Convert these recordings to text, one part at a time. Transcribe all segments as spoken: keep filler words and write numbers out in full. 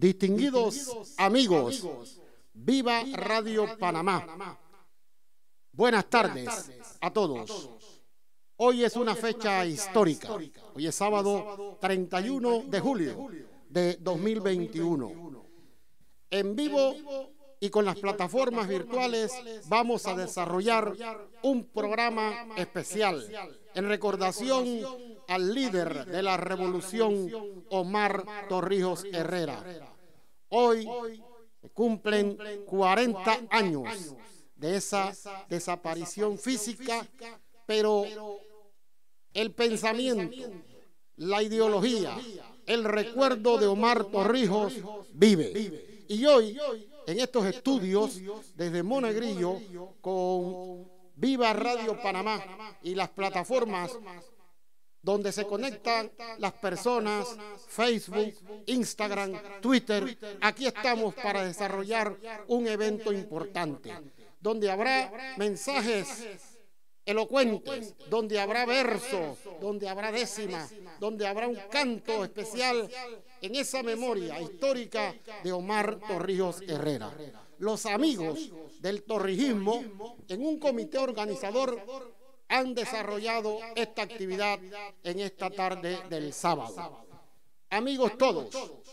Distinguidos amigos, viva Radio Panamá. Buenas tardes a todos. Hoy es una fecha histórica. Hoy es sábado treinta y uno de julio de dos mil veintiuno. En vivo y con las plataformas virtuales vamos a desarrollar un programa especial en recordación al líder de la revolución, Omar Torrijos Herrera. Hoy se cumplen cuarenta años de esa desaparición física, pero el pensamiento, la ideología, el recuerdo de Omar Torrijos vive. Y hoy, en estos estudios, desde Monegrillo, con Viva Radio Panamá y las plataformas donde se conectan las personas, Facebook, Instagram, Twitter, aquí estamos para desarrollar un evento importante, donde habrá mensajes elocuentes, donde habrá versos, donde habrá décimas, donde habrá un canto especial en esa memoria histórica de Omar Torrijos Herrera. Los amigos del torrijismo, en un comité organizador, han desarrollado esta actividad en esta tarde del sábado. Amigos todos,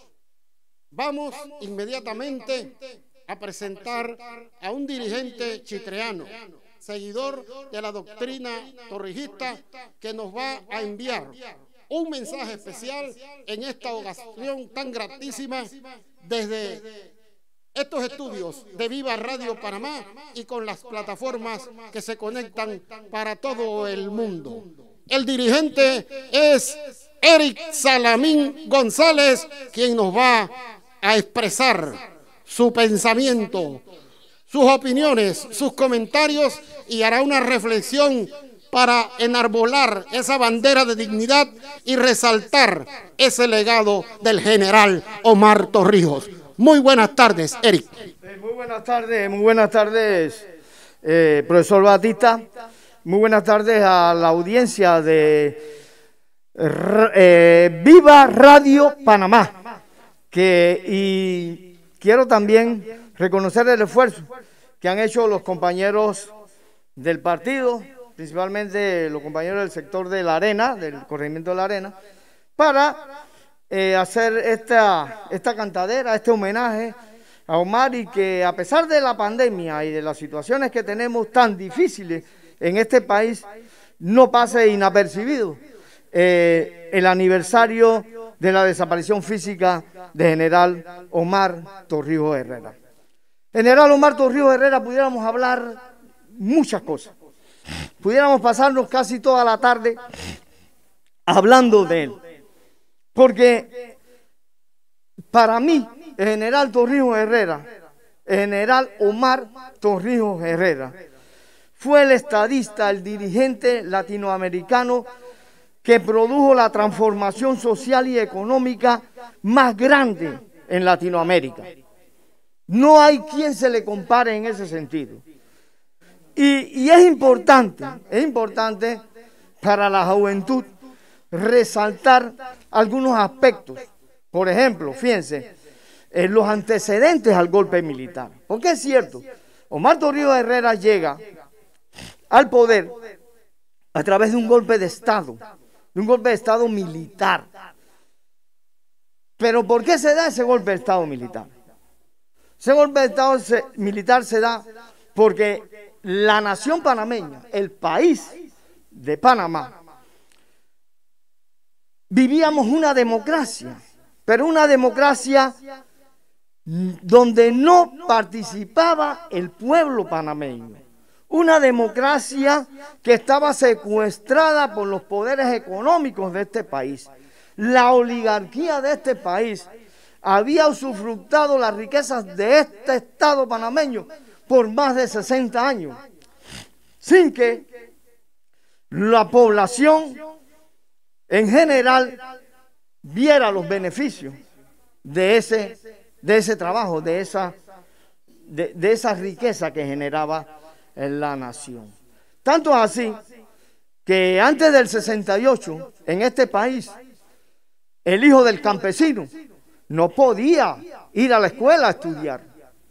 vamos inmediatamente a presentar a un dirigente chitreano, seguidor de la doctrina torrijista, que nos va a enviar un mensaje especial en esta ocasión tan gratísima desde estos estudios de Viva Radio Panamá y con las plataformas que se conectan para todo el mundo. El dirigente es Eric Salamín González, quien nos va a expresar su pensamiento, sus opiniones, sus comentarios, y hará una reflexión para enarbolar esa bandera de dignidad y resaltar ese legado del general Omar Torrijos. Muy buenas tardes, Eric. Eh, muy buenas tardes, muy buenas tardes, eh, profesor Batista. Muy buenas tardes a la audiencia de eh, Viva Radio Panamá. Que, y quiero también reconocer el esfuerzo que han hecho los compañeros del partido, principalmente los compañeros del sector de La Arena, del corregimiento de La Arena, para Eh, hacer esta, esta cantadera, este homenaje a Omar, y que a pesar de la pandemia y de las situaciones que tenemos tan difíciles en este país, no pase inapercibido eh, el aniversario de la desaparición física de general Omar Torrijos Herrera. General Omar Torrijos Herrera, pudiéramos hablar muchas cosas, pudiéramos pasarnos casi toda la tarde hablando de él. Porque para mí, el general Torrijos Herrera, el general Omar Torrijos Herrera, fue el estadista, el dirigente latinoamericano que produjo la transformación social y económica más grande en Latinoamérica. No hay quien se le compare en ese sentido. Y, y es importante, es importante para la juventud resaltar algunos aspectos. Por ejemplo, fíjense, en los antecedentes al golpe militar. Porque es cierto, Omar Torrijos Herrera llega al poder a través de un golpe de Estado, de un golpe de Estado militar. Pero ¿por qué se da ese golpe de Estado militar? Ese golpe de Estado se, militar se da porque la nación panameña, el país de Panamá, vivíamos una democracia, pero una democracia donde no participaba el pueblo panameño. Una democracia que estaba secuestrada por los poderes económicos de este país. La oligarquía de este país había usufructado las riquezas de este Estado panameño por más de sesenta años, sin que la población en general viera los beneficios de ese, de ese trabajo, de esa, de, de esa riqueza que generaba en la nación. Tanto así que antes del sesenta y ocho, en este país, el hijo del campesino no podía ir a la escuela a estudiar.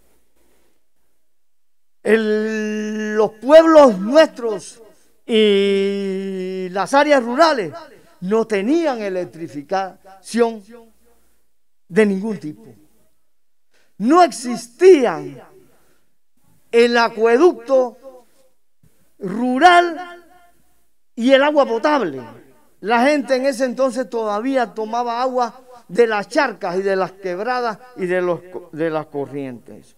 El, los pueblos nuestros y las áreas rurales no tenían electrificación de ningún tipo. No existían el acueducto rural y el agua potable. La gente en ese entonces todavía tomaba agua de las charcas y de las quebradas y de, los, de las corrientes.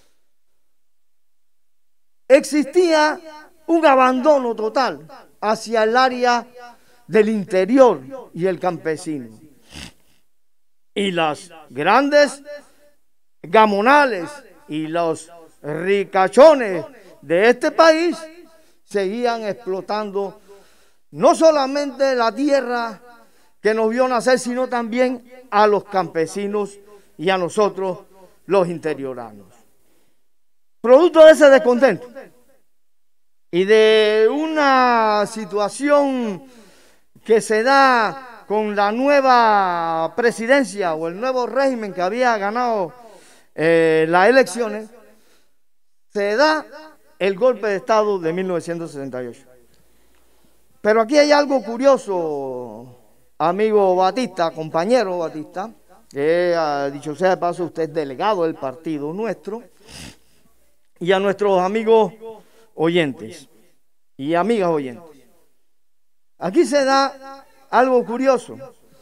Existía un abandono total hacia el área del interior y el campesino. Y las grandes gamonales y los ricachones de este país seguían explotando no solamente la tierra que nos vio nacer, sino también a los campesinos y a nosotros los interioranos. Producto de ese descontento y de una situación que se da con la nueva presidencia o el nuevo régimen que había ganado eh, las elecciones, se da el golpe de Estado de mil novecientos sesenta y ocho. Pero aquí hay algo curioso, amigo Batista, compañero Batista, que ha dicho sea de paso, usted es delegado del partido nuestro, y a nuestros amigos oyentes y amigas oyentes. Aquí se da algo curioso.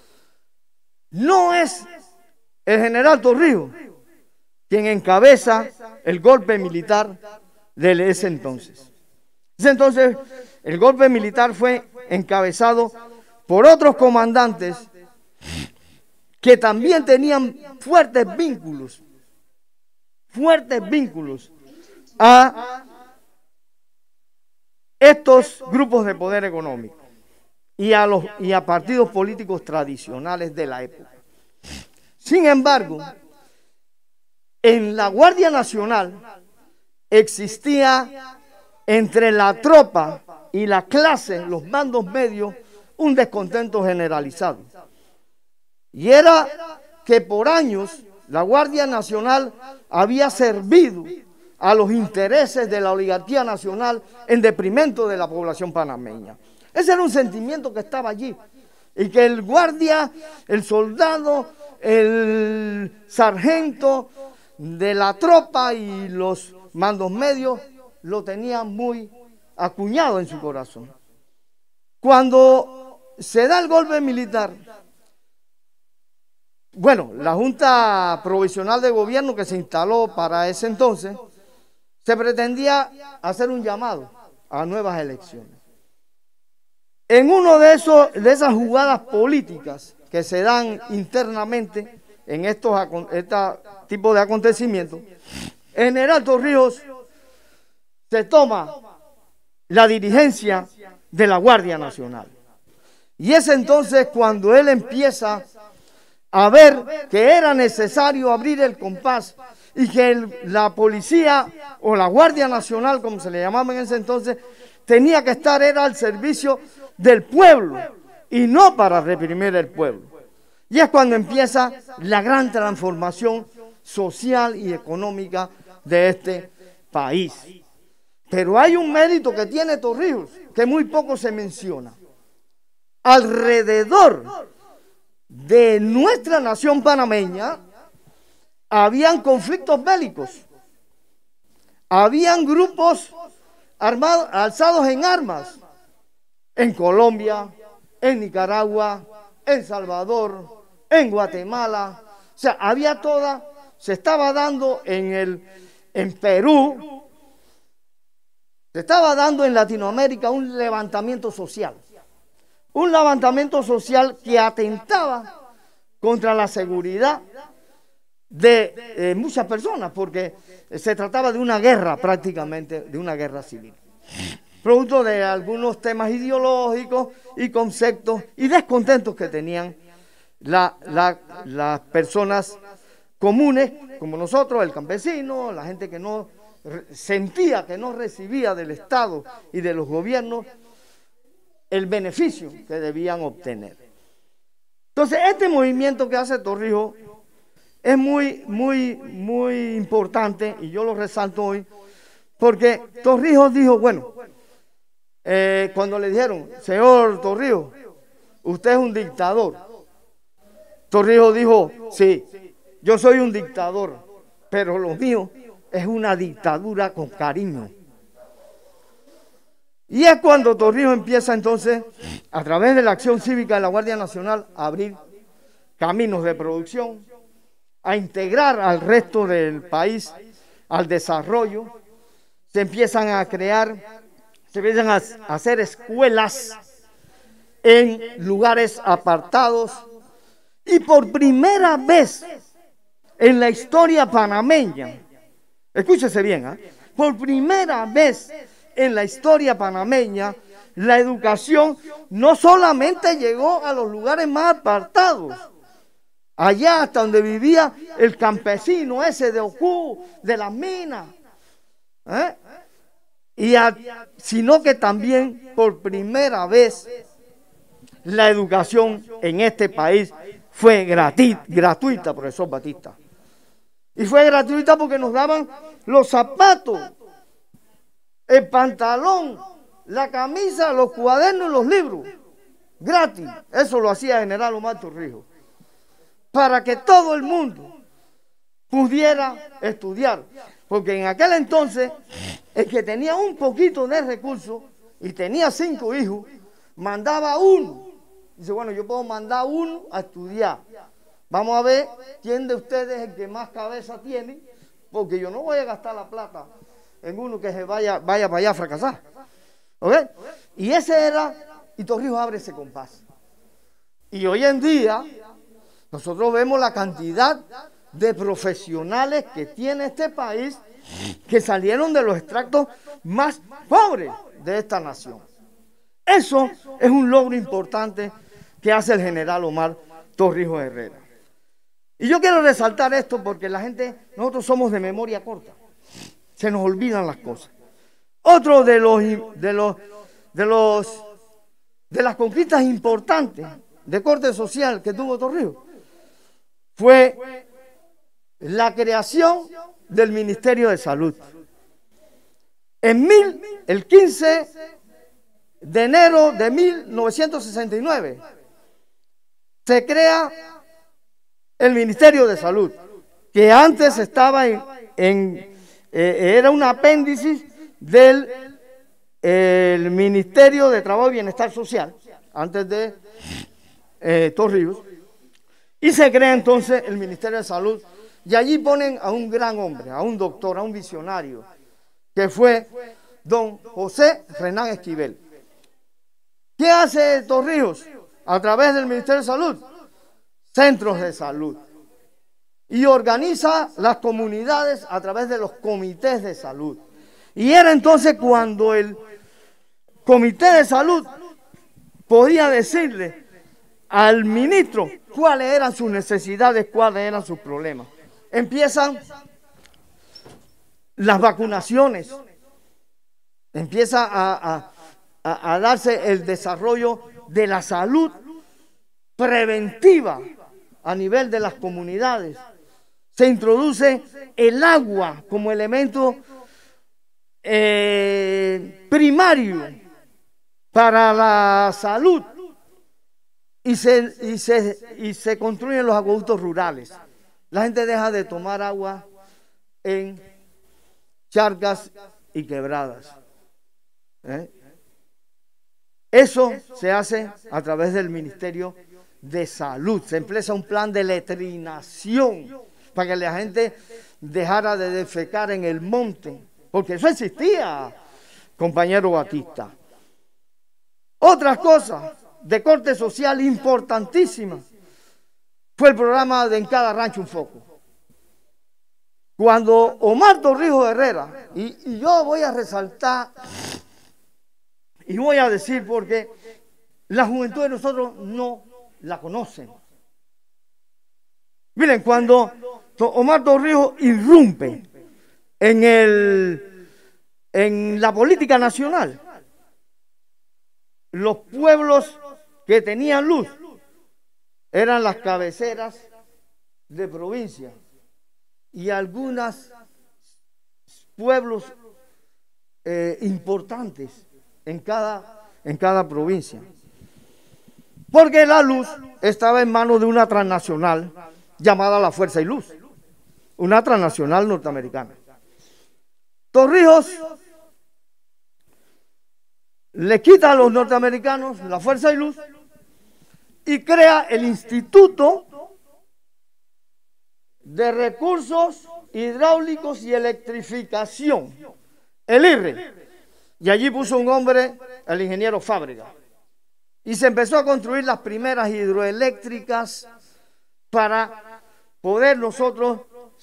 No es el general Torrijos quien encabeza el golpe militar de ese entonces. Ese entonces el golpe militar fue encabezado por otros comandantes que también tenían fuertes vínculos, fuertes vínculos a estos grupos de poder económico y a los y a partidos políticos tradicionales de la época. Sin embargo, en la Guardia Nacional existía entre la tropa y la clase, los mandos medios, un descontento generalizado. Y era que por años la Guardia Nacional había servido a los intereses de la oligarquía nacional en detrimento de la población panameña. Ese era un sentimiento que estaba allí. Y que el guardia, el soldado, el sargento de la tropa y los mandos medios lo tenían muy acuñado en su corazón. Cuando se da el golpe militar, bueno, la Junta Provisional de Gobierno que se instaló para ese entonces, se pretendía hacer un llamado a nuevas elecciones. En uno de esos de esas jugadas políticas que se dan internamente en estos este tipo de acontecimientos, el general Torrijos se toma la dirigencia de la Guardia Nacional. Y es entonces cuando él empieza a ver que era necesario abrir el compás y que el, la policía o la Guardia Nacional, como se le llamaba en ese entonces, tenía que estar era al servicio del pueblo y no para reprimir el pueblo. Y es cuando empieza la gran transformación social y económica de este país. Pero hay un mérito que tiene Torrijos que muy poco se menciona. Alrededor de nuestra nación panameña habían conflictos bélicos, habían grupos armados, alzados en armas, en Colombia, en Nicaragua, en Salvador, en Guatemala. O sea, había toda, se estaba dando en, el, en Perú, se estaba dando en Latinoamérica un levantamiento social. Un levantamiento social que atentaba contra la seguridad de eh, muchas personas, porque se trataba de una guerra prácticamente, de una guerra civil. Producto de algunos temas ideológicos y conceptos y descontentos que tenían la, la, las personas comunes, como nosotros, el campesino, la gente que no sentía que no recibía del Estado y de los gobiernos el beneficio que debían obtener. Entonces, este movimiento que hace Torrijos es muy, muy, muy importante, y yo lo resalto hoy, porque Torrijos dijo, bueno, eh, cuando le dijeron, señor Torrijos, usted es un dictador. Torrijos dijo, sí, yo soy un dictador, pero lo mío es una dictadura con cariño. Y es cuando Torrijos empieza entonces, a través de la acción cívica de la Guardia Nacional, a abrir caminos de producción, a integrar al resto del país al desarrollo. Se empiezan a crear, se empiezan a hacer escuelas en lugares apartados, y por primera vez en la historia panameña, escúchese bien, ¿eh? por primera vez en la historia panameña, la educación no solamente llegó a los lugares más apartados, allá hasta donde vivía el campesino ese de Ocú, de las minas, ¿eh? y a, sino que también por primera vez la educación en este país fue gratuita, gratuita, profesor Batista. Y fue gratuita porque nos daban los zapatos, el pantalón, la camisa, los cuadernos y los libros. Gratis. Eso lo hacía General Omar Torrijos. Para que todo el mundo pudiera estudiar. Porque en aquel entonces, el que tenía un poquito de recursos y tenía cinco hijos, mandaba uno. Dice, bueno, yo puedo mandar uno a estudiar. Vamos a ver quién de ustedes es el que más cabeza tiene, porque yo no voy a gastar la plata en uno que se vaya, vaya para allá a fracasar. ¿Ok? Y ese era, y Torrijos abre ese compás. Y hoy en día, nosotros vemos la cantidad de profesionales que tiene este país que salieron de los extractos más pobres de esta nación. Eso es un logro importante que hace el general Omar Torrijos Herrera. Y yo quiero resaltar esto porque la gente, nosotros somos de memoria corta, se nos olvidan las cosas. Otro de los de los de los de las conquistas importantes de corte social que tuvo Torrijos fue la creación del Ministerio de Salud. En mil, el quince de enero de mil novecientos sesenta y nueve se crea el Ministerio de Salud, que antes estaba en, en eh, era un apéndice del eh, el Ministerio de Trabajo y Bienestar Social, antes de eh, Torrijos, y se crea entonces el Ministerio de Salud, y allí ponen a un gran hombre, a un doctor, a un visionario, que fue don José Renán Esquivel. ¿Qué hace Torrijos a través del Ministerio de Salud? Centros de salud. Y organiza las comunidades a través de los comités de salud. Y era entonces cuando el comité de salud podía decirle al ministro cuáles eran sus necesidades, cuáles eran sus problemas. Empiezan las vacunaciones, empieza a, a, a, a darse el desarrollo de la salud preventiva a nivel de las comunidades. Se introduce el agua como elemento eh, primario para la salud y se, y, se, y se construyen los acueductos rurales. La gente deja de tomar agua en charcas y quebradas. ¿Eh? Eso se hace a través del Ministerio de Salud. Se empieza un plan de letrinación para que la gente dejara de defecar en el monte, porque eso existía, compañero Batista. Otras cosas de corte social importantísimas fue el programa de En Cada Rancho un Foco. Cuando Omar Torrijos Herrera, y, y yo voy a resaltar y voy a decir porque la juventud de nosotros no la conocen. Miren, cuando Omar Torrijos irrumpe en, el, en la política nacional, los pueblos que tenían luz eran las cabeceras de provincia y algunos pueblos eh, importantes en cada, en cada provincia. Porque la luz estaba en manos de una transnacional llamada la Fuerza y Luz, una transnacional norteamericana. Torrijos le quita a los norteamericanos la Fuerza y Luz y crea el Instituto de Recursos Hidráulicos y Electrificación, el I R E, y allí puso un hombre, el ingeniero Fábrega, y se empezó a construir las primeras hidroeléctricas para poder nosotros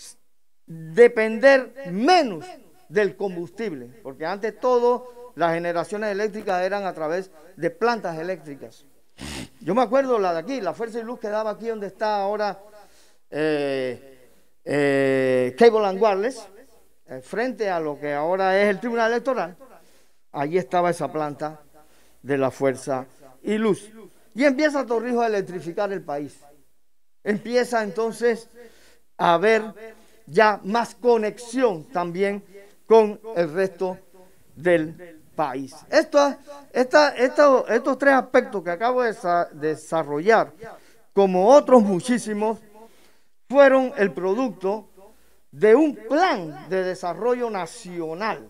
depender menos del combustible, porque antes todo, las generaciones eléctricas eran a través de plantas eléctricas. Yo me acuerdo la de aquí, la Fuerza y Luz quedaba aquí donde está ahora eh, eh, Cable and Wireless, eh, frente a lo que ahora es el Tribunal Electoral. Allí estaba esa planta de la Fuerza y Luz. Y empieza Torrijos a electrificar el país. Empieza entonces a haber ya más conexión también con el resto del país. Esto, esta, esto, estos tres aspectos que acabo de desarrollar, como otros muchísimos, fueron el producto de un plan de desarrollo nacional.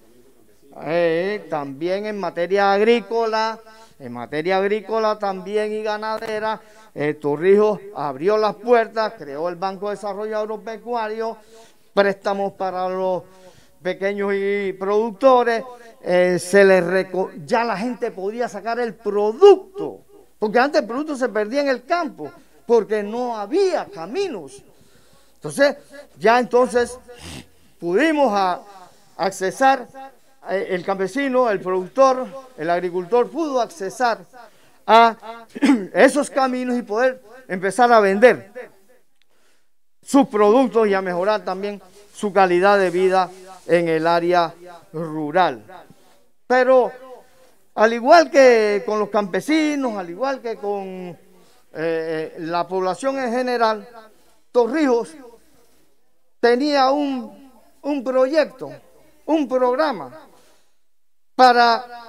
Eh, también en materia agrícola, en materia agrícola también y ganadera, eh, Torrijos abrió las puertas, creó el Banco de Desarrollo Agropecuario, préstamos para los pequeños y productores, eh, se les reco ya la gente podía sacar el producto, porque antes el producto se perdía en el campo, porque no había caminos. Entonces, ya entonces pudimos a, accesar, eh, el campesino, el productor, el agricultor pudo accesar a esos caminos y poder empezar a vender sus productos y a mejorar también su calidad de vida en el área rural. Pero al igual que con los campesinos, al igual que con eh, la población en general, Torrijos tenía un, un proyecto, un programa para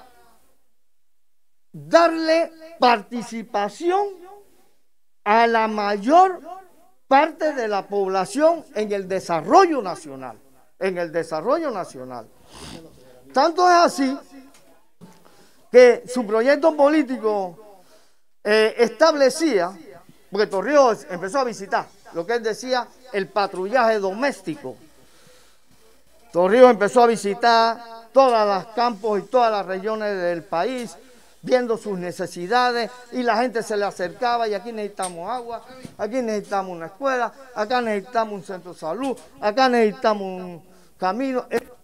darle participación a la mayor parte de la población en el desarrollo nacional, en el desarrollo nacional. Tanto es así que su proyecto político eh, establecía, porque Torrijos empezó a visitar lo que él decía el patrullaje doméstico. Torrijos empezó a visitar todas las campos y todas las regiones del país, viendo sus necesidades, y la gente se le acercaba y aquí necesitamos agua, aquí necesitamos una escuela, acá necesitamos un centro de salud, acá necesitamos un camino.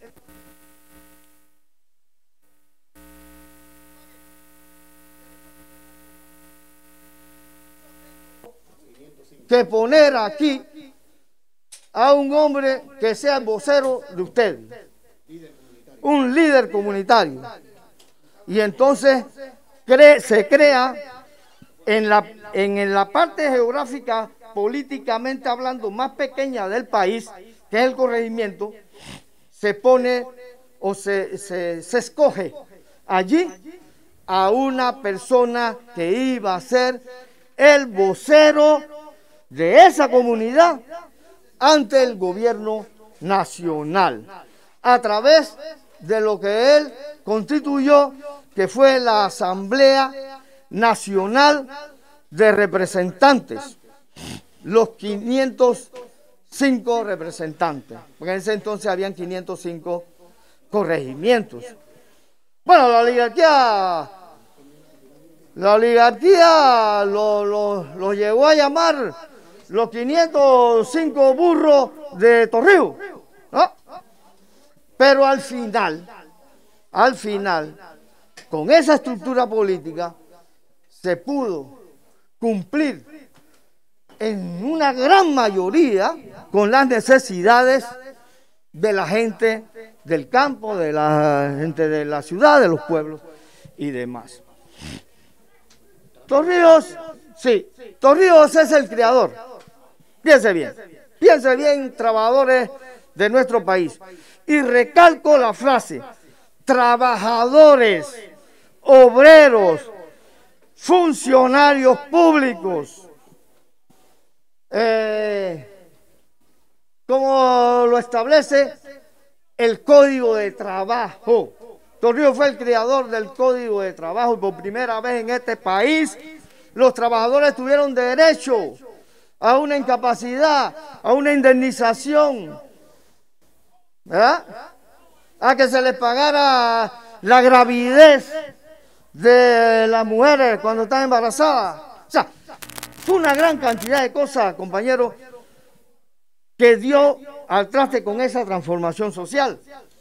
Que poner aquí a un hombre que sea el vocero de ustedes, un líder comunitario. Y entonces cre se crea en la, en, en la parte geográfica, políticamente hablando, más pequeña del país, que es el corregimiento, se pone o se, se, se escoge allí a una persona que iba a ser el vocero de esa comunidad ante el gobierno nacional, a través de lo que él constituyó, que fue la Asamblea Nacional de Representantes, los quinientos cinco representantes, porque en ese entonces habían quinientos cinco corregimientos. Bueno, la oligarquía, la oligarquía lo, lo, lo llegó a llamar los quinientos cinco burros de Torrijos, ¿no? Pero al final, al final, con esa estructura política, se pudo cumplir en una gran mayoría con las necesidades de la gente del campo, de la gente de la ciudad, de los pueblos y demás. Torrijos, sí, Torrijos es el creador Piense bien, piense bien, trabajadores de nuestro país. Y recalco la frase, trabajadores, obreros, funcionarios públicos. Eh, como lo establece el Código de Trabajo. Torrijos fue el creador del Código de Trabajo y por primera vez en este país los trabajadores tuvieron derecho a una incapacidad, a una indemnización, ¿verdad? A que se les pagara la gravidez de las mujeres cuando están embarazadas. O sea, fue una gran cantidad de cosas, compañeros, que dio al traste con esa transformación social.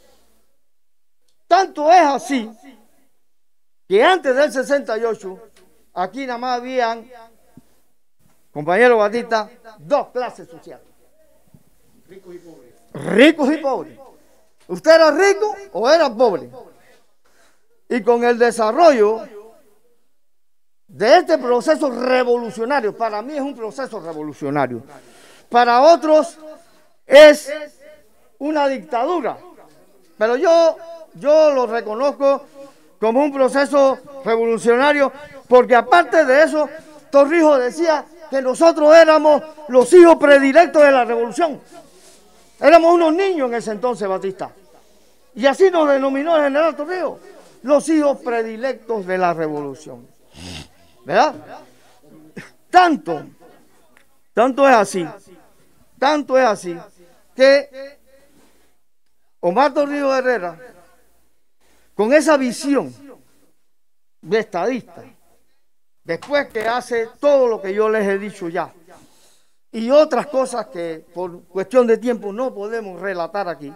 Tanto es así que antes del sesenta y ocho, aquí nada más habían, compañero Batista, dos clases sociales. Ricos y pobres. Ricos y pobres. ¿Usted era rico o era pobre? Y con el desarrollo de este proceso revolucionario, para mí es un proceso revolucionario, para otros es una dictadura, pero yo, yo lo reconozco como un proceso revolucionario, porque aparte de eso, Torrijos decía que nosotros éramos los hijos predilectos de la revolución. Éramos unos niños en ese entonces, Batista. Y así nos denominó el general Torrijos, los hijos predilectos de la revolución. ¿Verdad? Tanto, tanto es así, tanto es así, que Omar Torrijos Herrera, con esa visión de estadista, después que hace todo lo que yo les he dicho ya, y otras cosas que por cuestión de tiempo no podemos relatar aquí,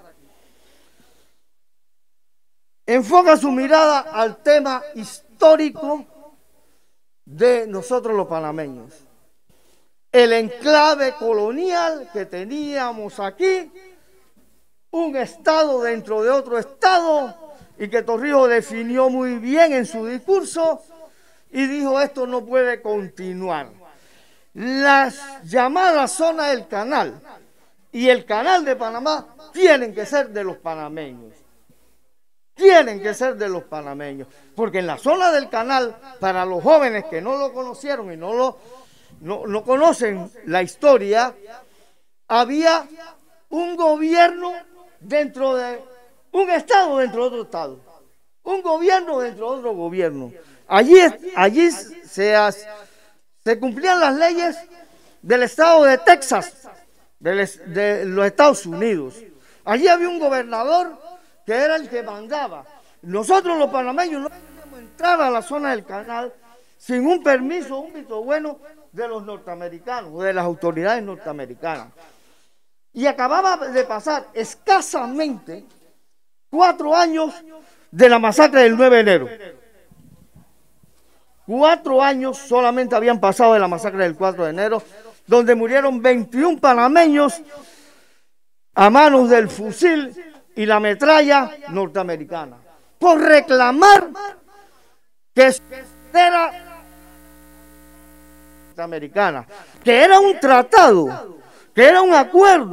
enfoca su mirada al tema histórico de nosotros los panameños. El enclave colonial que teníamos aquí, un estado dentro de otro estado, y que Torrijos definió muy bien en su discurso y dijo: esto no puede continuar. Las llamadas zonas del canal y el canal de Panamá tienen que ser de los panameños. Tienen que ser de los panameños, porque en la zona del canal, para los jóvenes que no lo conocieron y no lo no, no conocen la historia, había un gobierno dentro de un estado dentro de otro estado, un gobierno dentro de otro gobierno. Allí, allí se, se cumplían las leyes del estado de Texas, de, de los Estados Unidos. Allí había un gobernador que era el que mandaba. Nosotros los panameños no podíamos entrar a la zona del canal sin un permiso, un visto bueno de los norteamericanos o de las autoridades norteamericanas. Y acababa de pasar escasamente cuatro años de la masacre del nueve de enero. Cuatro años solamente habían pasado de la masacre del cuatro de enero, donde murieron veintiún panameños a manos del fusil y la metralla norteamericana, por reclamar que era norteamericana, que era un tratado, que era un acuerdo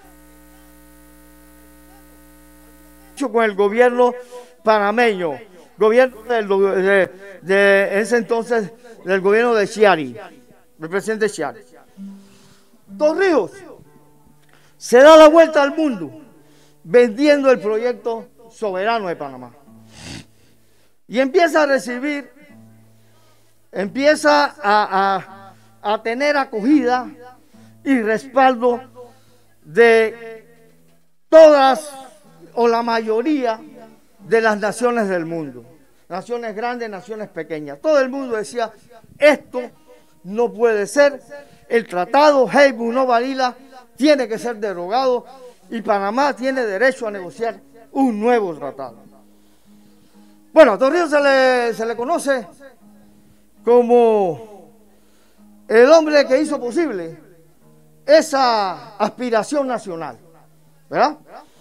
hecho con el gobierno panameño, gobierno del, de, de ese entonces, del gobierno de Chiari, del presidente Chiari. Torrijos se da la vuelta al mundo vendiendo el proyecto soberano de Panamá. Y empieza a recibir, empieza a, a, a tener acogida y respaldo de todas o la mayoría de las naciones del mundo. Naciones grandes, naciones pequeñas. Todo el mundo decía: esto no puede ser, el tratado Heybu-No-Barila tiene que ser derogado y Panamá tiene derecho a negociar un nuevo tratado. Bueno, a Torrijos se le, se le conoce como el hombre que hizo posible esa aspiración nacional, ¿verdad?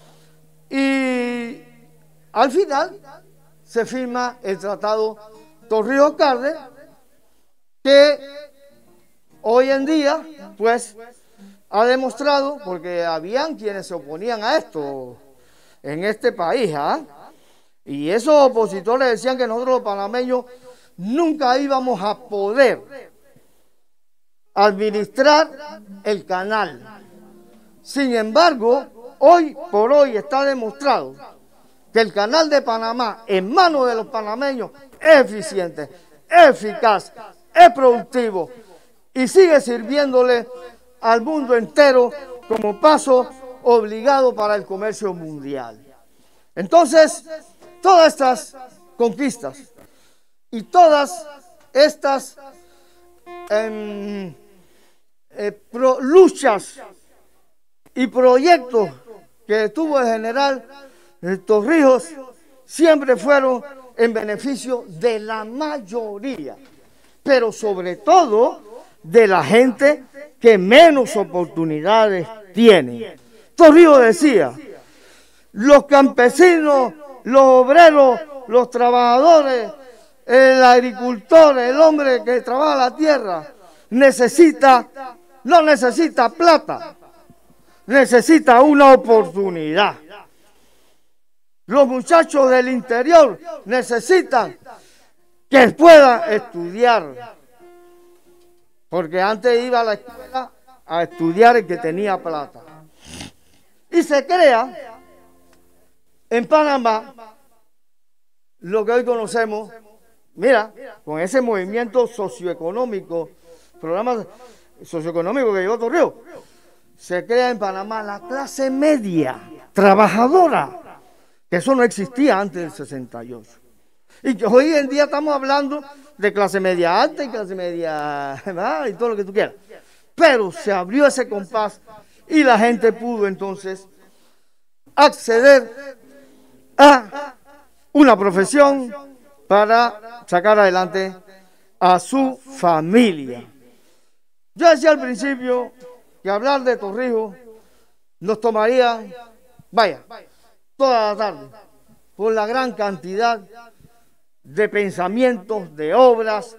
Y al final se firma el tratado Torrijos-Carter, que hoy en día, pues, ha demostrado, porque habían quienes se oponían a esto en este país, ¿ah? Y esos opositores decían que nosotros los panameños nunca íbamos a poder administrar el canal. Sin embargo, hoy por hoy está demostrado que el canal de Panamá en manos de los panameños es eficiente, es eficaz, es productivo y sigue sirviéndole al mundo entero como paso obligado para el comercio mundial. Entonces, todas estas conquistas y todas estas eh, eh, pro, luchas y proyectos que tuvo el general Torrijos siempre fueron en beneficio de la mayoría, pero sobre todo de la gente que menos oportunidades tiene. Torrijos decía, los campesinos, los obreros, los trabajadores, el agricultor, el hombre que trabaja la tierra, necesita, no necesita plata, necesita una oportunidad. Los muchachos del interior necesitan que puedan estudiar, porque antes iba a la escuela a estudiar el que tenía plata. Y se crea en Panamá lo que hoy conocemos, mira, con ese movimiento socioeconómico, programa socioeconómico que llevó Torrijos, se crea en Panamá la clase media, trabajadora, que eso no existía antes del sesenta y ocho. Y que hoy en día estamos hablando de clase media alta y clase media, ¿verdad? Y todo lo que tú quieras. Pero se abrió ese compás y la gente pudo entonces acceder a una profesión para sacar adelante a su familia. Yo decía al principio que hablar de Torrijos nos tomaría, vaya, toda la tarde, por la gran cantidad de pensamientos, de obras,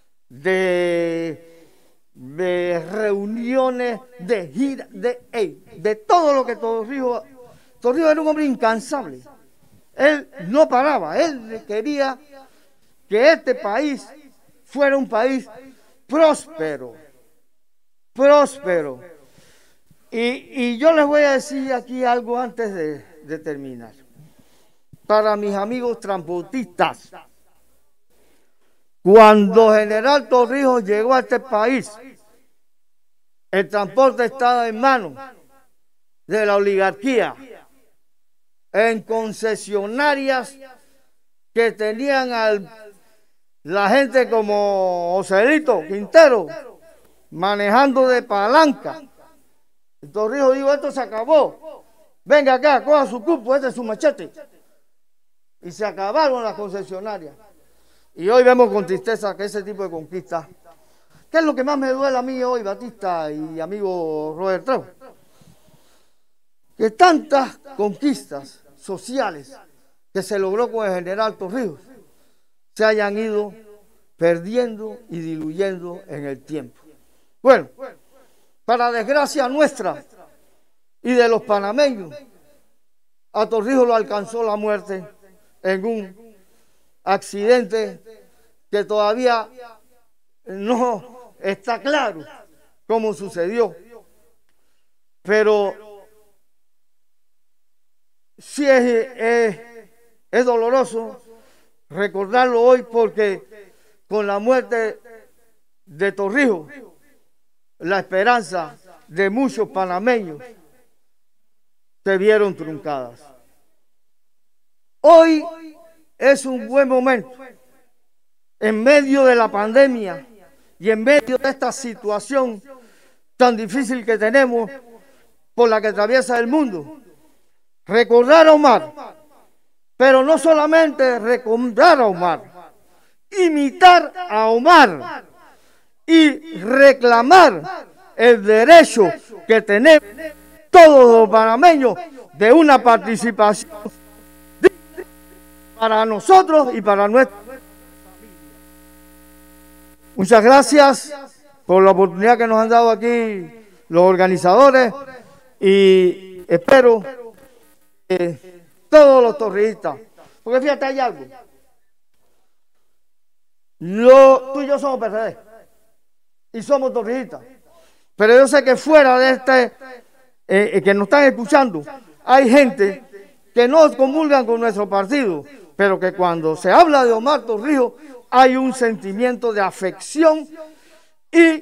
de, de reuniones, de giras, de, hey, de todo lo que Torrijos, Torrijos era un hombre incansable. Él no paraba, él quería que este país fuera un país próspero, próspero. Y, y yo les voy a decir aquí algo antes de, de terminar. Para mis amigos transportistas, cuando General Torrijos llegó a este país, el transporte estaba en manos de la oligarquía, en concesionarias que tenían a la gente como Joselito Quintero manejando de palanca. El Torrijos dijo, esto se acabó, venga acá, coja su cupo, este es su machete. Y se acabaron las concesionarias. Y hoy vemos con tristeza que ese tipo de conquistas, ¿qué es lo que más me duele a mí hoy, Batista y amigo Robert Trejo? Que tantas conquistas sociales que se logró con el general Torrijos se hayan ido perdiendo y diluyendo en el tiempo. Bueno, para desgracia nuestra y de los panameños, a Torrijos lo alcanzó la muerte en un accidente que todavía no está claro cómo sucedió, pero sí es, es, es doloroso recordarlo hoy, porque con la muerte de Torrijos, la esperanza de muchos panameños se vieron truncadas. Hoy es un buen momento, en medio de la pandemia y en medio de esta situación tan difícil que tenemos por la que atraviesa el mundo, recordar a Omar, pero no solamente recordar a Omar, imitar a Omar y reclamar el derecho que tenemos todos los panameños de una participación para nosotros y para nuestra familia. Muchas gracias por la oportunidad que nos han dado aquí los organizadores y espero que todos los torrijistas, porque fíjate, hay algo. Lo, tú y yo somos P R D y somos torrijistas, pero yo sé que fuera de este, eh, que nos están escuchando, hay gente que no comulgan con nuestro partido, pero que cuando se habla de Omar Torrijos hay un sentimiento de afección y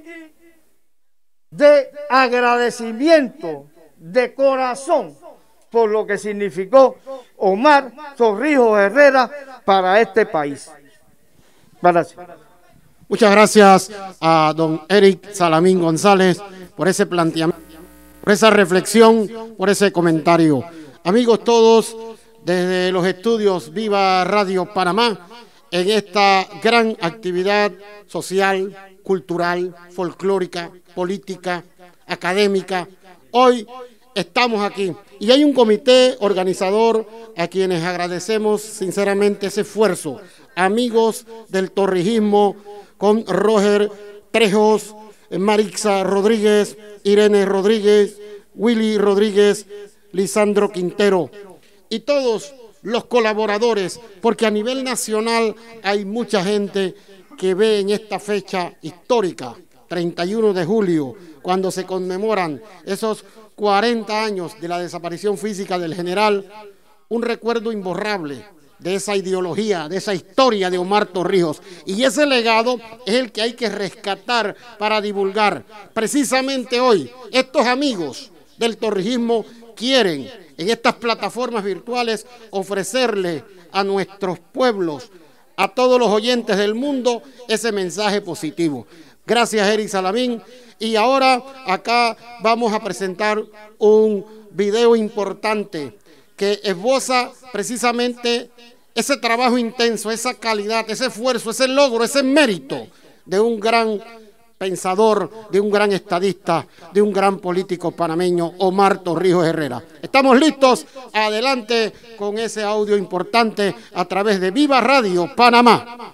de agradecimiento de corazón por lo que significó Omar Torrijos Herrera para este país. Gracias. Muchas gracias a don Eric Salamín González por ese planteamiento, por esa reflexión, por ese comentario. Amigos todos, desde los estudios Viva Radio Panamá, en esta gran actividad social, cultural, folclórica, política, académica, hoy estamos aquí y hay un comité organizador a quienes agradecemos sinceramente ese esfuerzo. Amigos del torrijismo, con Roger Trejos, Marixa Rodríguez, Irene Rodríguez, Willy Rodríguez, Lisandro Quintero y todos los colaboradores, porque a nivel nacional hay mucha gente que ve en esta fecha histórica, treinta y uno de julio, cuando se conmemoran esos cuarenta años de la desaparición física del general, un recuerdo imborrable de esa ideología, de esa historia de Omar Torrijos. Y ese legado es el que hay que rescatar para divulgar. Precisamente hoy, estos amigos del torrijismo quieren en estas plataformas virtuales ofrecerle a nuestros pueblos, a todos los oyentes del mundo, ese mensaje positivo. Gracias, Eric Salamín. Y ahora acá vamos a presentar un video importante que esboza precisamente ese trabajo intenso, esa calidad, ese esfuerzo, ese logro, ese mérito de un gran pensador, de un gran estadista, de un gran político panameño, Omar Torrijos Herrera. Estamos listos, adelante con ese audio importante a través de Viva Radio Panamá.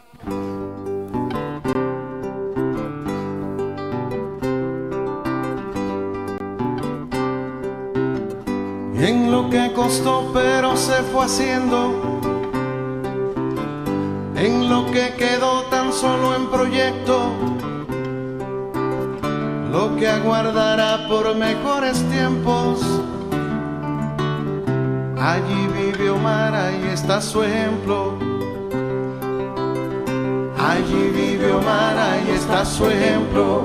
Y en lo que costó pero se fue haciendo, en lo que quedó tan solo en proyecto, lo que aguardará por mejores tiempos. Allí vive Omar, ahí está su ejemplo. Allí vive Omar, ahí está su ejemplo.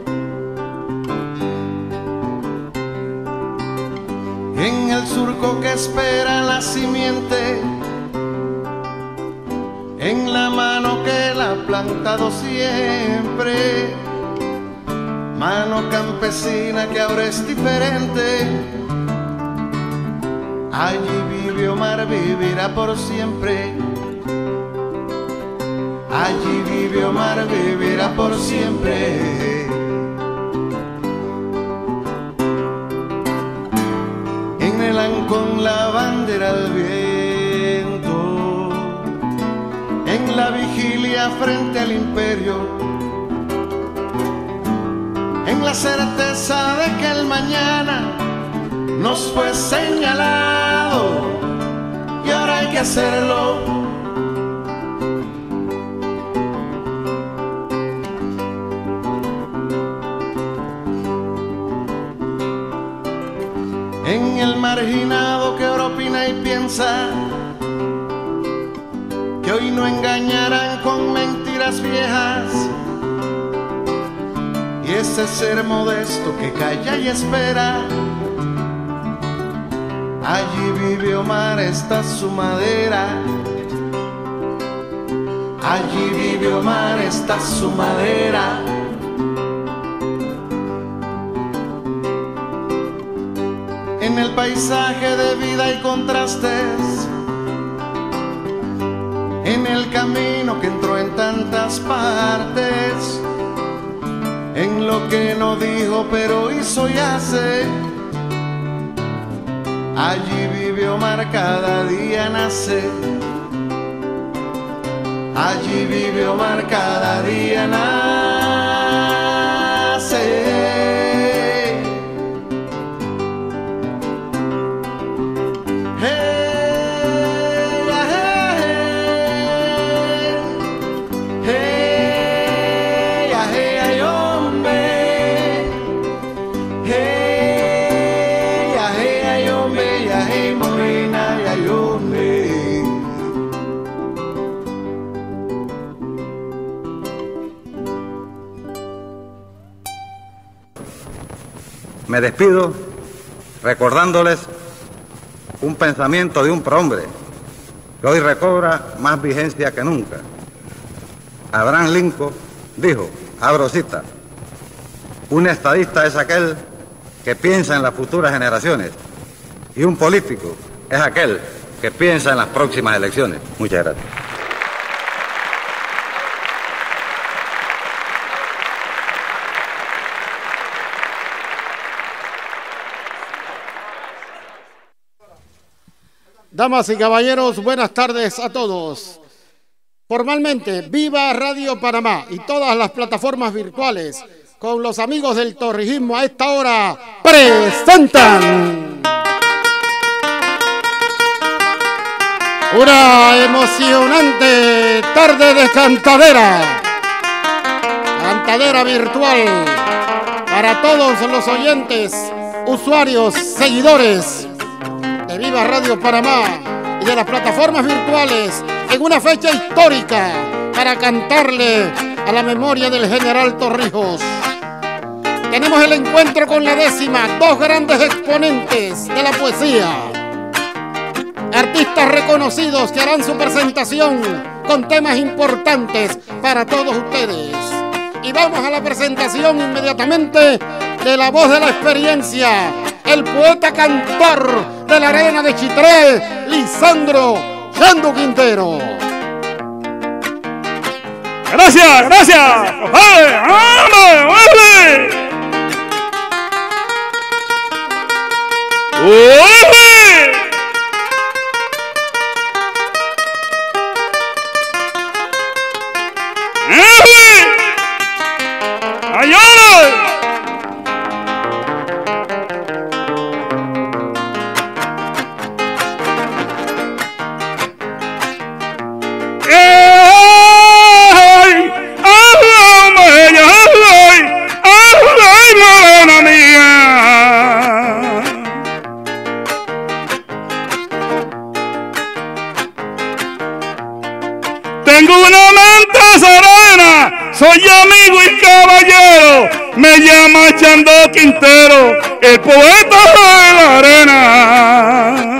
En el surco que espera la simiente, en la mano que él ha plantado siempre, mano campesina que ahora es diferente. Allí vive Omar, vivirá por siempre. Allí vive Omar, vivirá por siempre. En el ancón la bandera al viento, en la vigilia frente al imperio, en la certeza de que el mañana nos fue señalado y ahora hay que hacerlo. En el marginado que ahora opina y piensa que hoy no engañarán con mentiras viejas, y ese ser modesto que calla y espera. Allí vive Omar, está su madera. Allí vive Omar, está su madera. En el paisaje de vida y contrastes, en el camino que entró en tantas partes, en lo que no dijo pero hizo y hace. Allí vive Omar, cada día nace. Allí vive Omar, cada día nace. Me despido recordándoles un pensamiento de un prohombre que hoy recobra más vigencia que nunca. Abraham Lincoln dijo, abro cita, un estadista es aquel que piensa en las futuras generaciones y un político es aquel que piensa en las próximas elecciones. Muchas gracias. Damas y caballeros, buenas tardes a todos. Formalmente, Viva Radio Panamá y todas las plataformas virtuales con los amigos del torrijismo a esta hora presentan una emocionante tarde de cantadera, cantadera virtual para todos los oyentes, usuarios, seguidores de Viva Radio Panamá y de las plataformas virtuales en una fecha histórica para cantarle a la memoria del general Torrijos. Tenemos el encuentro con la décima, dos grandes exponentes de la poesía, artistas reconocidos que harán su presentación con temas importantes para todos ustedes. Y vamos a la presentación inmediatamente de la voz de la experiencia, el poeta cantor de la arena de Chitré, Lisandro Chando Quintero. Gracias, gracias. ¡Vale, vale, vale! ¡Vale! ¡Ayala! Tengo una mente serena, soy amigo y caballero, me llama Chando Quintero, el poeta de la arena.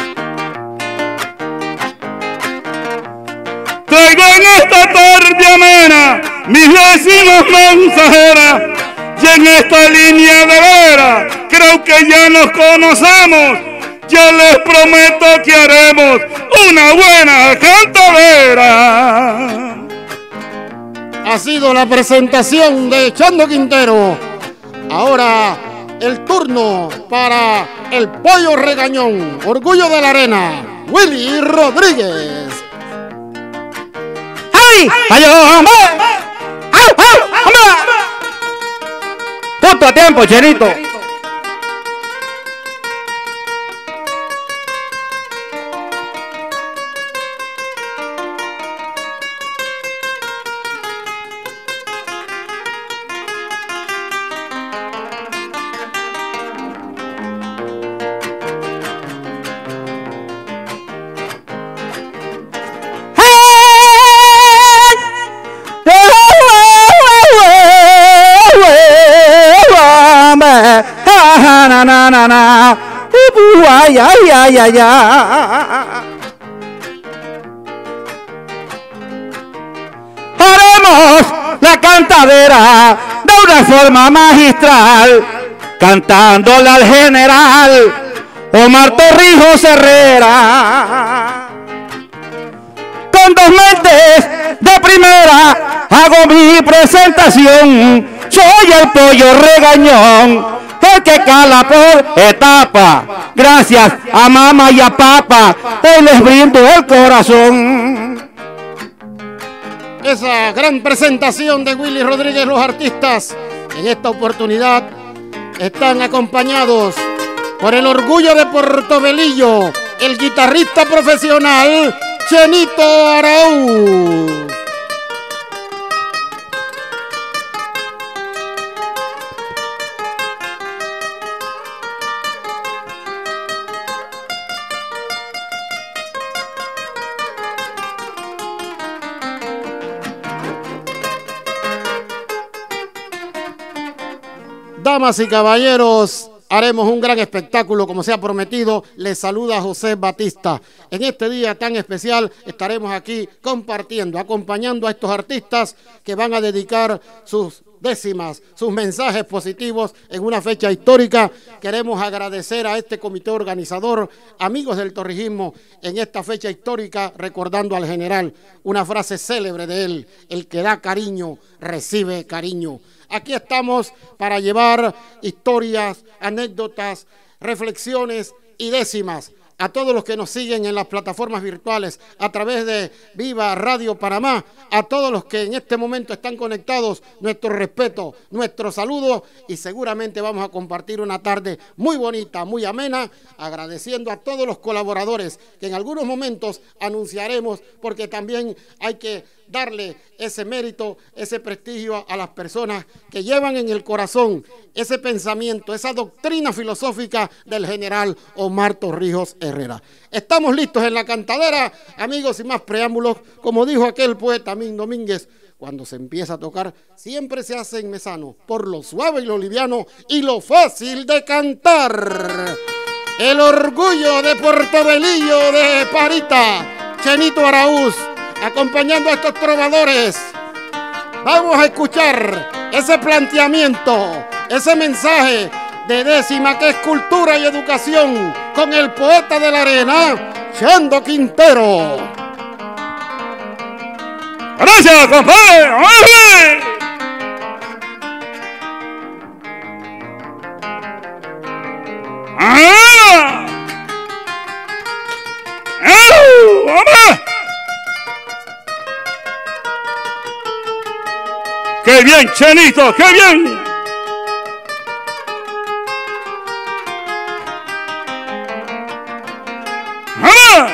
Traigo en esta tarde amena mis décimas mensajeras, y en esta línea de vera creo que ya nos conocemos. Yo les prometo que haremos una buena cantadera. Ha sido la presentación de Chando Quintero. Ahora el turno para el pollo regañón, orgullo de la arena, Willy Rodríguez. ¡Ay! ¡Ay, hombre! ¡Ay, ay, hombre! Justo a tiempo, Chenito. Na na na na, ay ay ay ay ay. Haremos la cantadera de una forma magistral, cantándole al general Omar Torrijos Herrera. Con dos mentes de primera hago mi presentación. Soy el pollo regañón, el que cala por etapa. Gracias a mamá y a papá, hoy les brindo el corazón. Esa gran presentación de Willy Rodríguez, los artistas en esta oportunidad están acompañados por el orgullo de Portobelillo, el guitarrista profesional Chenito Araúz. Damas y caballeros, haremos un gran espectáculo como se ha prometido. Les saluda José Batista. En este día tan especial estaremos aquí compartiendo, acompañando a estos artistas que van a dedicar sus décimas, sus mensajes positivos en una fecha histórica. Queremos agradecer a este comité organizador, amigos del torrijismo, en esta fecha histórica, recordando al general, una frase célebre de él: el que da cariño, recibe cariño. Aquí estamos para llevar historias, anécdotas, reflexiones y décimas a todos los que nos siguen en las plataformas virtuales a través de Viva Radio Panamá, a todos los que en este momento están conectados, nuestro respeto, nuestro saludo, y seguramente vamos a compartir una tarde muy bonita, muy amena, agradeciendo a todos los colaboradores que en algunos momentos anunciaremos, porque también hay que darle ese mérito, ese prestigio a las personas que llevan en el corazón ese pensamiento, esa doctrina filosófica del general Omar Torrijos Herrera. Estamos listos en la cantadera, amigos, sin más preámbulos. Como dijo aquel poeta Min Domínguez, cuando se empieza a tocar, siempre se hace en mesano, por lo suave y lo liviano y lo fácil de cantar. El orgullo de Portobelillo de Parita, Chenito Araúz, acompañando a estos trovadores. Vamos a escuchar ese planteamiento, ese mensaje de décima que es cultura y educación, con el poeta de la arena, Chendo Quintero. Gracias, compadre. ¡Órale! ¡Ah! ¡Oh! ¡Vamos! ¡Qué bien, Chenito! ¡Qué bien! ¡Vamos!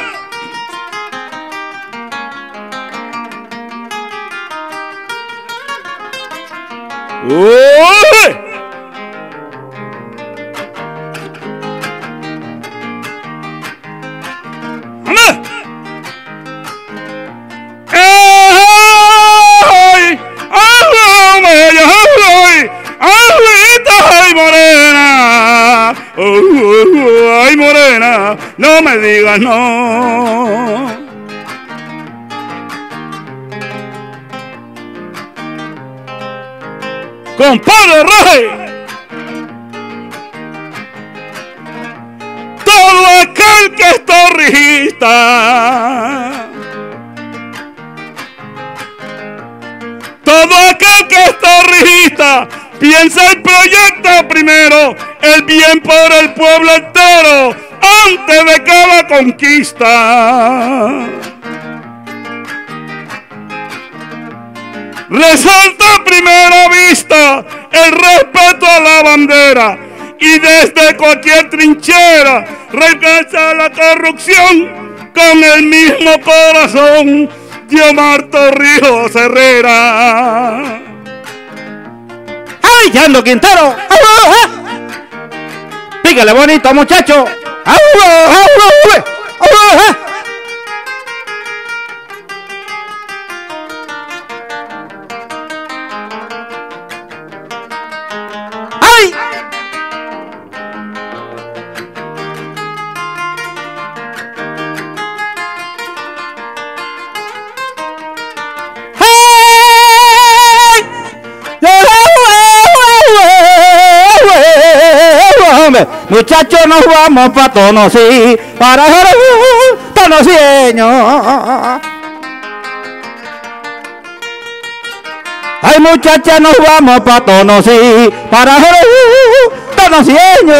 ¡Uy! ¡Vamos! ¡Ay, morena! Uh, uh, ¡Ay, morena! No me digas no. ¡Compadre Rey! Todo aquel que es torrijista, todo aquel que es torrijista, piensa el proyecto primero, el bien por el pueblo entero, antes de cada conquista. Resalta a primera vista el respeto a la bandera y desde cualquier trinchera rechaza la corrupción con el mismo corazón de Omar Torrijos Herrera. ¡Ay, Chendo Quintero! Pícale bonito, muchacho. ¡Ay! Muchachos, nos vamos pa' Tonosí, para Tonosieño. Ay, muchachas, nos vamos pa' Tonosí, para Tonosieño.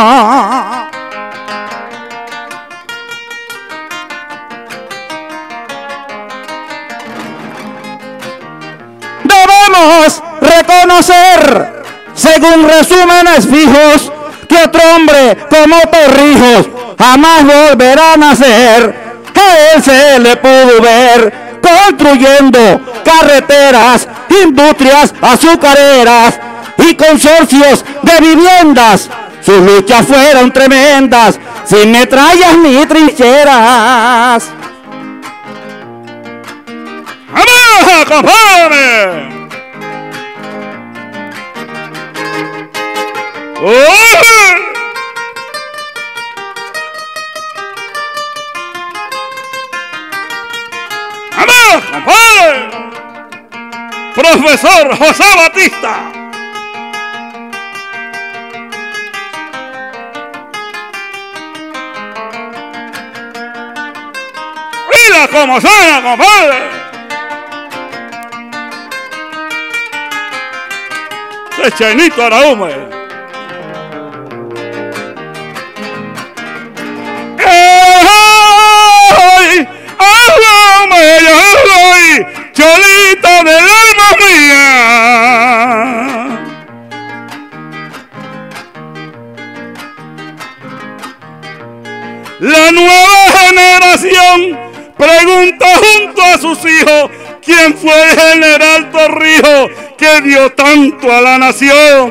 Debemos reconocer, según resúmenes fijos, que otro hombre como Torrijos jamás volverá a nacer. A él se le pudo ver construyendo carreteras, industrias azucareras y consorcios de viviendas. Sus luchas fueron tremendas, sin metrallas ni trincheras. ¡Vamos, compadre! profesor José Batista. Mira cómo suena, compadre. Ese Chenito Araúme. ¡Ay! ¡Araúme! ¡Ay! ¡Cholita del alma mía! La nueva generación pregunta junto a sus hijos quién fue el general Torrijos que dio tanto a la nación.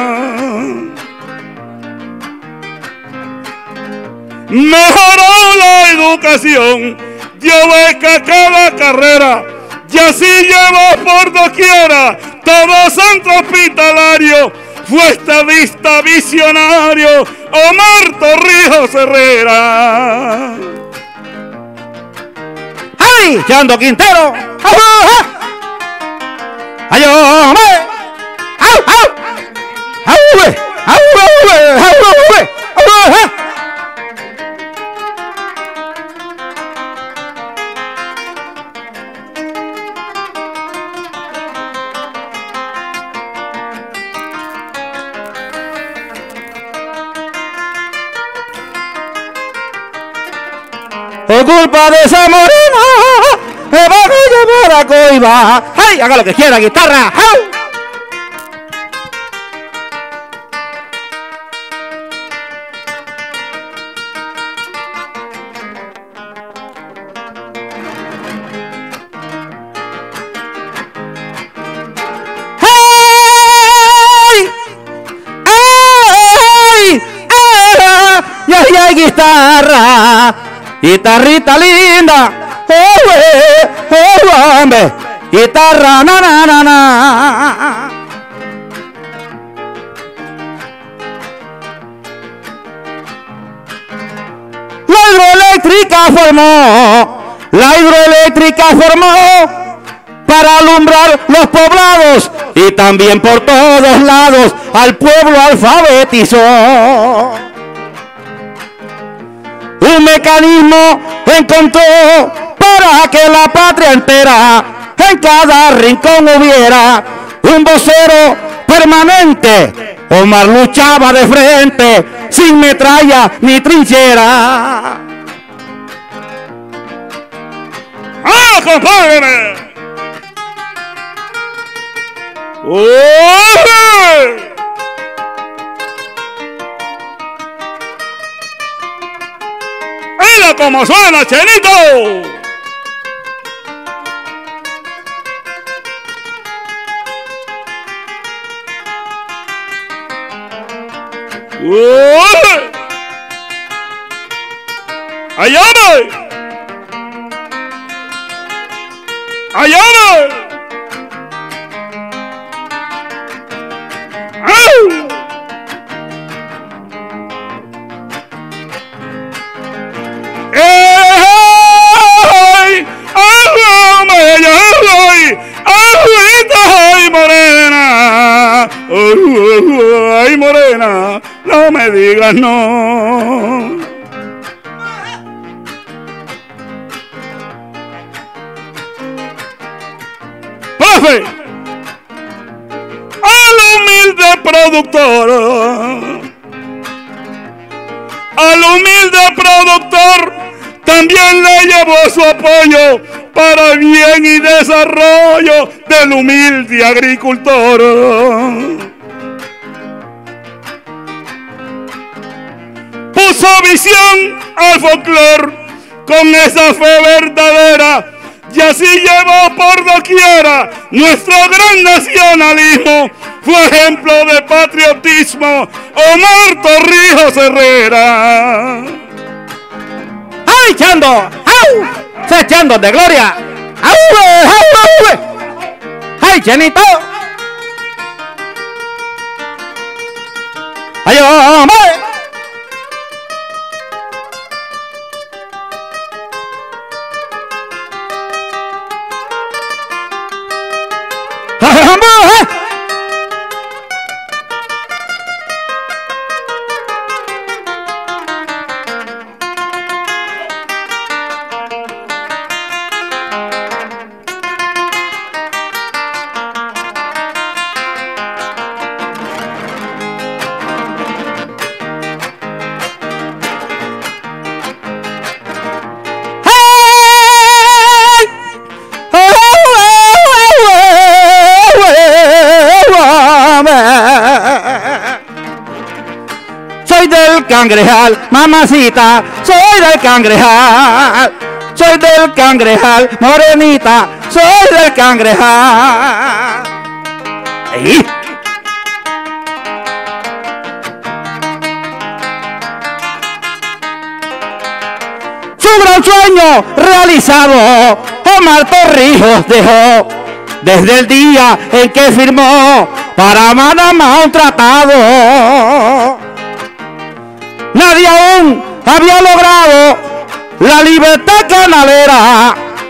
Mejoró la educación, dio beca a cada carrera y así llevó por doquiera todo centro hospitalario. Fue estadista visionario Omar Torrijos Herrera. ¡Ay! Chando Quintero. ¡Au, ay, au! ¡Au, au! ¡Au, au, au, au! Por culpa de esa morena, me van a llevar a coiba. ¡Ay! Haga lo que quiera, guitarra. ¡Au! ¡Ay! ¡Ay! ¡Ay! ¡Y ay, ay, guitarra! Guitarrita linda, oh, eh, oh, hombre, guitarra, na, na, na, na. La hidroeléctrica formó, la hidroeléctrica formó para alumbrar los poblados y también por todos lados al pueblo alfabetizó. Un mecanismo encontró para que la patria entera en cada rincón hubiera un vocero permanente. Omar luchaba de frente sin metralla ni trinchera. ¡Ah, compadre! ¡Oh! ¡Mira cómo suena, Chenito! ¡Uy! ¡Allá voy! ¡Allá voy! ¡Au! ¡Ay! ¡Ay! ¡Ay, morena! ¡Ay, morena! No me digas no. ¡Profe! Al humilde productor, al humilde productor también le llevó su apoyo para el bien y desarrollo del humilde agricultor. Puso visión al folclor con esa fe verdadera y así llevó por doquiera nuestro gran nacionalismo. Fue ejemplo de patriotismo Omar Torrijos Herrera. ¡Ay, Chando! ¡Au! ¡Se Chando de gloria! ¡Au! ¡Au! ¡Au! ¡Ay, Chenito! ¡Ay, hombre! ¡Ay, soy del Cangrejal, mamacita, soy del Cangrejal, soy del Cangrejal, morenita, soy del Cangrejal. ¡Ey! Su gran sueño realizado, Omar Torrijos dejó desde el día en que firmó para Panamá un tratado. Nadie aún había logrado la libertad canalera,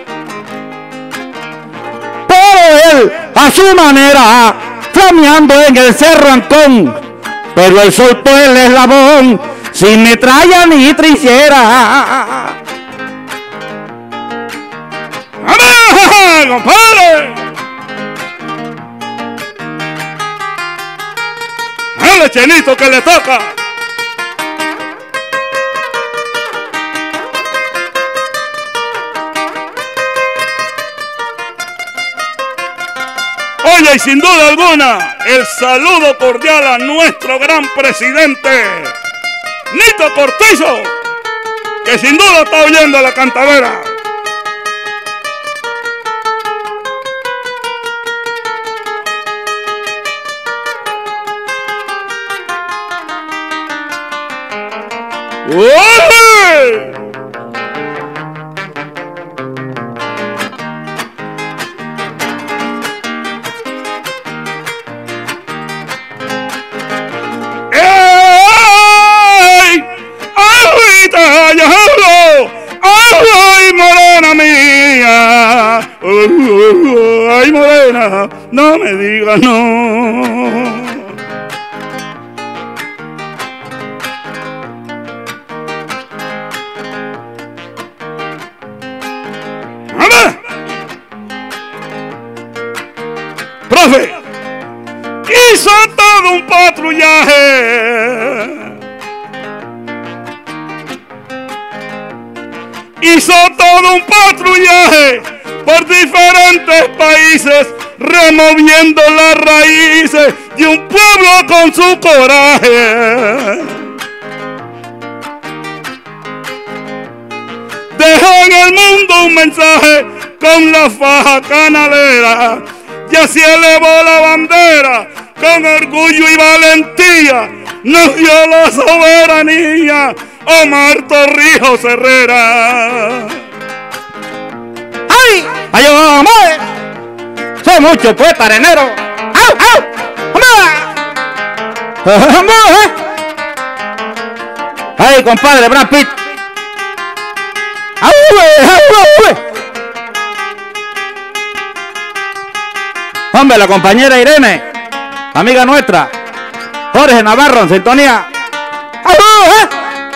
pero él a su manera, flameando en el Cerro Ancón, pero él soltó el eslabón sin metralla ni trinchera. ¡Vamos, compadre! ¡Dale, Chenito, que le toca! Oye, y sin duda alguna, el saludo cordial a nuestro gran presidente, Nito Cortizo, que sin duda está oyendo la cantadera. ¡Oye! ¡Ay, morena mía! ¡Ay, morena! No me digas no. ¡Vamos! ¡Profe! Hizo todo un patrullaje. Hizo todo un patrullaje por diferentes países, removiendo las raíces de un pueblo con su coraje. Dejó en el mundo un mensaje con la faja canalera, y así elevó la bandera con orgullo y valentía. Nos dio la soberanía Omar Torrijos Herrera. ¡Ay! ¡Ay, hombre! ¡Soy mucho poeta arenero! ¡Au, au! ¡Hombre! ¡Ay, compadre Brad Pitt! ¡Au, au, au! Hombre, la compañera Irene, amiga nuestra, Jorge Navarro en sintonía. ¡Au, eh!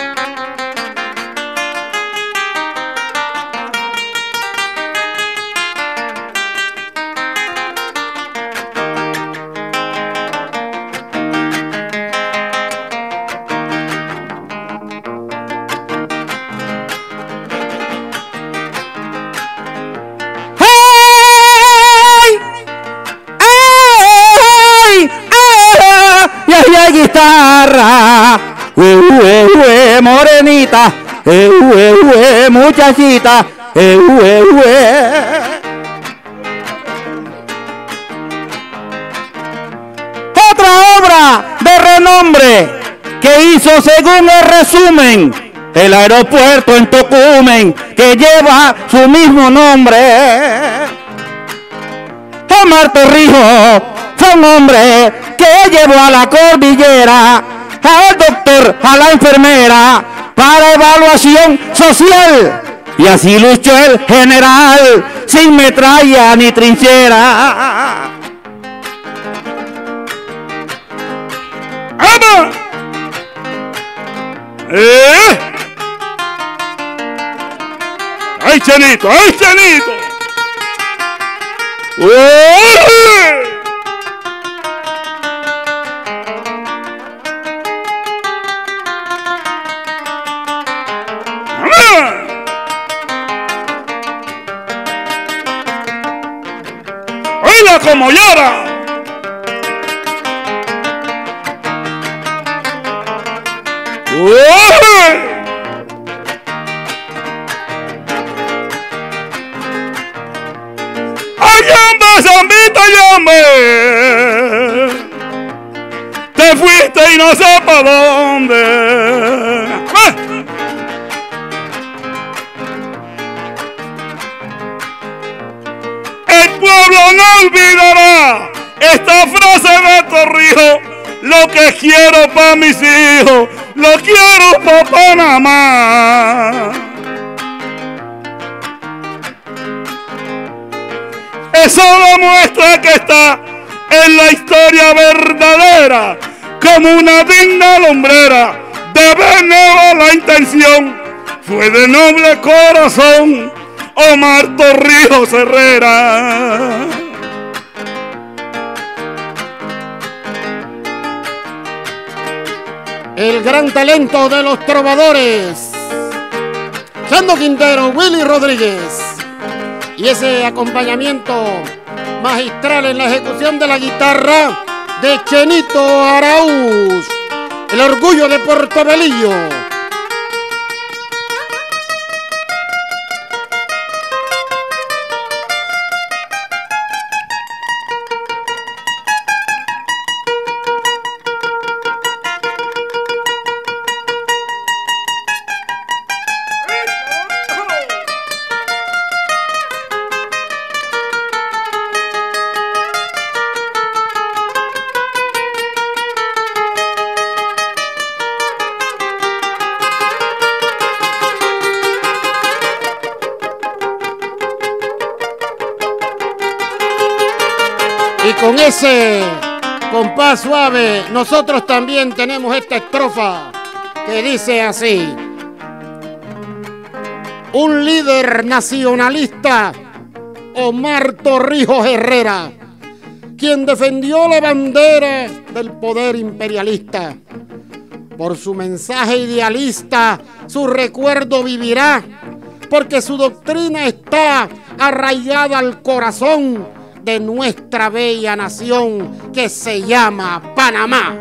Guitarra, ue, ue, ue, morenita, ue, ue, ue, muchachita, ue, ue, ue. Otra obra de renombre que hizo, según el resumen, el aeropuerto en Tocumen, que lleva su mismo nombre. Omar Torrijos fue un hombre que llevó a la cordillera al doctor, a la enfermera, para evaluación social. Y así luchó el general, sin metralla ni trinchera. ¡Vamos! ¿Eh? ¡Ay, Chenito! ¡Ay, Chenito! ¡Oh! ¡Oíla como llora! ¡Uy! ¡Ayambe, zambita, ayambe! Te fuiste y no sé para dónde. ¡Ah! El pueblo no olvidará esta frase de Torrijos. Lo que quiero para mis hijos, lo quiero para Panamá. Eso demuestra que está en la historia verdadera como una digna lumbrera de benévola intención. Fue de noble corazón Omar Torrijos Herrera. El gran talento de los trovadores, Chando Quintero, Willy Rodríguez, y ese acompañamiento magistral en la ejecución de la guitarra de Chenito Araúz, el orgullo de Portobelillo. Y con ese compás suave, nosotros también tenemos esta estrofa que dice así: un líder nacionalista, Omar Torrijos Herrera, quien defendió la bandera del poder imperialista. Por su mensaje idealista, su recuerdo vivirá, porque su doctrina está arraigada al corazón de nuestra bella nación que se llama Panamá.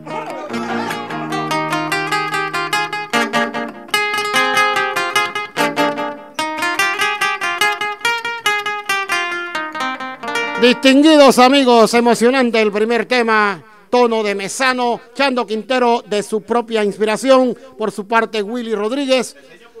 Distinguidos amigos, emocionante el primer tema, tono de Mesano, Chando Quintero de su propia inspiración, por su parte Willy Rodríguez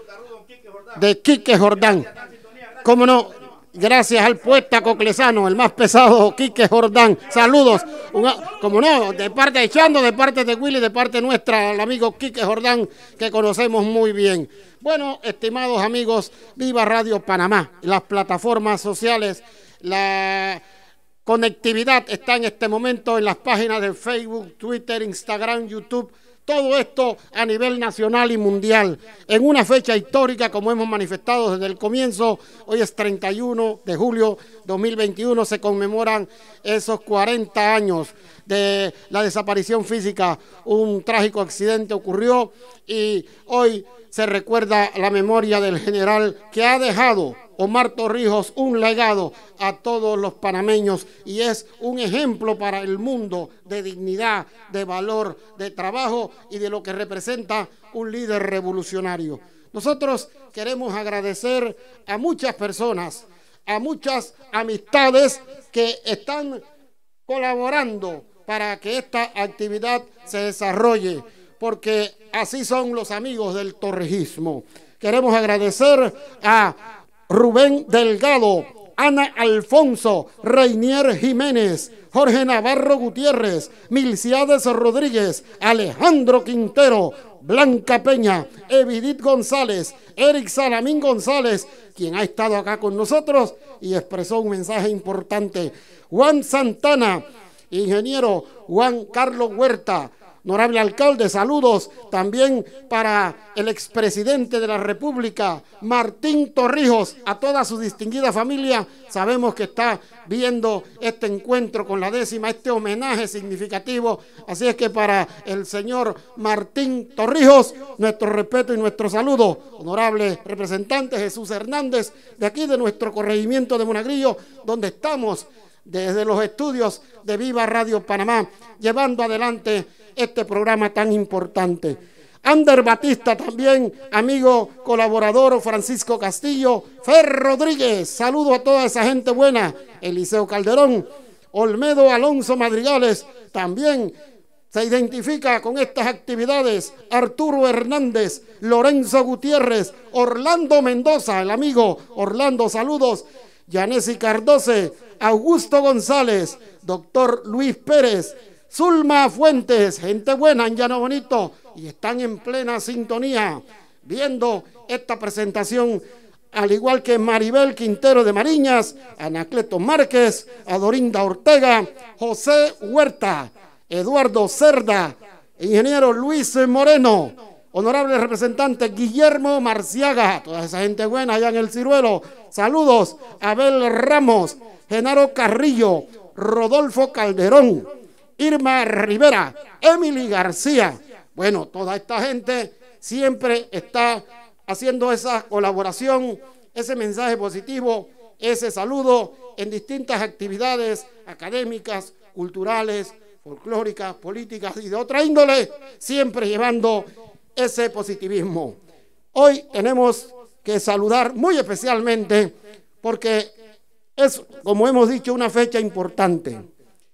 de Quique Jordán. Cómo no, gracias al poeta coclesano, el más pesado, Quique Jordán. Saludos, una, como no, de parte de Chando, de parte de Willy, de parte nuestra, el amigo Quique Jordán, que conocemos muy bien. Bueno, estimados amigos, viva Radio Panamá, las plataformas sociales, la conectividad está en este momento en las páginas de Facebook, Twitter, Instagram, YouTube. Todo esto a nivel nacional y mundial, en una fecha histórica como hemos manifestado desde el comienzo. Hoy es treinta y uno de julio de dos mil veintiuno, se conmemoran esos cuarenta años de la desaparición física. Un trágico accidente ocurrió y hoy se recuerda la memoria del general que ha dejado Omar Torrijos un legado a todos los panameños y es un ejemplo para el mundo de dignidad, de valor, de trabajo y de lo que representa un líder revolucionario. Nosotros queremos agradecer a muchas personas, a muchas amistades que están colaborando para que esta actividad se desarrolle, porque así son los amigos del torrijismo. Queremos agradecer a Rubén Delgado, Ana Alfonso, Reinier Jiménez, Jorge Navarro Gutiérrez, Milciades Rodríguez, Alejandro Quintero, Blanca Peña, Evidit González, Eric Salamín González, quien ha estado acá con nosotros y expresó un mensaje importante, Juan Santana, ingeniero Juan Carlos Huerta, honorable alcalde, saludos también para el expresidente de la República, Martín Torrijos, a toda su distinguida familia. Sabemos que está viendo este encuentro con la décima, este homenaje significativo. Así es que para el señor Martín Torrijos, nuestro respeto y nuestro saludo. Honorable representante Jesús Hernández, de aquí de nuestro corregimiento de Monagrillo, donde estamos desde los estudios de Viva Radio Panamá, llevando adelante este programa tan importante. Ander Batista también, amigo colaborador Francisco Castillo, Fer Rodríguez, saludo a toda esa gente buena, Eliseo Calderón, Olmedo Alonso Madrigales, también se identifica con estas actividades, Arturo Hernández, Lorenzo Gutiérrez, Orlando Mendoza, el amigo Orlando, saludos, Yanesi Cardoce, Augusto González, doctor Luis Pérez, Zulma Fuentes, gente buena en Llano Bonito, y están en plena sintonía viendo esta presentación, al igual que Maribel Quintero de Mariñas, Anacleto Márquez, Adorinda Ortega, José Huerta, Eduardo Cerda, ingeniero Luis Moreno, honorable representante Guillermo Marciaga, toda esa gente buena allá en el Ciruelo, saludos, Abel Ramos, Genaro Carrillo, Rodolfo Calderón, Irma Rivera, Emily García. Bueno, toda esta gente siempre está haciendo esa colaboración, ese mensaje positivo, ese saludo en distintas actividades académicas, culturales, folclóricas, políticas y de otra índole, siempre llevando ese positivismo. Hoy tenemos que saludar muy especialmente porque es, como hemos dicho, una fecha importante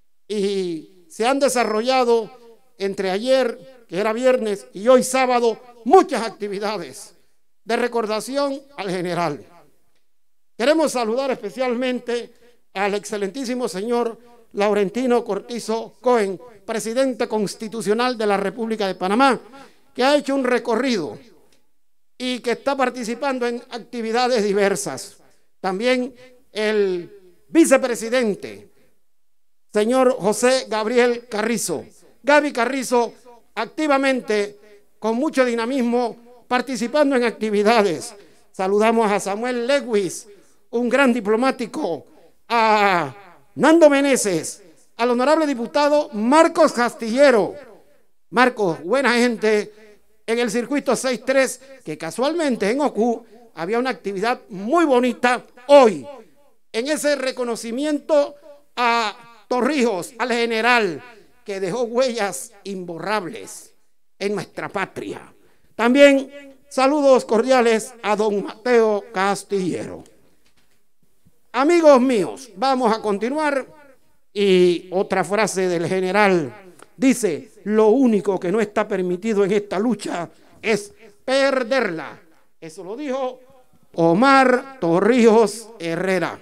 y se han desarrollado entre ayer, que era viernes, y hoy sábado, muchas actividades de recordación al general. Queremos saludar especialmente al excelentísimo señor Laurentino Cortizo Cohen, presidente constitucional de la República de Panamá, que ha hecho un recorrido y que está participando en actividades diversas. También el vicepresidente, señor José Gabriel Carrizo. Gaby Carrizo, activamente, con mucho dinamismo, participando en actividades. Saludamos a Samuel Lewis, un gran diplomático, a Nando Meneses, al honorable diputado Marcos Castillero. Marcos, buena gente en el circuito sesenta y tres, que casualmente en Ocú había una actividad muy bonita hoy, en ese reconocimiento a Torrijos, al general, que dejó huellas imborrables en nuestra patria. También saludos cordiales a don Mateo Castillero. Amigos míos, vamos a continuar y otra frase del general dice: lo único que no está permitido en esta lucha es perderla. Eso lo dijo Omar Torrijos Herrera.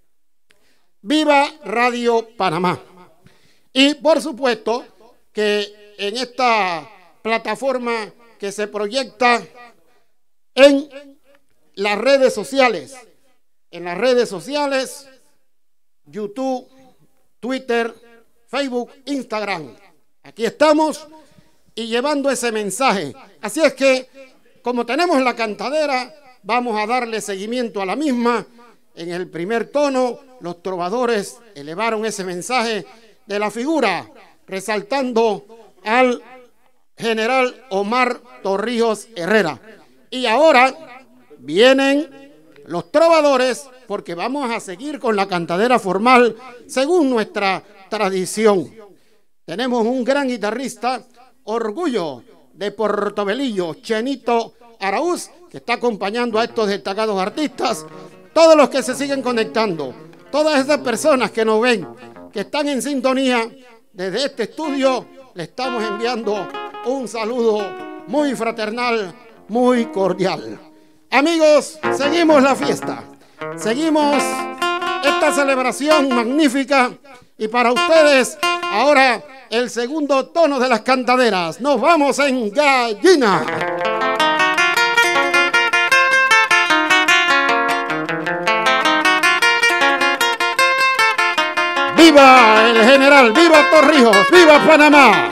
Viva Radio Panamá. Y por supuesto que en esta plataforma que se proyecta en las redes sociales, en las redes sociales, YouTube, Twitter, Facebook, Instagram. Aquí estamos y llevando ese mensaje. Así es que, como tenemos la cantadera, vamos a darle seguimiento a la misma. En el primer tono, los trovadores elevaron ese mensaje de la figura, resaltando al general Omar Torrijos Herrera. Y ahora vienen los trovadores, porque vamos a seguir con la cantadera formal según nuestra tradición. Tenemos un gran guitarrista, orgullo de Portobelillo, Chenito Araúz, que está acompañando a estos destacados artistas. Todos los que se siguen conectando, todas esas personas que nos ven, que están en sintonía, desde este estudio le estamos enviando un saludo muy fraternal, muy cordial. Amigos, seguimos la fiesta, seguimos esta celebración magnífica y para ustedes ahora el segundo tono de las cantaderas. Nos vamos en gallina. ¡Viva el general! ¡Viva Torrijos! ¡Viva Panamá!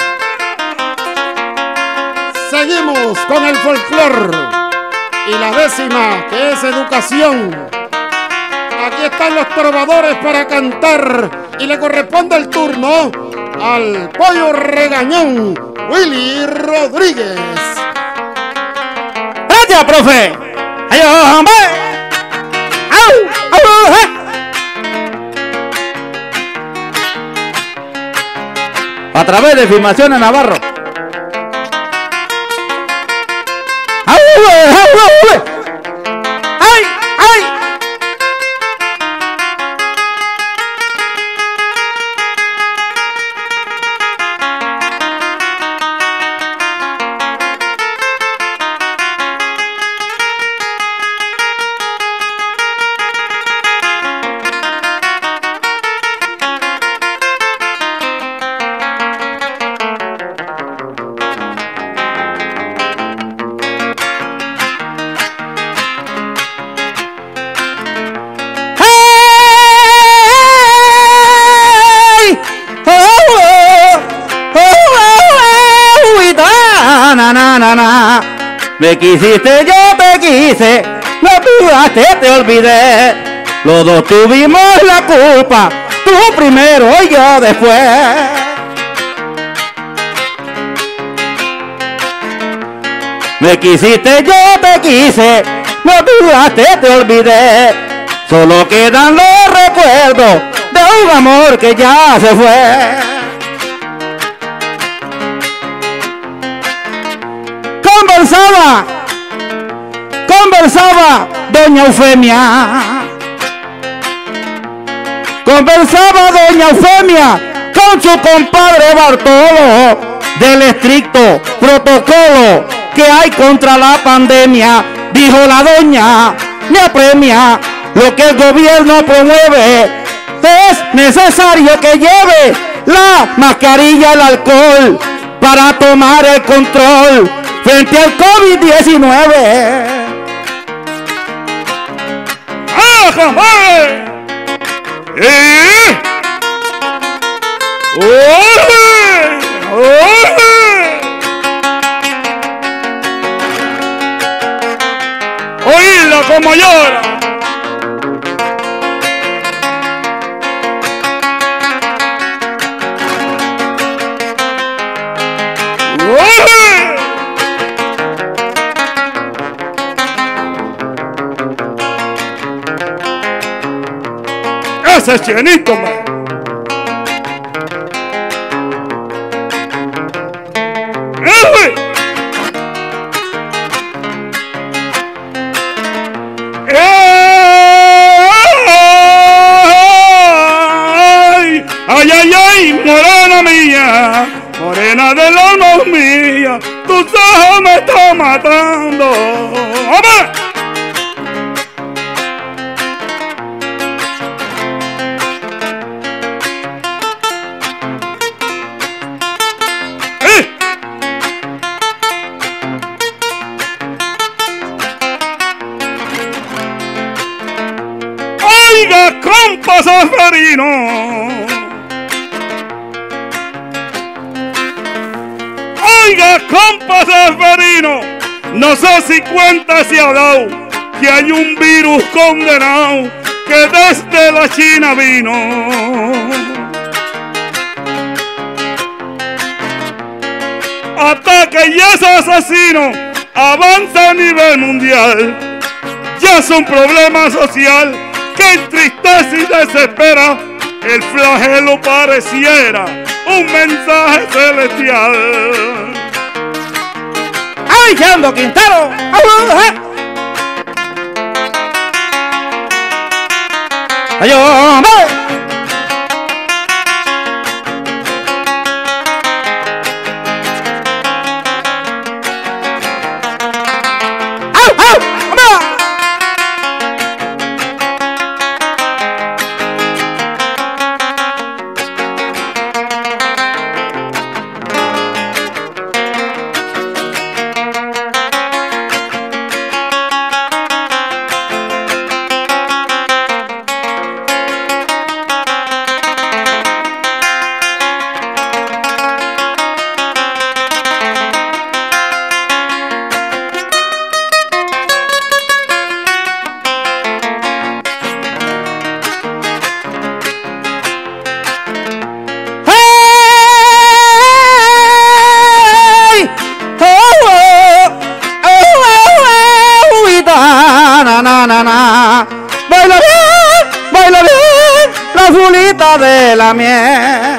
Seguimos con el folclor y la décima, que es educación. Aquí están los trovadores para cantar y le corresponde el turno al pollo regañón, Willy Rodríguez. ¡Gracias, profe! ¡Ay, hombre! ¡Au! ¡Au! ¡Eh! A través de Filmaciones Navarro. ¡Ay! ¡Ay! Me quisiste, yo te quise, no dudaste, te olvidé. Los dos tuvimos la culpa, tú primero y yo después. Me quisiste, yo te quise, no dudaste, te olvidé. Solo quedan los recuerdos de un amor que ya se fue. Conversaba, conversaba doña Eufemia, conversaba doña Eufemia con su compadre Bartolo del estricto protocolo que hay contra la pandemia. Dijo la doña, me apremia lo que el gobierno promueve, es necesario que lleve la mascarilla, el alcohol para tomar el control frente al COVID diecinueve. ¡Ajá! ¡Eh! ¡Oye! ¡Oye! ¡Oíla como llora! Ese es Chenito, man. ¡Eh! ¡Ay! ¡Ay, ay, ay! Morena mía, morena del alma mía, tus ojos me están matando. ¡Vamos! Oiga, compa Seferino, oiga, compa Seferino, no sé si cuenta se ha dado que hay un virus condenado que desde la China vino. Ataca y es asesino, avanza a nivel mundial, ya es un problema social que entristece y desespera, el flagelo pareciera un mensaje celestial. ¡Ay, que ando Quintero! ¡Ay, hombre! ¡Au, au! Baila bien, baila bien, la fulita de la miel.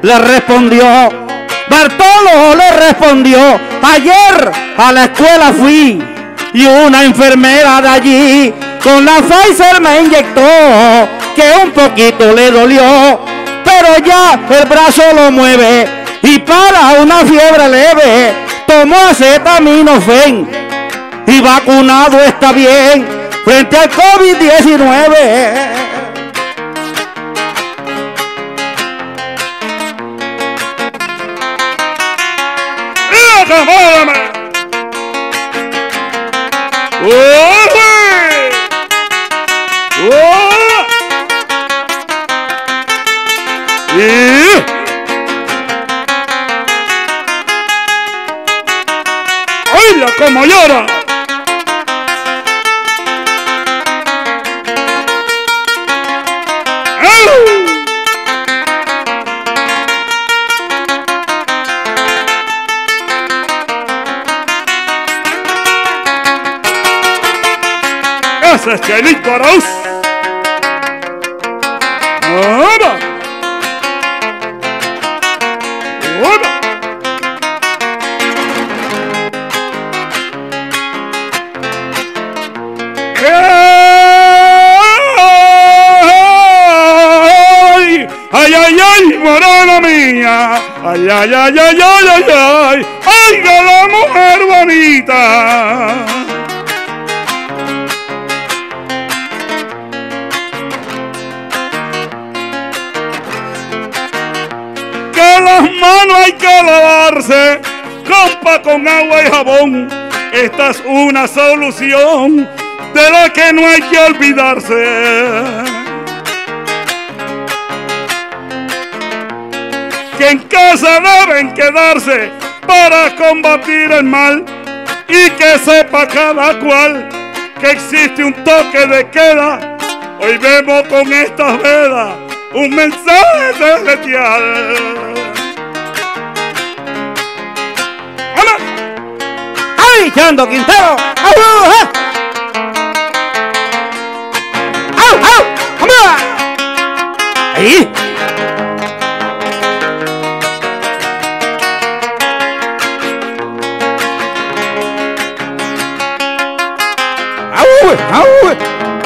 le respondió. Bartolo le respondió, ayer a la escuela fui y una enfermera de allí con la Pfizer me inyectó, que un poquito le dolió, pero ya el brazo lo mueve y para una fiebre leve tomó acetaminofén y vacunado está bien frente al COVID diecinueve. ¡Oíla como llora! ¡Ese es Chelito Arauz! ¡Hola! ¡Hola! ¡Ay, ay, ay, morena mía! ¡Ay, ay, ay, ay, ay, ay, ay! ¡Oiga la mujer bonita! Que las manos hay que lavarse, compa, con agua y jabón. Esta es una solución de la que no hay que olvidarse. Que en casa deben quedarse para combatir el mal y que sepa cada cual que existe un toque de queda. Hoy vemos con estas vedas un mensaje celestial. ¡Hola! ¡Ay, Chando Quintero! ¡Au, au! ¡Au, au! ¡Vamos! ¡Ahí! ¡Au, au!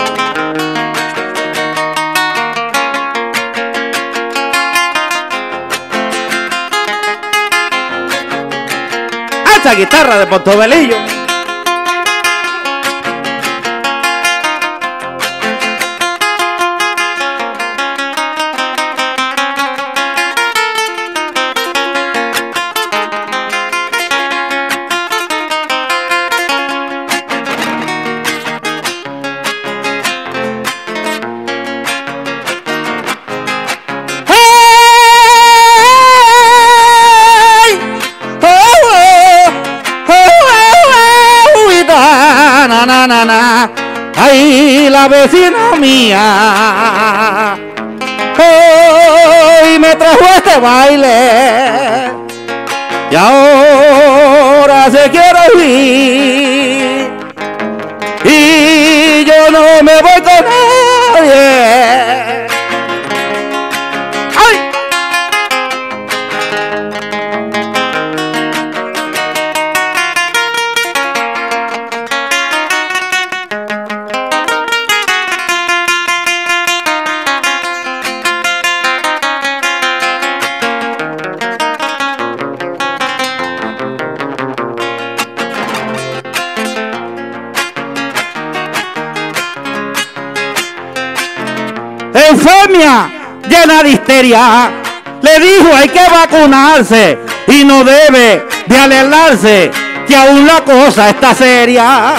Esa guitarra de Portobelillo. Ay, la vecina mía hoy me trajo este baile y ahora se quiere ir y yo no me voy con nadie. ¡Ay! Eufemia, llena de histeria, le dijo hay que vacunarse y no debe de alegrarse que aún la cosa está seria.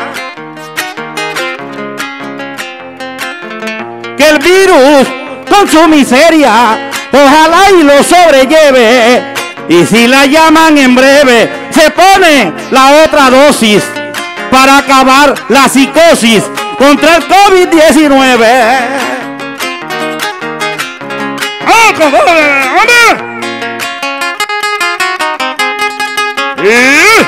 Que el virus con su miseria ojalá y lo sobrelleve y si la llaman en breve se pone la otra dosis para acabar la psicosis contra el COVID diecinueve. ¡Ah, compadre! ¡Hombre! ¿Eh?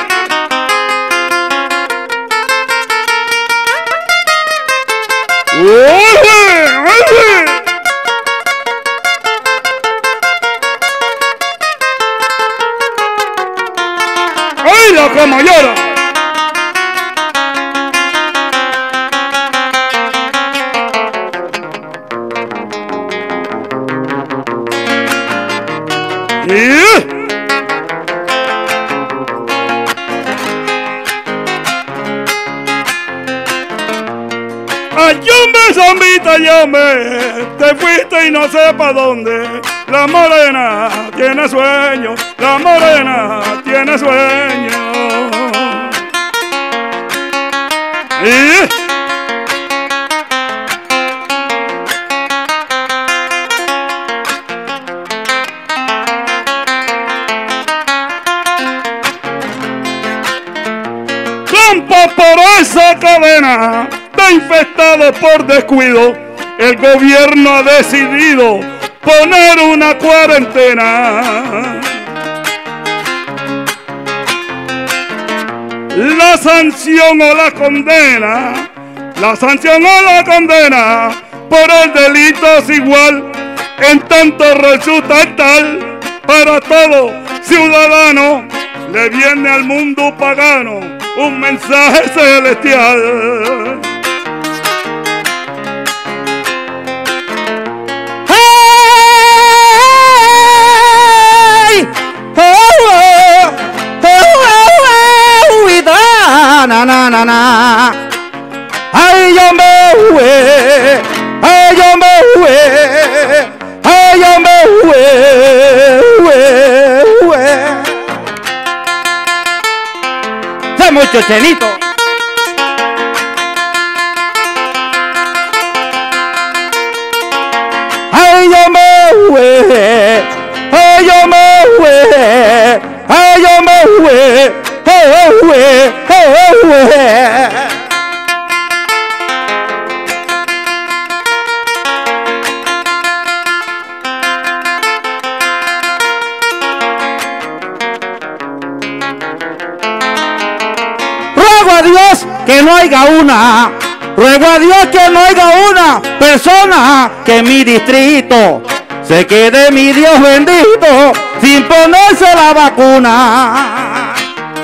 ¡Oye! ¡Oye! hombre, te fuiste y no sé pa' dónde. La morena tiene sueño, la morena tiene sueño. ¿Y? Por esa cadena de infectados por descuido, el gobierno ha decidido poner una cuarentena. La sanción o la condena, la sanción o la condena por el delito es igual, en tanto resulta tal para todo ciudadano, le viene al mundo pagano un mensaje celestial. ¡Hey! ¡Oh, oh! ¡Oh, oh, oh! ¡Y da, na, na, na, na! ¡Ay, yo me hué! ¡Ay, yo me hué! ¡Ay, yo me hué! ¡Hué, hué! Mucho Chenito. Ay, yo me hué, ay, yo me hué, ay, yo me hué, ay, hué, ay, hué. Ruego a Dios que no haya una, ruego a Dios que no haya una persona que en mi distrito se quede, mi Dios bendito, sin ponerse la vacuna.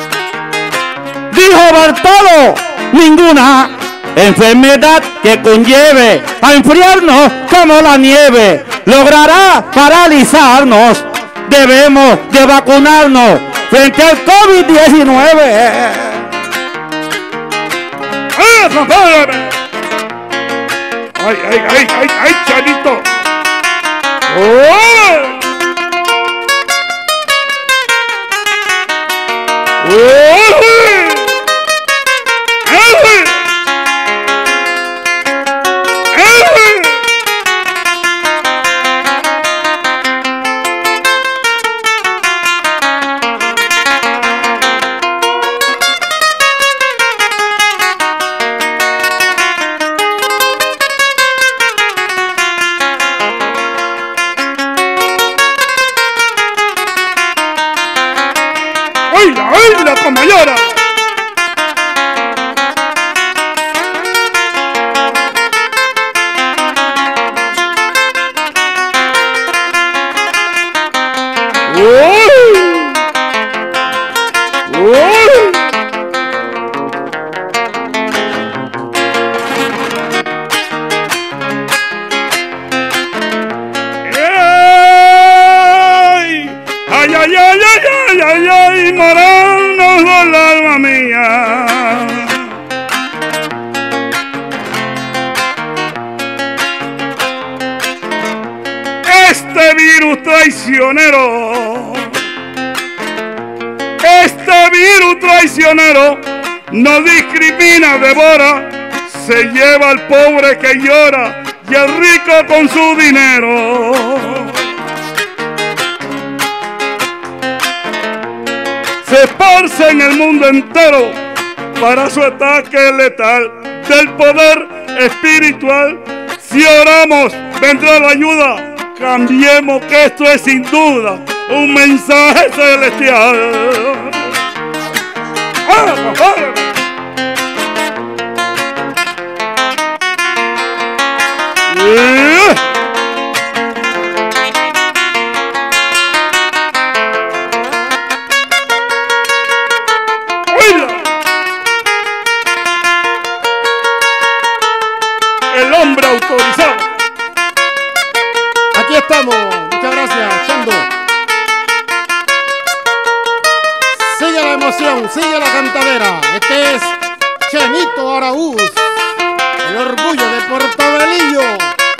Dijo Bartolo, ninguna enfermedad que conlleve a enfriarnos como la nieve logrará paralizarnos. Debemos de vacunarnos frente al COVID diecinueve. ¡Ay, ay, ay, ay, ay, Chanito! ¡Oh! ¡Oh! ¡Oíla, oíla, Comayora! ¡Uy! ¡Uy! ¡Ay, ay, ay, ay, ay, ay, ay, moranos del alma mía! Este virus traicionero, este virus traicionero no discrimina, devora, se lleva al pobre que llora y al rico con su dinero. Se esparce en el mundo entero para su ataque letal del poder espiritual. Si oramos, vendrá la ayuda. Cambiemos, que esto es sin duda un mensaje celestial. ¡Ah, papá! ¡Eh! El hombre autorizado. Aquí estamos. Muchas gracias, Chando. Sigue la emoción, sigue la cantadera. Este es Chenito Araúz, el orgullo de Portobelillo.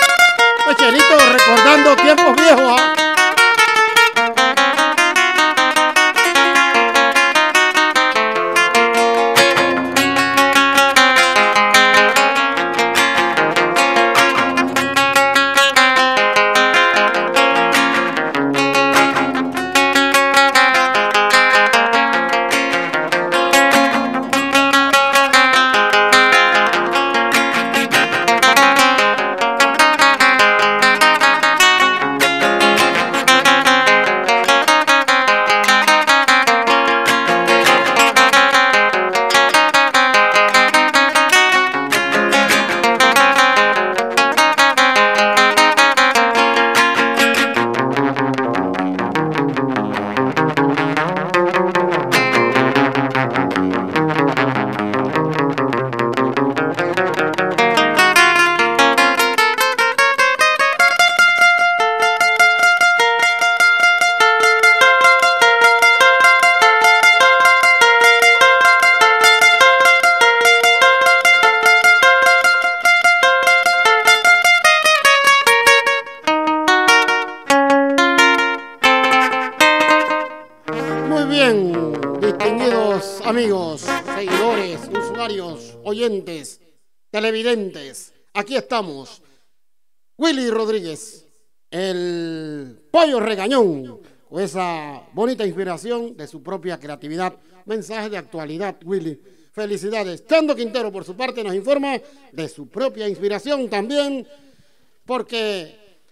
Amigos, seguidores, usuarios, oyentes, televidentes, aquí estamos. Willy Rodríguez, el pollo regañón, con esa bonita inspiración de su propia creatividad. Mensaje de actualidad, Willy. Felicidades. Chando Quintero, por su parte, nos informa de su propia inspiración también, porque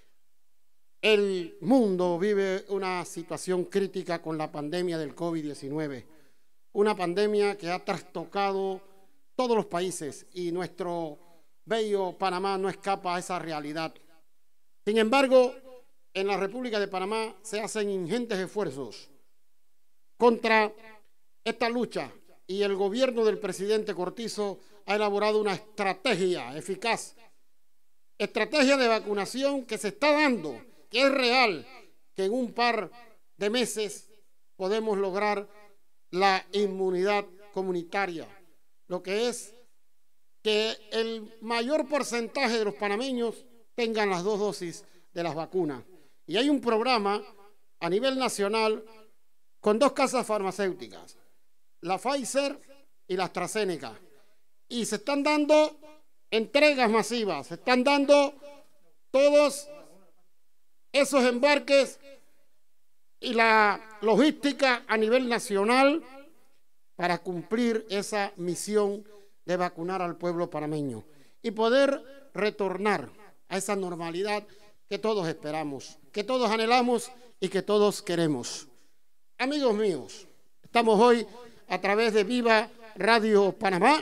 el mundo vive una situación crítica con la pandemia del COVID diecinueve. Una pandemia que ha trastocado todos los países y nuestro bello Panamá no escapa a esa realidad. Sin embargo, en la República de Panamá se hacen ingentes esfuerzos contra esta lucha y el gobierno del presidente Cortizo ha elaborado una estrategia eficaz, estrategia de vacunación que se está dando, que es real, que en un par de meses podemos lograr la inmunidad comunitaria, lo que es que el mayor porcentaje de los panameños tengan las dos dosis de las vacunas. Y hay un programa a nivel nacional con dos casas farmacéuticas, la Pfizer y la AstraZeneca, y se están dando entregas masivas, se están dando todos esos embarques y la logística a nivel nacional para cumplir esa misión de vacunar al pueblo panameño y poder retornar a esa normalidad que todos esperamos, que todos anhelamos y que todos queremos. Amigos míos, estamos hoy a través de Viva Radio Panamá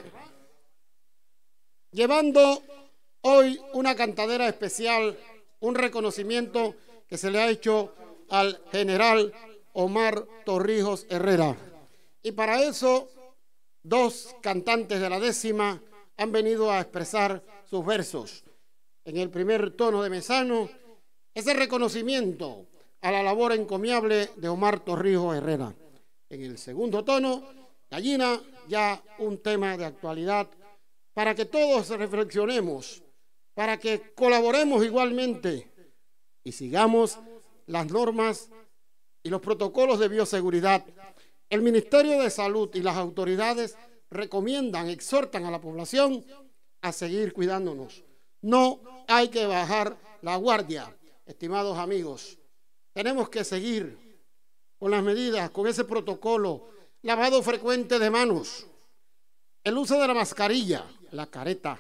llevando hoy una cantadera especial, un reconocimiento que se le ha hecho al general Omar Torrijos Herrera. Y para eso, dos cantantes de la décima han venido a expresar sus versos. En el primer tono de Mesano, ese reconocimiento a la labor encomiable de Omar Torrijos Herrera. En el segundo tono, Gallina, ya un tema de actualidad para que todos reflexionemos, para que colaboremos igualmente y sigamos las normas y los protocolos de bioseguridad. El Ministerio de Salud y las autoridades recomiendan, exhortan a la población a seguir cuidándonos. No hay que bajar la guardia, estimados amigos. Tenemos que seguir con las medidas, con ese protocolo, lavado frecuente de manos, el uso de la mascarilla, la careta,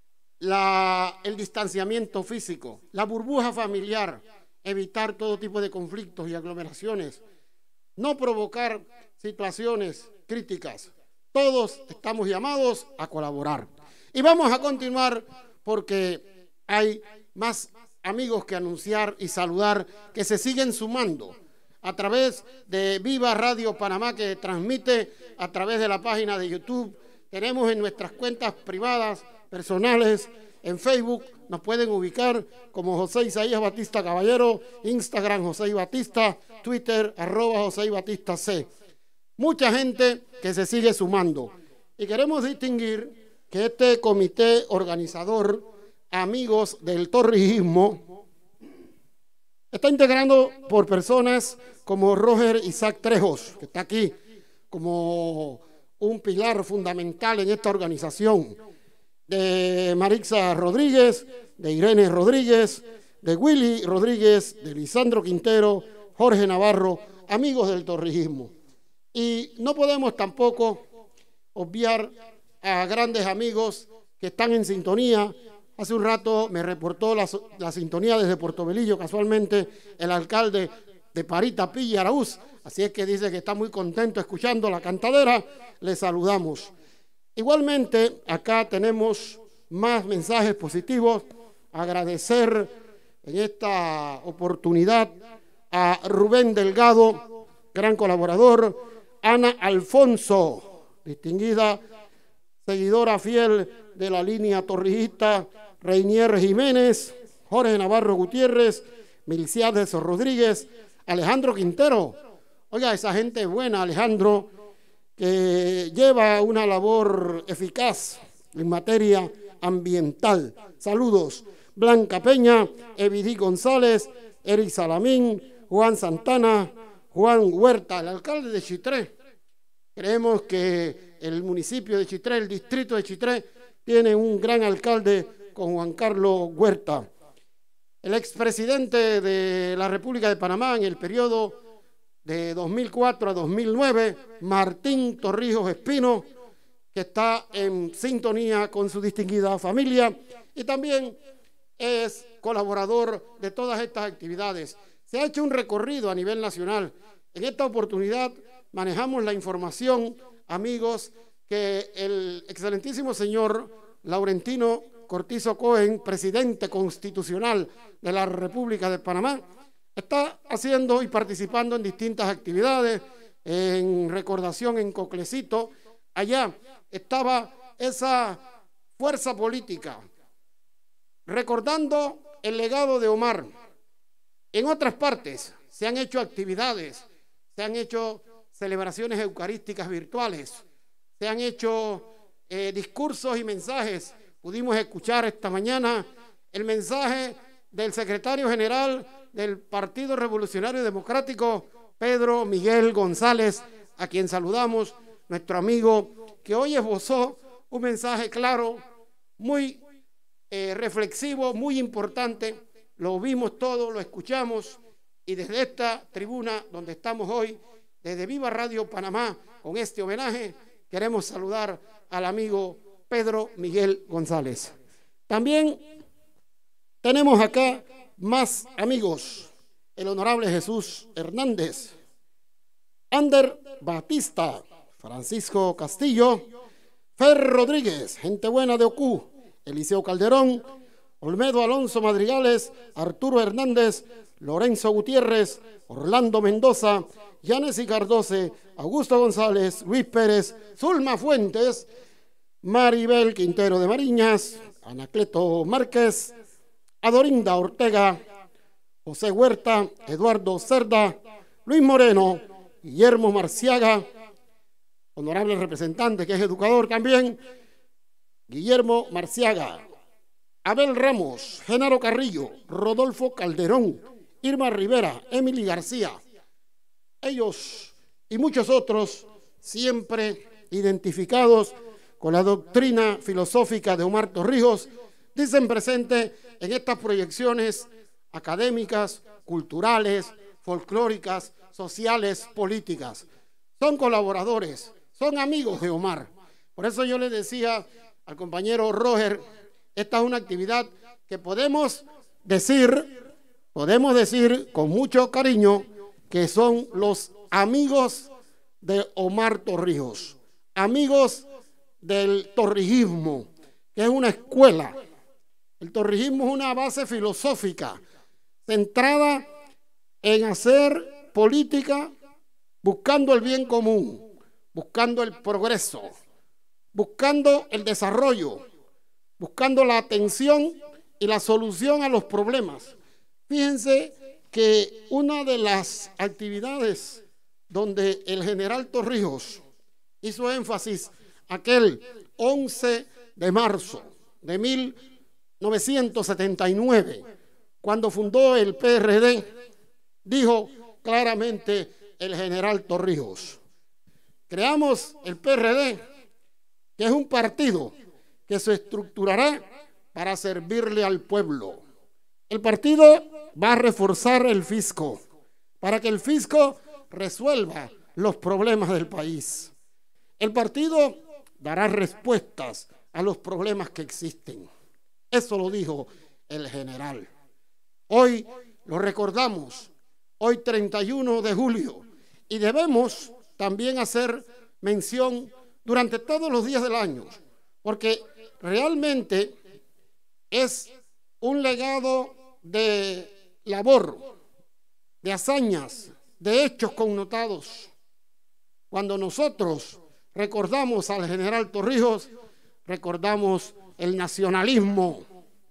la, el distanciamiento físico, la burbuja familiar, evitar todo tipo de conflictos y aglomeraciones, no provocar situaciones críticas. Todos estamos llamados a colaborar. Y vamos a continuar porque hay más amigos que anunciar y saludar que se siguen sumando a través de Viva Radio Panamá, que transmite a través de la página de YouTube. Tenemos en nuestras cuentas privadas, personales, en Facebook, nos pueden ubicar como José Isaías Batista Caballero, Instagram José Batista, Twitter arroba José Batista C. Mucha gente que se sigue sumando. Y queremos distinguir que este comité organizador, amigos del torrijismo, está integrando por personas como Roger Isaac Trejos, que está aquí como un pilar fundamental en esta organización, de Marixa Rodríguez, de Irene Rodríguez, de Willy Rodríguez, de Lisandro Quintero, Jorge Navarro, amigos del torrijismo. Y no podemos tampoco obviar a grandes amigos que están en sintonía. Hace un rato me reportó la, la sintonía desde Puerto Velillo, casualmente, el alcalde de Parita Pilla Araúz, así es que dice que está muy contento escuchando la cantadera. Le saludamos. Igualmente, acá tenemos más mensajes positivos. Agradecer en esta oportunidad a Rubén Delgado, gran colaborador, Ana Alfonso, distinguida seguidora fiel de la línea torrijista, Reinier Jiménez, Jorge Navarro Gutiérrez, Milciades Rodríguez, Alejandro Quintero. Oiga, esa gente buena, Alejandro, que lleva una labor eficaz en materia ambiental. Saludos. Blanca Peña, Evidí González, Eric Salamín, Juan Santana, Juan Huerta, el alcalde de Chitré. Creemos que el municipio de Chitré, el distrito de Chitré, tiene un gran alcalde con Juan Carlos Huerta. El expresidente de la República de Panamá en el periodo de dos mil cuatro a dos mil nueve, Martín Torrijos Espino, que está en sintonía con su distinguida familia y también es colaborador de todas estas actividades. Se ha hecho un recorrido a nivel nacional. En esta oportunidad manejamos la información, amigos, que el excelentísimo señor Laurentino Cortizo Cohen, presidente constitucional de la República de Panamá, está haciendo y participando en distintas actividades, en recordación en Coclecito. Allá estaba esa fuerza política, recordando el legado de Omar. En otras partes se han hecho actividades, se han hecho celebraciones eucarísticas virtuales, se han hecho eh, discursos y mensajes. Pudimos escuchar esta mañana el mensaje del secretario general del Partido Revolucionario Democrático, Pedro Miguel González, a quien saludamos, nuestro amigo, que hoy esbozó un mensaje claro, muy eh, reflexivo, muy importante. Lo vimos todo, lo escuchamos, y desde esta tribuna donde estamos hoy, desde Viva Radio Panamá, con este homenaje, queremos saludar al amigo Pedro Miguel González. También tenemos acá más amigos: el honorable Jesús Hernández, Ander Batista, Francisco Castillo, Fer Rodríguez, gente buena de Ocú, Eliseo Calderón, Olmedo Alonso Madrigales, Arturo Hernández, Lorenzo Gutiérrez, Orlando Mendoza, Yanesi Cardoce, Augusto González, Luis Pérez, Zulma Fuentes, Maribel Quintero de Mariñas, Anacleto Márquez, Adorinda Ortega, José Huerta, Eduardo Cerda, Luis Moreno, Guillermo Marciaga, honorable representante que es educador también, Guillermo Marciaga, Abel Ramos, Genaro Carrillo, Rodolfo Calderón, Irma Rivera, Emily García. Ellos y muchos otros, siempre identificados con la doctrina filosófica de Omar Torrijos, dicen presente en estas proyecciones académicas, culturales, folclóricas, sociales, políticas. Son colaboradores, son amigos de Omar. Por eso yo le decía al compañero Roger, esta es una actividad que podemos decir, podemos decir con mucho cariño que son los amigos de Omar Torrijos, amigos del torrijismo, que es una escuela. El torrijismo es una base filosófica centrada en hacer política buscando el bien común, buscando el progreso, buscando el desarrollo, buscando la atención y la solución a los problemas. Fíjense que una de las actividades donde el general Torrijos hizo énfasis aquel once de marzo de mil novecientos setenta y nueve, cuando fundó el P R D, dijo claramente el general Torrijos: creamos el P R D, que es un partido que se estructurará para servirle al pueblo. El partido va a reforzar el fisco para que el fisco resuelva los problemas del país. El partido dará respuestas a los problemas que existen. Eso lo dijo el general. Hoy lo recordamos, hoy treinta y uno de julio, y debemos también hacer mención durante todos los días del año, porque realmente es un legado de labor, de hazañas, de hechos connotados. Cuando nosotros recordamos al general Torrijos, recordamos el nacionalismo,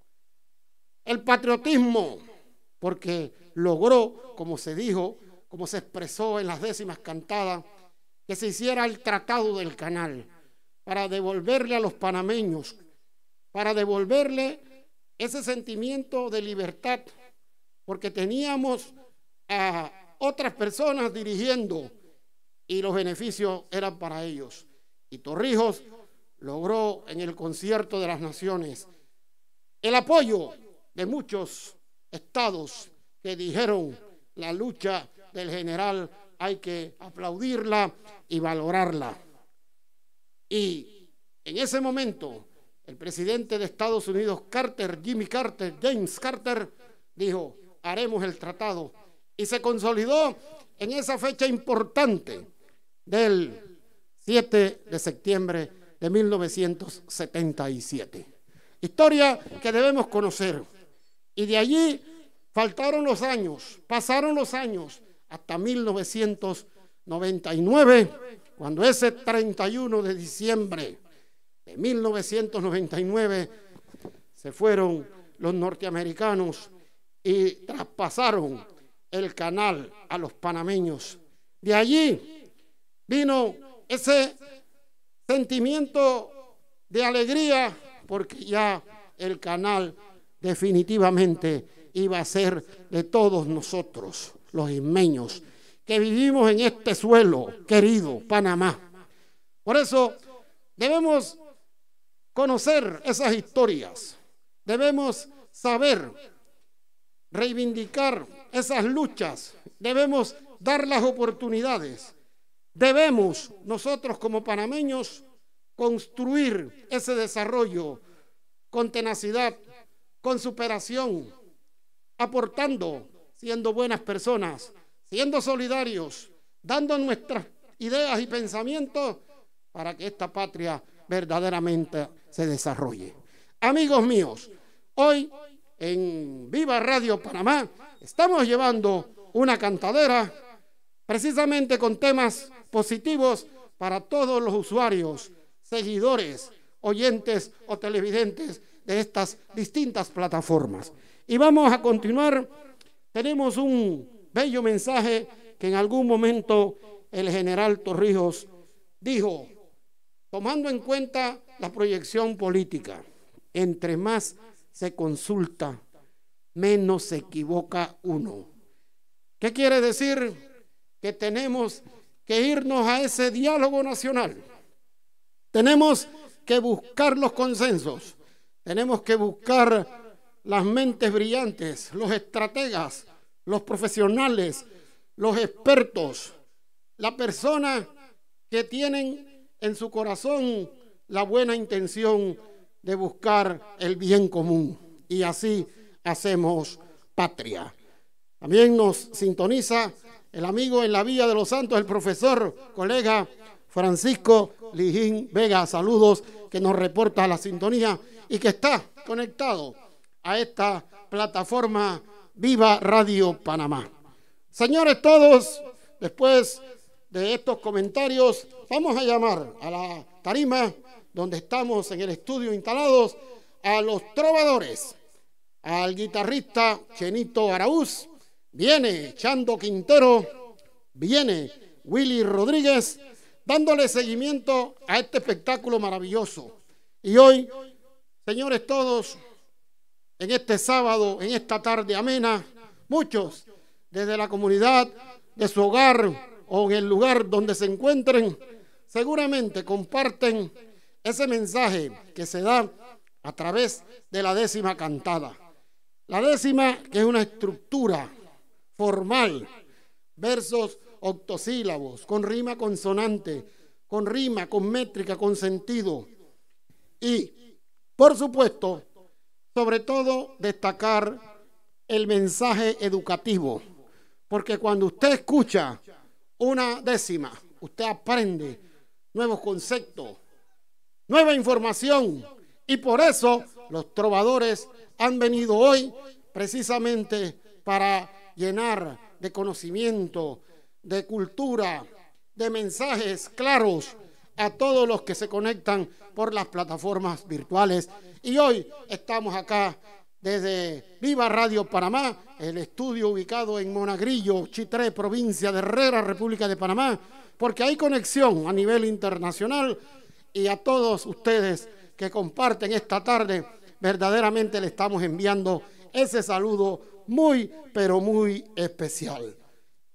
el patriotismo, porque logró, como se dijo, como se expresó en las décimas cantadas, que se hiciera el Tratado del Canal para devolverle a los panameños, para devolverle ese sentimiento de libertad, porque teníamos a otras personas dirigiendo y los beneficios eran para ellos. Y Torrijos logró en el concierto de las naciones el apoyo de muchos estados que dijeron: la lucha del general hay que aplaudirla y valorarla. Y en ese momento el presidente de Estados Unidos, Carter, Jimmy Carter, James Carter, dijo: haremos el tratado. Y se consolidó en esa fecha importante del siete de septiembre de mil novecientos setenta y siete. Historia que debemos conocer. Y de allí faltaron los años, pasaron los años, hasta mil novecientos noventa y nueve, cuando ese treinta y uno de diciembre de mil novecientos noventa y nueve se fueron los norteamericanos y traspasaron el canal a los panameños. De allí vino ese sentimiento de alegría, porque ya el canal definitivamente iba a ser de todos nosotros, los ismeños, que vivimos en este suelo querido, Panamá. Por eso debemos conocer esas historias, debemos saber reivindicar esas luchas, debemos dar las oportunidades, debemos nosotros como panameños construir ese desarrollo con tenacidad, con superación, aportando, siendo buenas personas, siendo solidarios, dando nuestras ideas y pensamientos para que esta patria verdaderamente se desarrolle. Amigos míos, hoy en Viva Radio Panamá estamos llevando una cantadera precisamente con temas positivos para todos los usuarios, seguidores, oyentes o televidentes de estas distintas plataformas. Y vamos a continuar. Tenemos un bello mensaje que en algún momento el general Torrijos dijo, tomando en cuenta la proyección política: entre más se consulta, menos se equivoca uno. ¿Qué quiere decir? Que tenemos que irnos a ese diálogo nacional. Tenemos que buscar los consensos, tenemos que buscar las mentes brillantes, los estrategas, los profesionales, los expertos, la persona que tienen en su corazón la buena intención de buscar el bien común, y así hacemos patria. También nos sintoniza el amigo en la Villa de los Santos, el profesor, colega Francisco Lijín Vega, saludos, que nos reporta la sintonía y que está conectado a esta plataforma Viva Radio Panamá. Señores todos, después de estos comentarios, vamos a llamar a la tarima donde estamos en el estudio instalados a los trovadores, al guitarrista Chenito Araúz, viene Chando Quintero, viene Willy Rodríguez, dándole seguimiento a este espectáculo maravilloso. Y hoy, señores todos, en este sábado, en esta tarde amena, muchos desde la comunidad, de su hogar o en el lugar donde se encuentren, seguramente comparten ese mensaje que se da a través de la décima cantada. La décima, que es una estructura formal, versos octosílabos, con rima consonante, con rima, con métrica, con sentido. Y, por supuesto, sobre todo, destacar el mensaje educativo, porque cuando usted escucha una décima, usted aprende nuevos conceptos, nueva información, y por eso los trovadores han venido hoy precisamente para llenar de conocimiento, de cultura, de mensajes claros a todos los que se conectan por las plataformas virtuales. Y hoy estamos acá desde Viva Radio Panamá, el estudio ubicado en Monagrillo, Chitré, provincia de Herrera, República de Panamá, porque hay conexión a nivel internacional, y a todos ustedes que comparten esta tarde, verdaderamente le estamos enviando ese saludo muy, pero muy especial.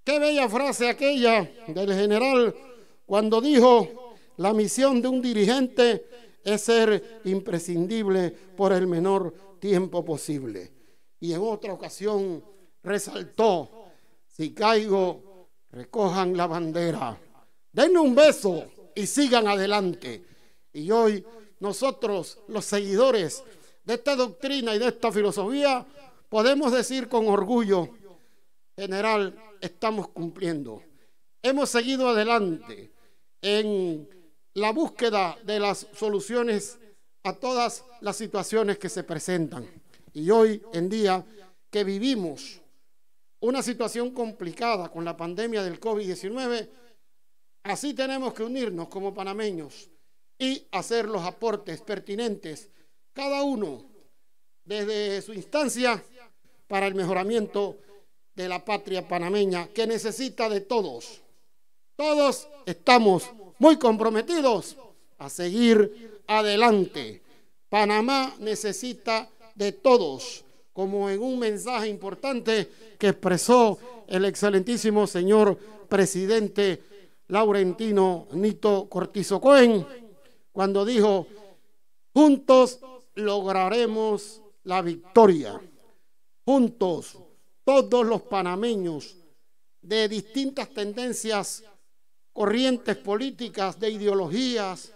Qué bella frase aquella del general cuando dijo: la misión de un dirigente es ser imprescindible por el menor tiempo posible. Y en otra ocasión resaltó: si caigo, recojan la bandera, denme un beso y sigan adelante. Y hoy nosotros, los seguidores de esta doctrina y de esta filosofía, podemos decir con orgullo: general, estamos cumpliendo. Hemos seguido adelante en la búsqueda de las soluciones a todas las situaciones que se presentan. Y hoy en día que vivimos una situación complicada con la pandemia del COVID diecinueve, así tenemos que unirnos como panameños y hacer los aportes pertinentes, cada uno desde su instancia, para el mejoramiento de la patria panameña, que necesita de todos. Todos estamos muy comprometidos a seguir adelante. Panamá necesita de todos, como en un mensaje importante que expresó el excelentísimo señor presidente Laurentino Nito Cortizo Cohen, cuando dijo: juntos lograremos la victoria. Juntos, todos los panameños de distintas tendencias, corrientes políticas, de ideologías,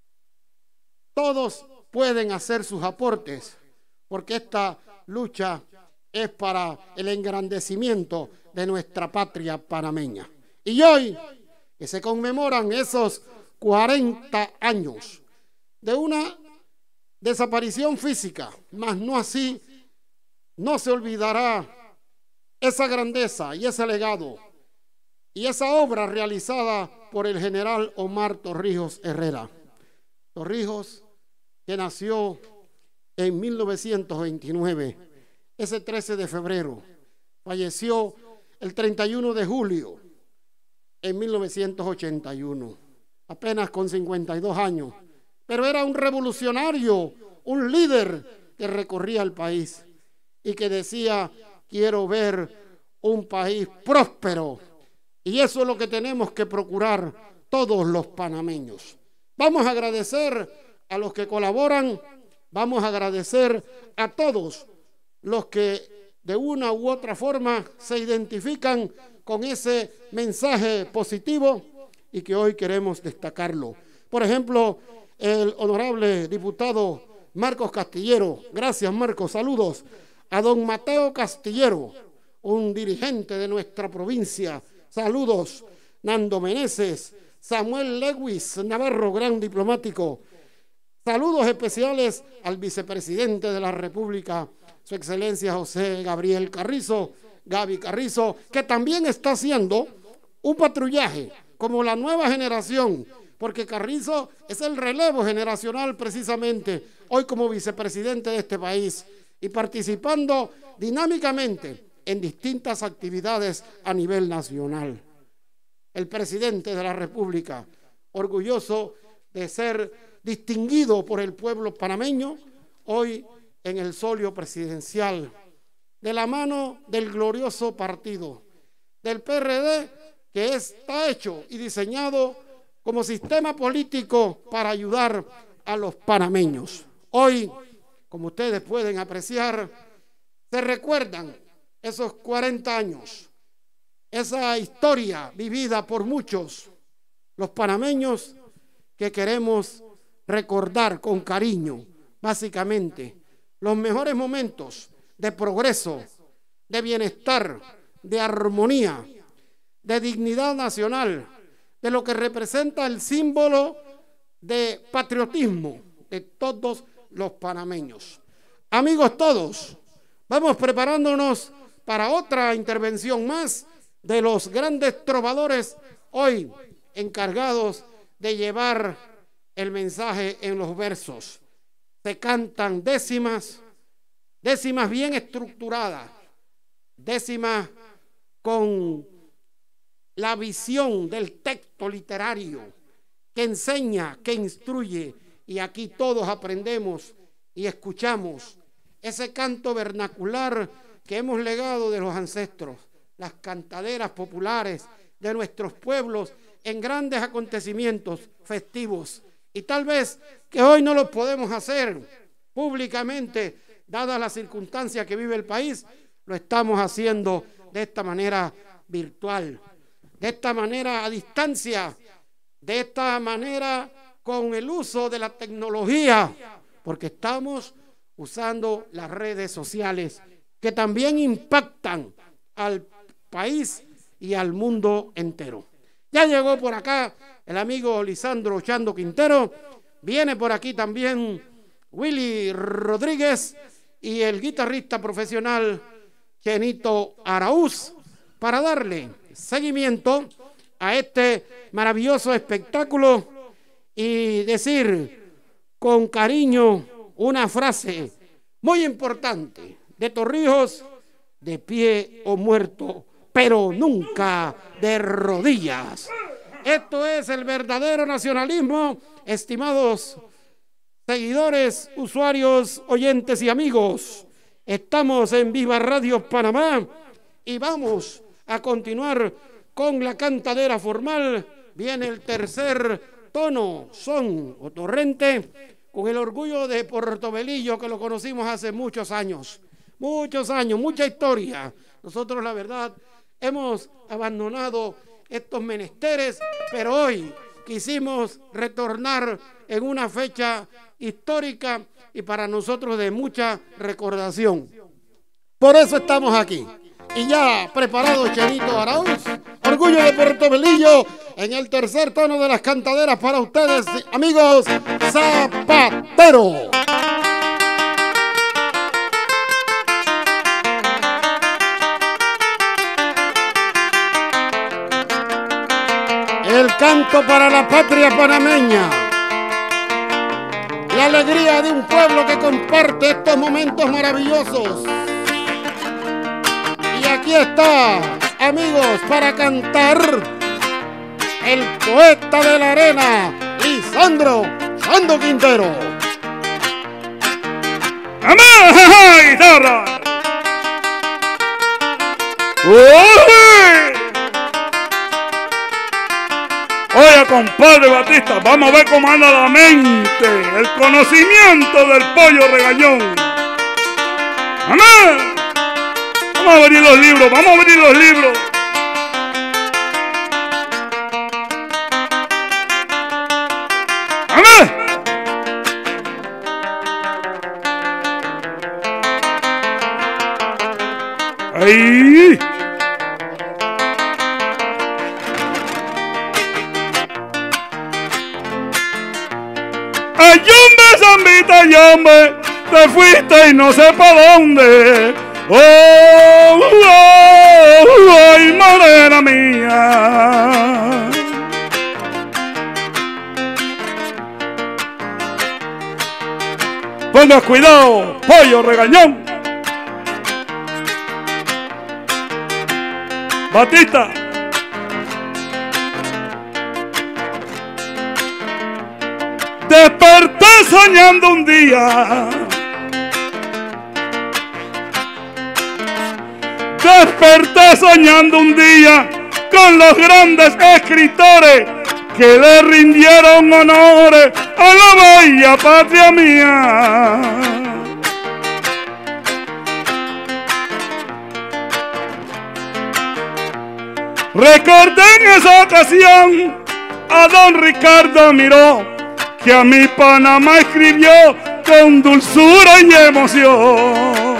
todos pueden hacer sus aportes, porque esta lucha es para el engrandecimiento de nuestra patria panameña. Y hoy, que se conmemoran esos cuarenta años de una desaparición física, mas no así, no se olvidará esa grandeza y ese legado y esa obra realizada por el general Omar Torrijos Herrera. Torrijos, que nació en mil novecientos veintinueve, ese trece de febrero, falleció el treinta y uno de julio en mil novecientos ochenta y uno, apenas con cincuenta y dos años, pero era un revolucionario, un líder que recorría el país y que decía: quiero ver un país próspero. Y eso es lo que tenemos que procurar todos los panameños. Vamos a agradecer a los que colaboran, vamos a agradecer a todos los que de una u otra forma se identifican con ese mensaje positivo y que hoy queremos destacarlo. Por ejemplo, el honorable diputado Marcos Castillero. Gracias, Marcos. Saludos a don Mateo Castillero, un dirigente de nuestra provincia. Saludos, Nando Meneses, Samuel Lewis Navarro, gran diplomático. Saludos especiales al vicepresidente de la República, su excelencia José Gabriel Carrizo, Gaby Carrizo, que también está haciendo un patrullaje como la nueva generación, porque Carrizo es el relevo generacional precisamente hoy como vicepresidente de este país y participando dinámicamente en distintas actividades a nivel nacional. El presidente de la República, orgulloso de ser distinguido por el pueblo panameño, hoy en el solio presidencial, de la mano del glorioso partido, del P R D, que está hecho y diseñado como sistema político para ayudar a los panameños. Hoy, como ustedes pueden apreciar, se recuerdan esos cuarenta años, esa historia vivida por muchos, los panameños, que queremos recordar con cariño, básicamente, los mejores momentos de progreso, de bienestar, de armonía, de dignidad nacional, de lo que representa el símbolo de patriotismo de todos los panameños. Amigos todos, vamos preparándonos para otra intervención más de los grandes trovadores hoy encargados de llevar el mensaje en los versos. Se cantan décimas, décimas bien estructuradas, décimas con la visión del texto literario que enseña, que instruye, y aquí todos aprendemos y escuchamos ese canto vernacular que hemos legado de los ancestros, las cantaderas populares de nuestros pueblos en grandes acontecimientos festivos. Y tal vez que hoy no lo podemos hacer públicamente, dadas las circunstancias que vive el país, lo estamos haciendo de esta manera virtual, de esta manera a distancia, de esta manera con el uso de la tecnología, porque estamos usando las redes sociales que también impactan al país y al mundo entero. Ya llegó por acá el amigo Lisandro Chando Quintero, viene por aquí también Willy Rodríguez y el guitarrista profesional Chenito Araúz para darle seguimiento a este maravilloso espectáculo y decir con cariño una frase muy importante de Torrijos: de pie o muerto, pero nunca de rodillas. Esto es el verdadero nacionalismo, estimados seguidores, usuarios, oyentes y amigos. Estamos en Viva Radio Panamá y vamos a continuar con la cantadera formal. Viene el tercer tono, son o torrente, con el orgullo de Portobelillo, que lo conocimos hace muchos años, muchos años, mucha historia. Nosotros, la verdad, hemos abandonado estos menesteres, pero hoy quisimos retornar en una fecha histórica y para nosotros de mucha recordación. Por eso estamos aquí. Y ya preparado Chenito Araúz, orgullo de Portobelillo, en el tercer tono de las cantaderas para ustedes, amigos, Zapatero. El canto para la patria panameña, la alegría de un pueblo que comparte estos momentos maravillosos. Y aquí está, amigos, para cantar, el poeta de la arena, Lisandro Chando Quintero. ¡Amén! ¡Guitarra! ¡Uy! Oye, compadre Batista, vamos a ver cómo anda la mente, el conocimiento del pollo regañón. ¡Amén! Vamos a abrir los libros, vamos a abrir los libros. ¡Amén! ¡Ahí! ¡Ay, hombre, Zambita, y hombre! Te fuiste y no sé para dónde. ¡Oh, oh, ay, morena mía! Pongas cuidado, pollo regañón. Batista. Desperté soñando un día. Desperté soñando un día con los grandes escritores que le rindieron honores a la bella patria mía. Recordé en esa ocasión a don Ricardo Miró, que a mi Panamá escribió con dulzura y emoción.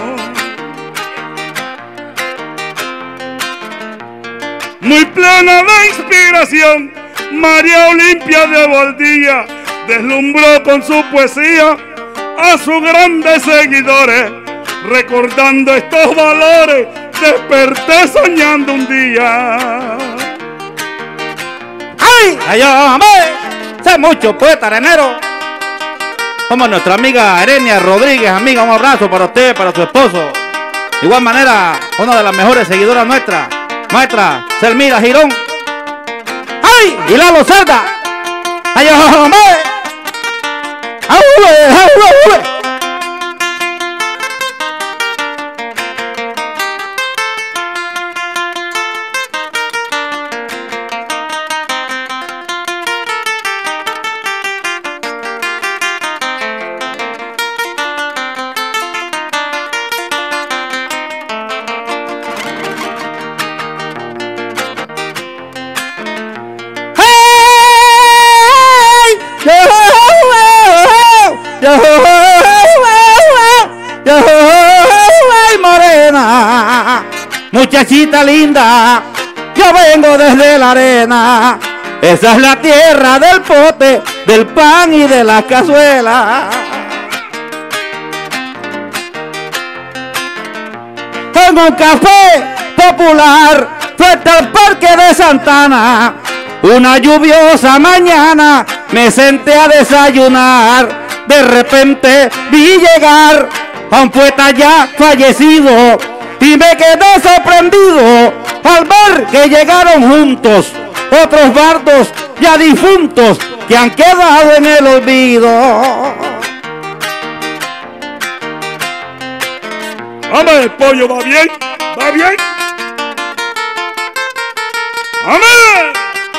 Muy plena de inspiración, María Olimpia de Valdía deslumbró con su poesía a sus grandes seguidores. Recordando estos valores, desperté soñando un día. ¡Ay! ¡Ay, hombre! Sé mucho, poeta arenero. Como nuestra amiga Erenia Rodríguez, amiga, un abrazo para usted, para su esposo. De igual manera, una de las mejores seguidoras nuestras, maestra Selmira Girón. ¡Ay! Y Lalo Cerda. ¡Ay, hombre! ¡Ay, ay, ay! muchachita linda, yo vengo desde la arena. Esa es la tierra del pote, del pan y de la cazuela. En un café popular frente al parque de Santana, una lluviosa mañana me senté a desayunar. De repente vi llegar a un poeta ya fallecido y me quedé sorprendido al ver que llegaron juntos otros bardos ya difuntos que han quedado en el olvido. Hombre, el pollo va bien, va bien. ¡Hombre!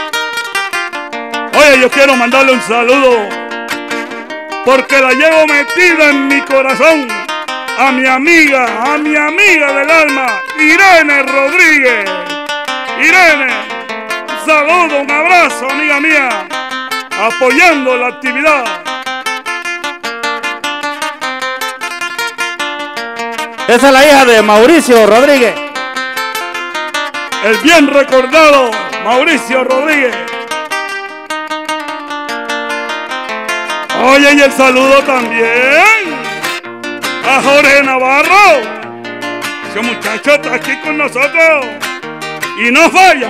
Oye, yo quiero mandarle un saludo porque la llevo metida en mi corazón a mi amiga, a mi amiga del alma, Irene Rodríguez. Irene, un saludo, un abrazo, amiga mía, apoyando la actividad. Esa es la hija de Mauricio Rodríguez. El bien recordado Mauricio Rodríguez. Oye, y el saludo también a Jorge Navarro. Ese muchacho está aquí con nosotros y no falla.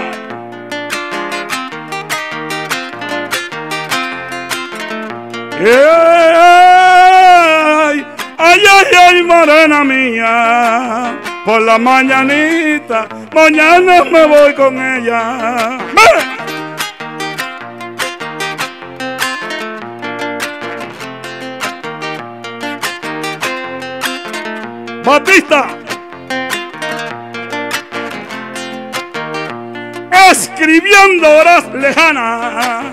Ay, ay, ay, ay, morena mía, por la mañanita, mañana me voy con ella. ¡Ven! Batista, escribiendo horas lejanas,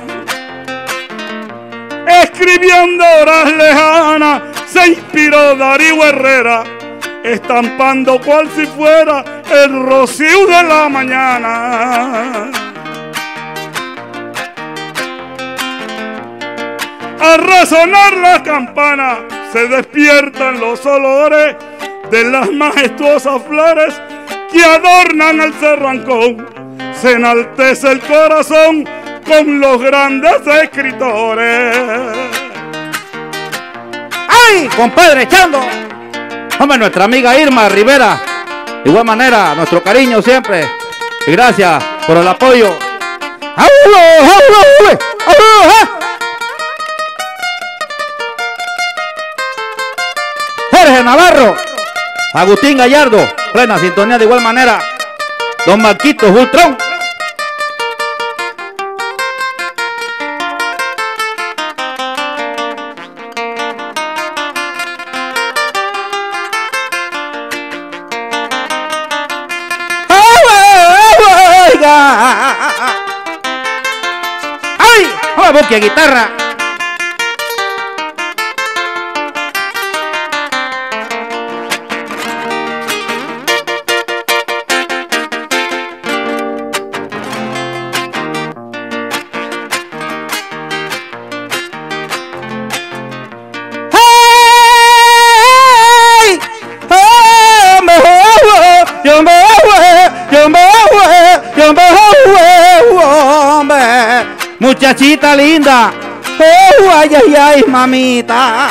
escribiendo horas lejanas, se inspiró Darío Herrera, estampando cual si fuera el rocío de la mañana. Al resonar la campana, se despiertan los olores de las majestuosas flores que adornan el cerrancón. Se enaltece el corazón con los grandes escritores. ¡Ay, compadre, echando! Hombre, nuestra amiga Irma Rivera, de igual manera, nuestro cariño siempre. Y gracias por el apoyo. Jorge Navarro, Agustín Gallardo, plena sintonía de igual manera. Don Marquitos Ultrón. ¡Ay! ¡Oh, boquia guitarra! Muchachita linda, oh, ay, ay, ay, mamita.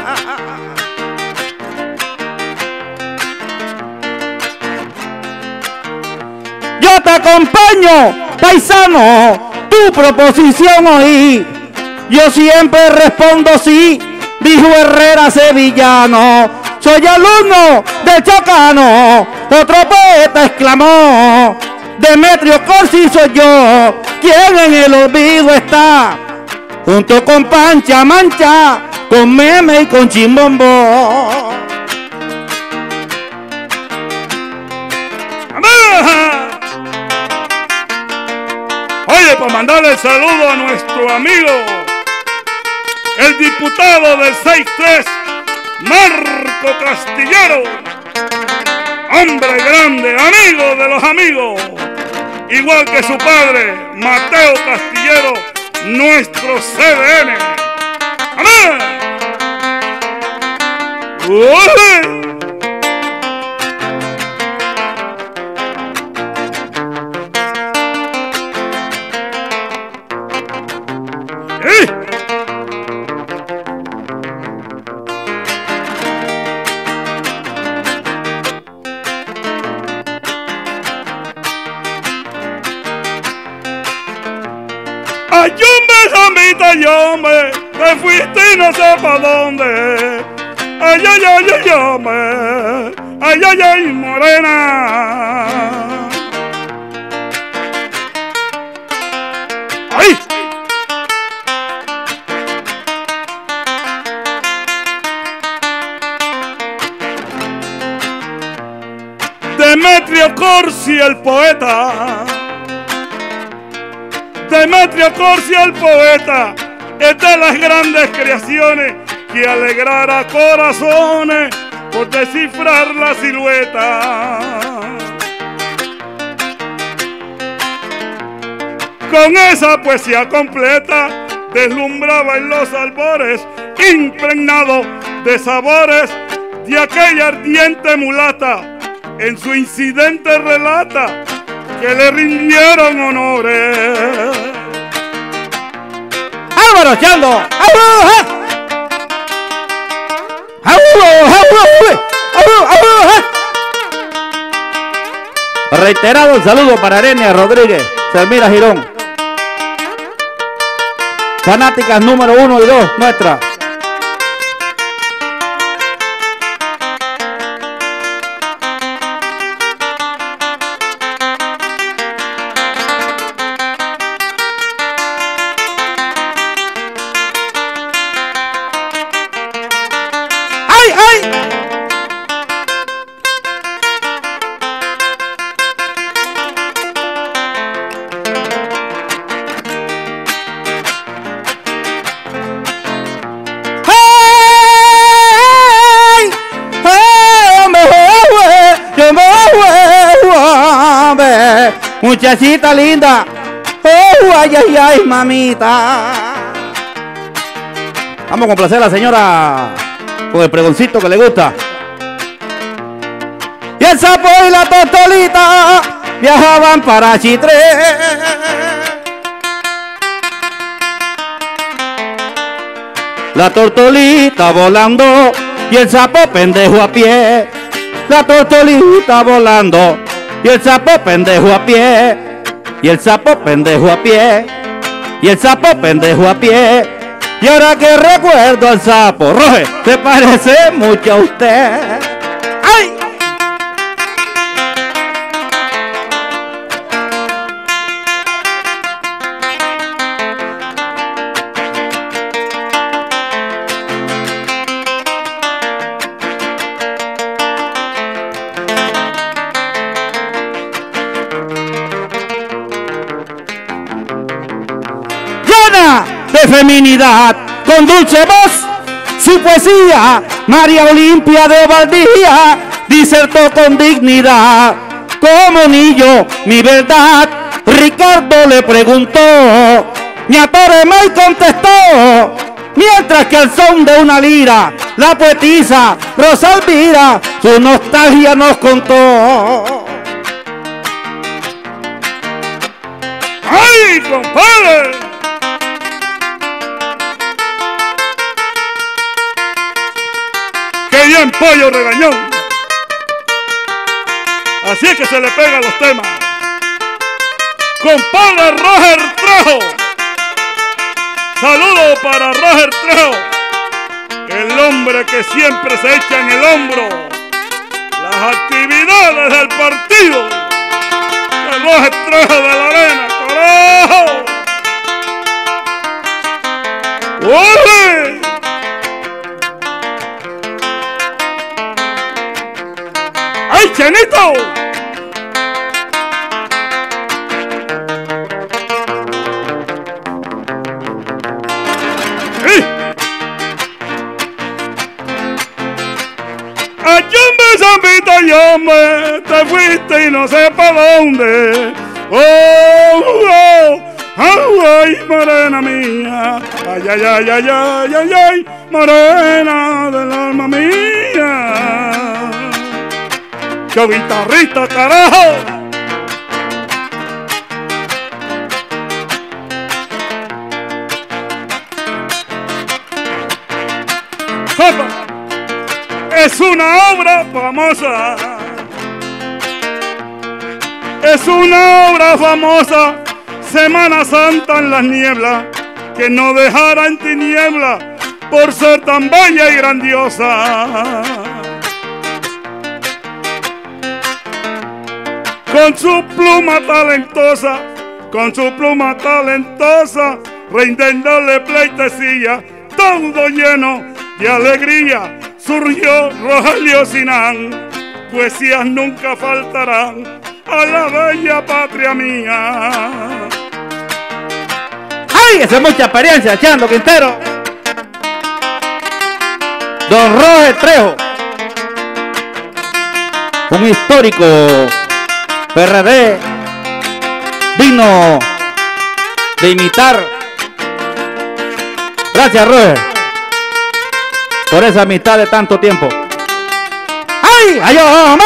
Yo te acompaño, paisano, tu proposición oí. Yo siempre respondo sí, dijo Herrera sevillano. Soy alumno de Chocano, otro poeta exclamó. Demetrio Corsi soy yo, quien en el olvido está, junto con Pancha Mancha, con Meme y con Chimbombo. Oye, para mandarle el saludo a nuestro amigo, el diputado del seis tres, Marco Castillero. Hombre grande, amigo de los amigos, igual que su padre, Mateo Castillero, nuestro C D N. ¡Amén! ¡Uy! Ay, yombe, zambita, yombe, te fuiste y no sé pa' dónde. Ay, ay, ay, ay, yombe, ay, ay, ay, morena. ¡Ay! Demetrio Corsi, el poeta. Demetrio Corsi, el poeta, es de las grandes creaciones que alegrará corazones por descifrar la silueta. Con esa poesía completa deslumbraba en los albores, impregnado de sabores de aquella ardiente mulata. En su incidente relata que le rindieron honores. Álvaro Chando. Reiterado el saludo para Arenia Rodríguez, Selmira Girón. Fanáticas número uno y dos, nuestra. Muchachita linda, oh, ay, ay, ay, mamita. Vamos a complacer a la señora con el pregoncito que le gusta. Y el sapo y la tortolita viajaban para Chitré. La tortolita volando y el sapo pendejo a pie. La tortolita volando y el sapo pendejo a pie, y el sapo pendejo a pie, y el sapo pendejo a pie. Y ahora que recuerdo al sapo, Roge, se parece mucho a usted. ¡Ay! De feminidad, con dulce voz, su poesía, María Olimpia de Ovaldía, disertó con dignidad, como niño, mi verdad. Ricardo le preguntó, ñato Remey contestó, mientras que al son de una lira, la poetisa Rosa Elvira, su nostalgia nos contó. ¡Ay, compadre! Bien pollo regañón, así es que se le pegan los temas. Compadre Roger Trejo, saludo para Roger Trejo, el hombre que siempre se echa en el hombro las actividades del partido. El Roger Trejo de la Arena, carajo. ¡Ole! ¡Ay, Chenito! ¡Eh! ¡Ayombe, zambita, yombe! Te fuiste y no sé para dónde. ¡Oh, oh! ¡Ay, morena mía! ¡Ay, ay, ay, ay, ay, ay, ay! ¡Morena del alma mía! ¡Qué guitarrista, carajo! Es una obra famosa. Es una obra famosa. Semana Santa en las nieblas, que no dejara en tiniebla por ser tan bella y grandiosa. Con su pluma talentosa, con su pluma talentosa, rindiéndole pleitesía, todo lleno de alegría, surgió Rogelio Sinán. Poesías nunca faltarán a la bella patria mía. ¡Ay! Esa es mucha experiencia, Chando Quintero. Don Roger Trejo, un histórico P R D, digno de imitar. Gracias, Roger, por esa amistad de tanto tiempo. ¡Ay! ¡Ay, hombre!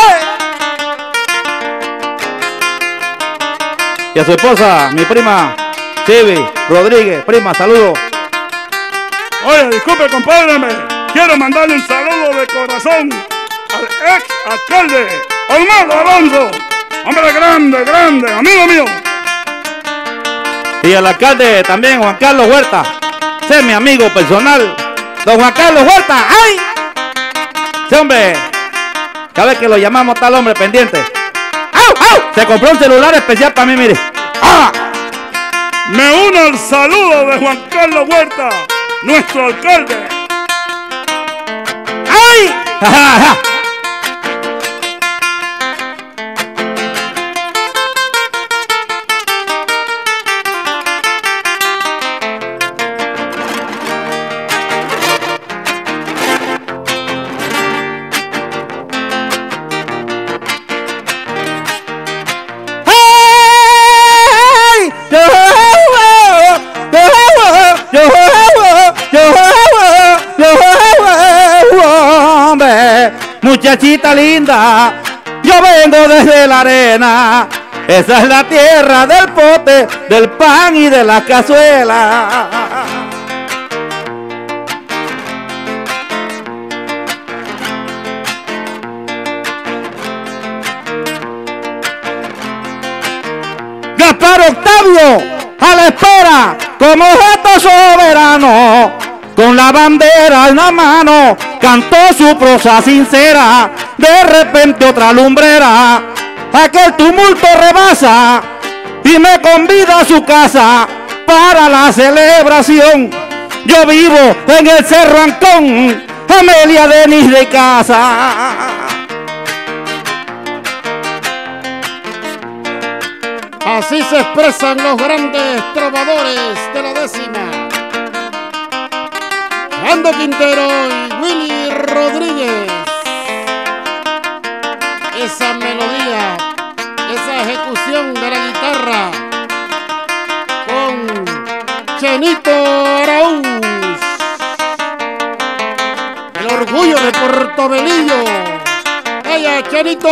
Y a su esposa, mi prima Chivi Rodríguez. Prima, saludos. Oye, disculpe, compadre, me quiero mandarle un saludo de corazón al ex alcalde Olmedo Alonso. Hombre grande, grande, amigo mío. Y al alcalde también, Juan Carlos Huerta. Ese es mi amigo personal, don Juan Carlos Huerta. ¡Ay! Ese hombre, cada vez que lo llamamos tal hombre pendiente. ¡Au, au! Se compró un celular especial para mí, mire. ¡Ah! Me uno al saludo de Juan Carlos Huerta, nuestro alcalde. ¡Ay! ¡Ja, ja, ja! Muchachita linda, yo vengo desde la arena. Esa es la tierra del pote, del pan y de la cazuela. Gaspar Octavio, a la espera, como objeto soberano, con la bandera en la mano, cantó su prosa sincera. De repente otra lumbrera, aquel tumulto rebasa y me convida a su casa para la celebración. Yo vivo en el Cerro Ancón, Amelia Denis de Casa. Así se expresan los grandes trovadores de la décima. Chando Quintero y Willy Rodríguez. Esa melodía, esa ejecución de la guitarra con Chenito Araúz, el orgullo de Portobelillo. ¡Ella, Chenito!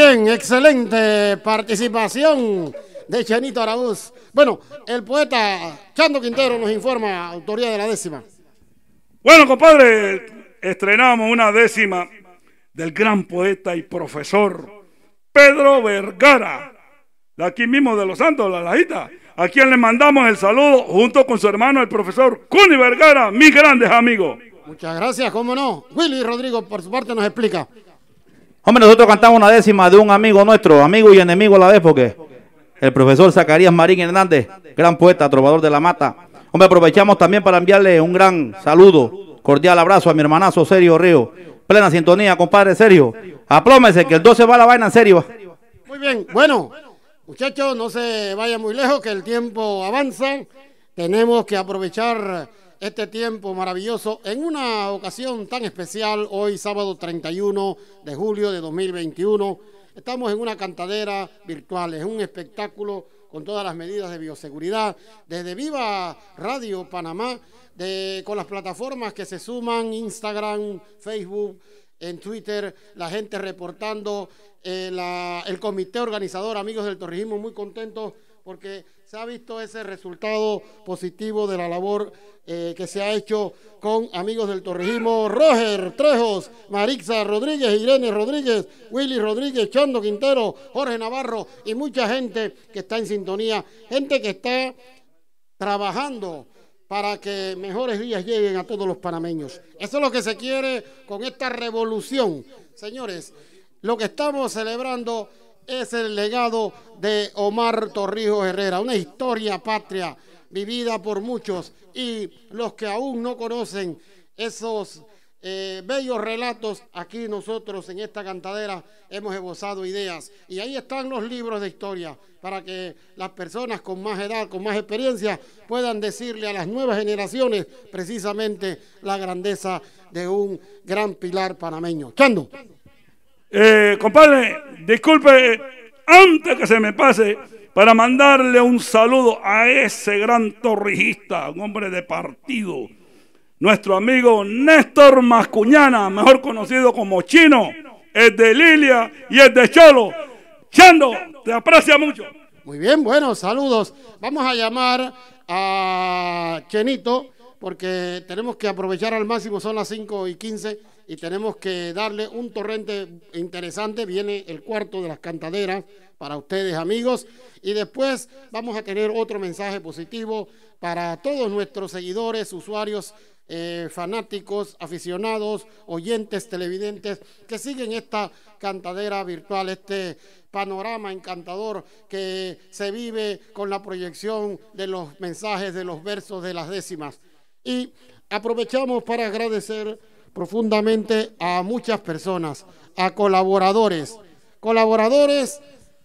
bien, excelente participación de Chenito Araúz. Bueno, el poeta Chando Quintero nos informa, autoría de la décima. Bueno, compadre, estrenamos una décima del gran poeta y profesor Pedro Vergara, de aquí mismo de Los Santos, La Lajita, a quien le mandamos el saludo junto con su hermano el profesor Cuni Vergara, mis grandes amigos. Muchas gracias, cómo no. Willy Rodrigo, por su parte, nos explica. Hombre, nosotros cantamos una décima de un amigo nuestro, amigo y enemigo a la vez, porque el profesor Zacarías Marín Hernández, gran poeta, trovador de la mata. Hombre, aprovechamos también para enviarle un gran saludo, cordial abrazo a mi hermanazo Sergio Río. Plena sintonía, compadre Sergio. Aplómese que el doce va la vaina en serio. Muy bien, bueno, muchachos, no se vayan muy lejos, que el tiempo avanza. Tenemos que aprovechar este tiempo maravilloso en una ocasión tan especial, hoy sábado treinta y uno de julio de dos mil veintiuno. Estamos en una cantadera virtual, es un espectáculo con todas las medidas de bioseguridad, desde Viva Radio Panamá, de, con las plataformas que se suman, Instagram, Facebook, en Twitter, la gente reportando, eh, la, el comité organizador, Amigos del Torrijismo, muy contentos porque se ha visto ese resultado positivo de la labor eh, que se ha hecho con Amigos del Torrijismo. Roger Trejos, Marixa Rodríguez, Irene Rodríguez, Willy Rodríguez, Chando Quintero, Jorge Navarro y mucha gente que está en sintonía, gente que está trabajando para que mejores días lleguen a todos los panameños. Eso es lo que se quiere con esta revolución. Señores, lo que estamos celebrando es el legado de Omar Torrijos Herrera, una historia patria vivida por muchos, y los que aún no conocen esos eh, bellos relatos, aquí nosotros en esta cantadera hemos esbozado ideas, y ahí están los libros de historia para que las personas con más edad, con más experiencia, puedan decirle a las nuevas generaciones precisamente la grandeza de un gran pilar panameño. Chando. Eh, compadre, disculpe, antes que se me pase, para mandarle un saludo a ese gran torrijista, un hombre de partido, nuestro amigo Néstor Mascuñana, mejor conocido como Chino, es de Lilia y es de Cholo. Chando, te aprecia mucho. Muy bien, bueno, saludos. Vamos a llamar a Chenito porque tenemos que aprovechar al máximo, son las cinco y quince y tenemos que darle un torrente interesante. Viene el cuarto de las cantaderas para ustedes, amigos, y después vamos a tener otro mensaje positivo para todos nuestros seguidores, usuarios, eh, fanáticos, aficionados, oyentes, televidentes que siguen esta cantadera virtual, este panorama encantador que se vive con la proyección de los mensajes, de los versos, de las décimas. Y aprovechamos para agradecer profundamente a muchas personas, a colaboradores, colaboradores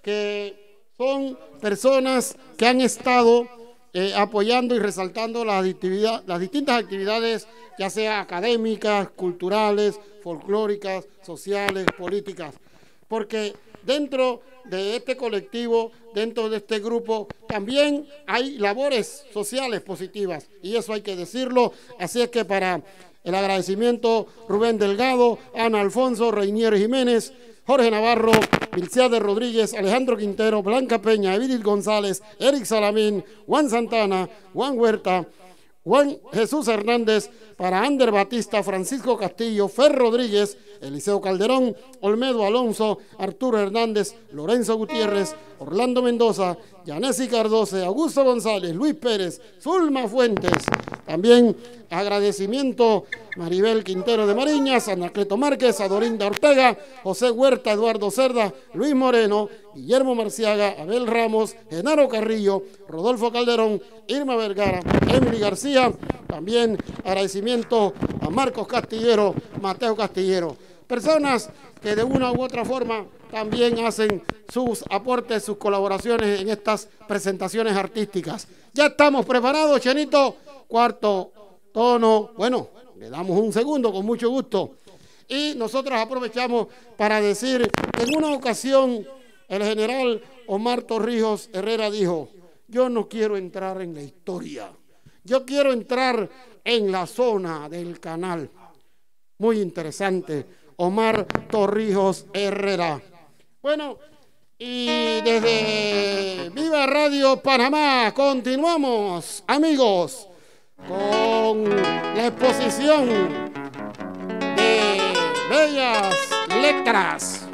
que son personas que han estado eh, apoyando y resaltando las, actividad, las distintas actividades, ya sea académicas, culturales, folclóricas, sociales, políticas, porque dentro de este colectivo, dentro de este grupo, también hay labores sociales positivas, y eso hay que decirlo. Así es que para el agradecimiento, Rubén Delgado, Ana Alfonso, Reinier Jiménez, Jorge Navarro, Milciade Rodríguez, Alejandro Quintero, Blanca Peña, Evidil González, Eric Salamín, Juan Santana, Juan Huerta, Juan Jesús Hernández, para Ander Batista, Francisco Castillo, Fer Rodríguez, Eliseo Calderón, Olmedo Alonso, Arturo Hernández, Lorenzo Gutiérrez, Orlando Mendoza, Yanesi Cardoce, Augusto González, Luis Pérez, Zulma Fuentes. También agradecimiento Maribel Quintero de Mariñas, Anacleto Márquez, Adorinda Ortega, José Huerta, Eduardo Cerda, Luis Moreno, Guillermo Marciaga, Abel Ramos, Genaro Carrillo, Rodolfo Calderón, Irma Vergara, Emily García. También agradecimiento a Marcos Castillero, Mateo Castillero. Personas que de una u otra forma también hacen sus aportes, sus colaboraciones en estas presentaciones artísticas. Ya estamos preparados, Chenito. Cuarto tono. Bueno, le damos un segundo con mucho gusto. Y nosotros aprovechamos para decir que en una ocasión el general Omar Torrijos Herrera dijo: yo no quiero entrar en la historia, yo quiero entrar en la zona del canal. Muy interesante. Omar Torrijos Herrera, Bueno, y desde Viva Radio Panamá continuamos, amigos, con la exposición de bellas letras.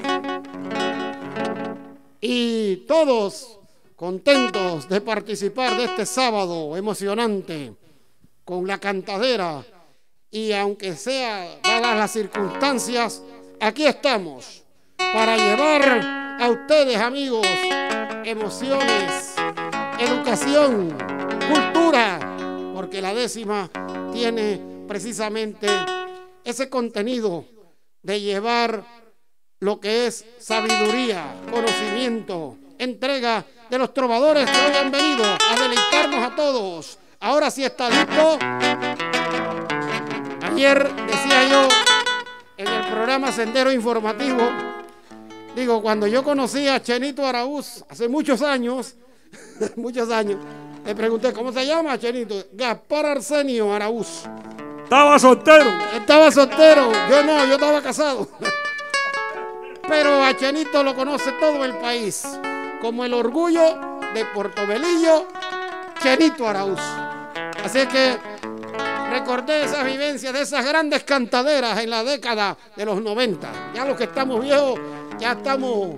Y todos contentos de participar de este sábado emocionante con la cantadera. Y aunque sea dadas las circunstancias, aquí estamos para llevar a ustedes, amigos, emociones, educación, cultura, porque la décima tiene precisamente ese contenido de llevar lo que es sabiduría, conocimiento, entrega de los trovadores que hoy han venido a deleitarnos a todos. Ahora sí está listo. Ayer decía yo en el programa Sendero Informativo, digo, cuando yo conocí a Chenito Araúz hace muchos años, muchos años, le pregunté, ¿cómo se llama, Chenito? Gaspar Arsenio Araúz. Estaba soltero. Estaba soltero, yo no, yo estaba casado. Pero a Chenito lo conoce todo el país, como el orgullo de Portobelillo, Chenito Araúz. Así que recordé esas vivencias de esas grandes cantaderas en la década de los noventa. Ya los que estamos viejos, ya estamos,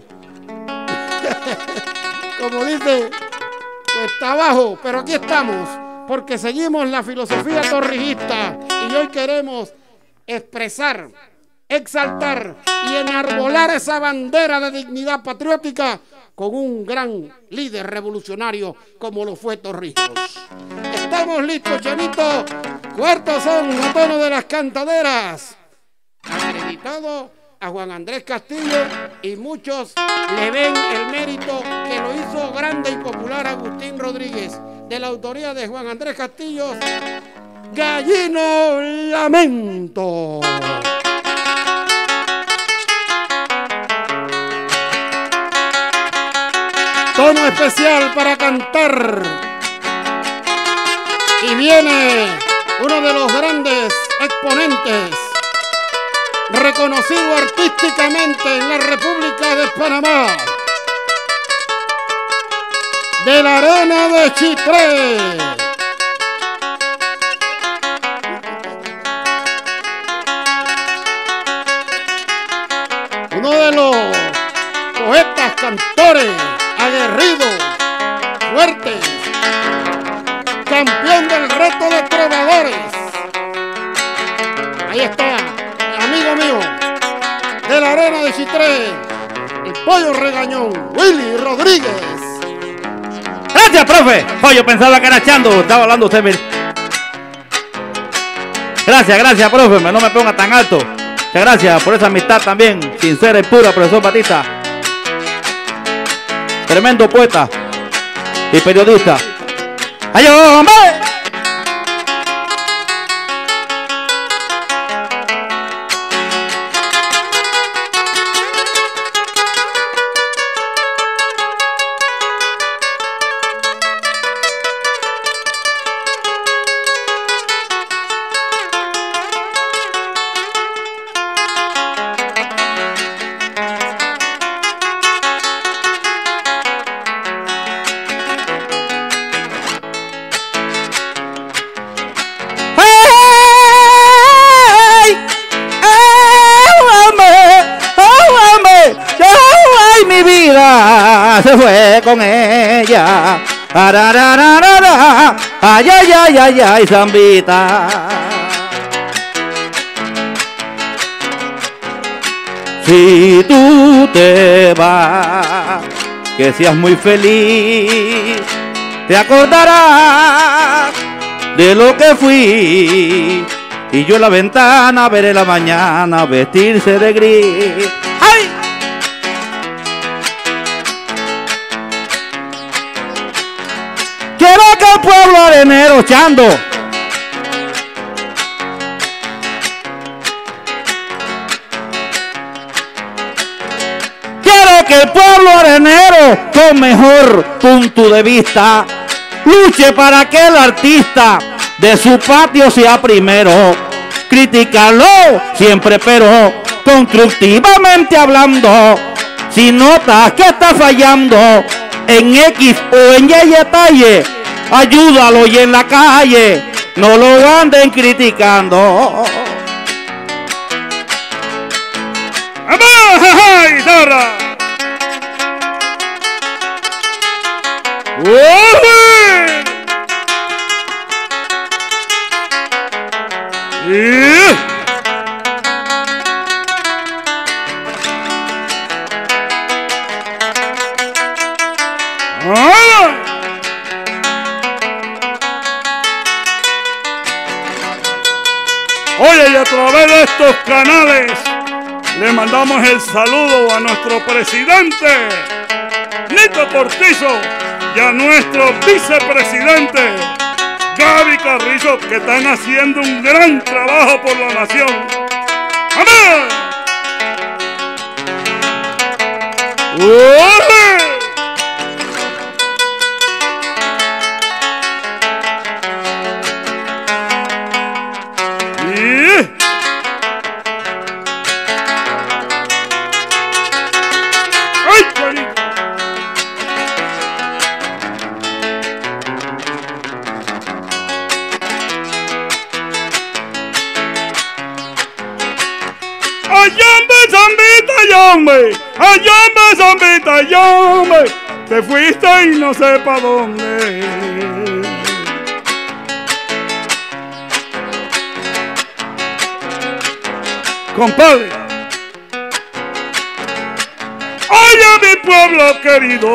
como dice, pues está abajo, pero aquí estamos, porque seguimos la filosofía torrijista y hoy queremos expresar, exaltar y enarbolar esa bandera de dignidad patriótica con un gran líder revolucionario como lo fue Torrijos. Estamos listos, Chenito. Cuarto son a tono de las cantaderas. Acreditado a Juan Andrés Castillo y muchos le ven el mérito que lo hizo grande y popular Agustín Rodríguez, de la autoría de Juan Andrés Castillo, Gallino Lamento. Tono especial para cantar. Y viene uno de los grandes exponentes, reconocido artísticamente en la República de Panamá, de la Arena de Chitré. Uno de los poetas, cantores, aguerridos, fuertes, campeón del reto de trovadores. Ahí está, amigo mío, de la Arena de Chitré, el Pollo Regañón, Willy Rodríguez. Gracias, profe. Oh, yo pensaba que era Chando, estaba hablando usted. Mire. Gracias, gracias, profe, no me ponga tan alto. Muchas gracias por esa amistad también, sincera y pura, profesor Batista. Tremendo poeta y periodista. ¡Ay, hombre! Se fue con ella, ararararara, ay, ay, ay, ay, ay, zambita. Si tú te vas, que seas muy feliz, te acordarás de lo que fui, y yo en la ventana veré la mañana vestirse de gris. ¡Ay! Quiero que el pueblo arenero, Chando, quiero que el pueblo arenero, con mejor punto de vista, luche para que el artista de su patio sea primero. Criticarlo siempre, pero constructivamente hablando, Si notas que está fallando en X o en Y detalle, ayúdalo y en la calle no lo anden criticando. ¡Vamos, guitarra! ¡Uy! ¡Y! ¡Ah! Oye, y a través de estos canales le mandamos el saludo a nuestro presidente Nito Cortizo y a nuestro vicepresidente Gaby Carrizo, que están haciendo un gran trabajo por la nación. ¡Amén! ¡Ole! Ayambe, zambita, yambe, ayambe, zambita, yambe, te fuiste y no sé pa' dónde. Compadre, oye mi pueblo querido,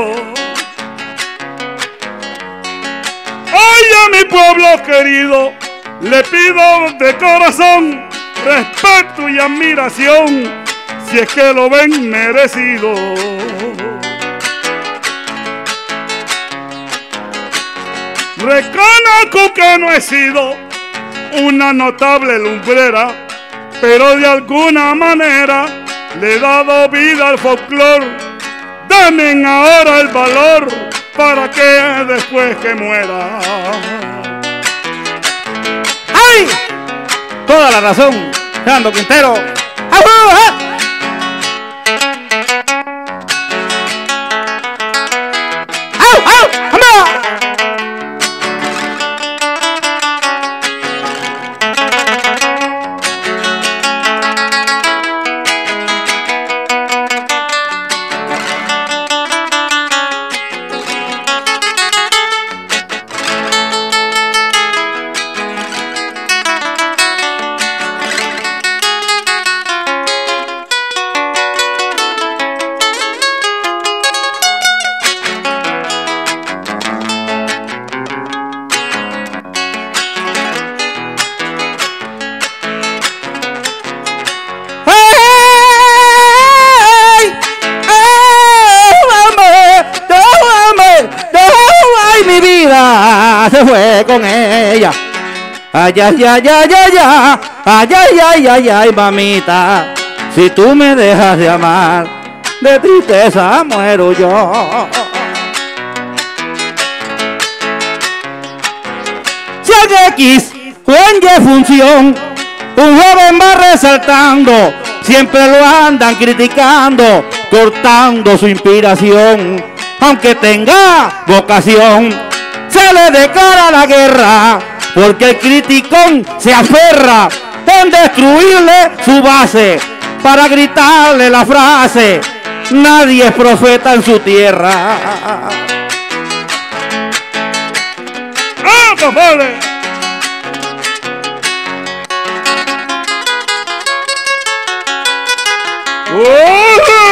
oye mi pueblo querido, le pido de corazón respeto y admiración, si es que lo ven merecido. Reconozco que no he sido una notable lumbrera, pero de alguna manera le he dado vida al folclore. Denme ahora el valor para que después que muera. ¡Ay! Toda la razón, Fernando Quintero. ¡Au, au! ¡Au, au! ¡Anda! Se fue con ella. Ay, ay, ay, ay, ay, ay, ay, ay, ay, ay, ay, mamita, si tú me dejas de amar, de tristeza muero yo. Si en X o en Y función un joven va resaltando, siempre lo andan criticando, cortando su inspiración, aunque tenga vocación. Se le declara la guerra, porque el criticón se aferra en destruirle su base, para gritarle la frase: nadie es profeta en su tierra. ¡Ah, compadre! ¡Oh!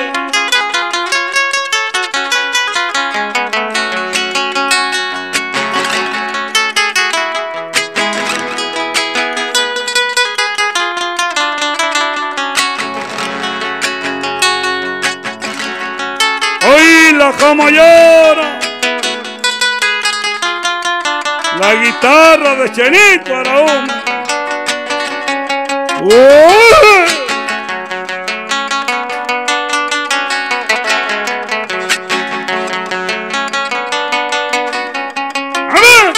Oíla como llora la guitarra de Chenito Araújo. ¡Uy! ¡A ver!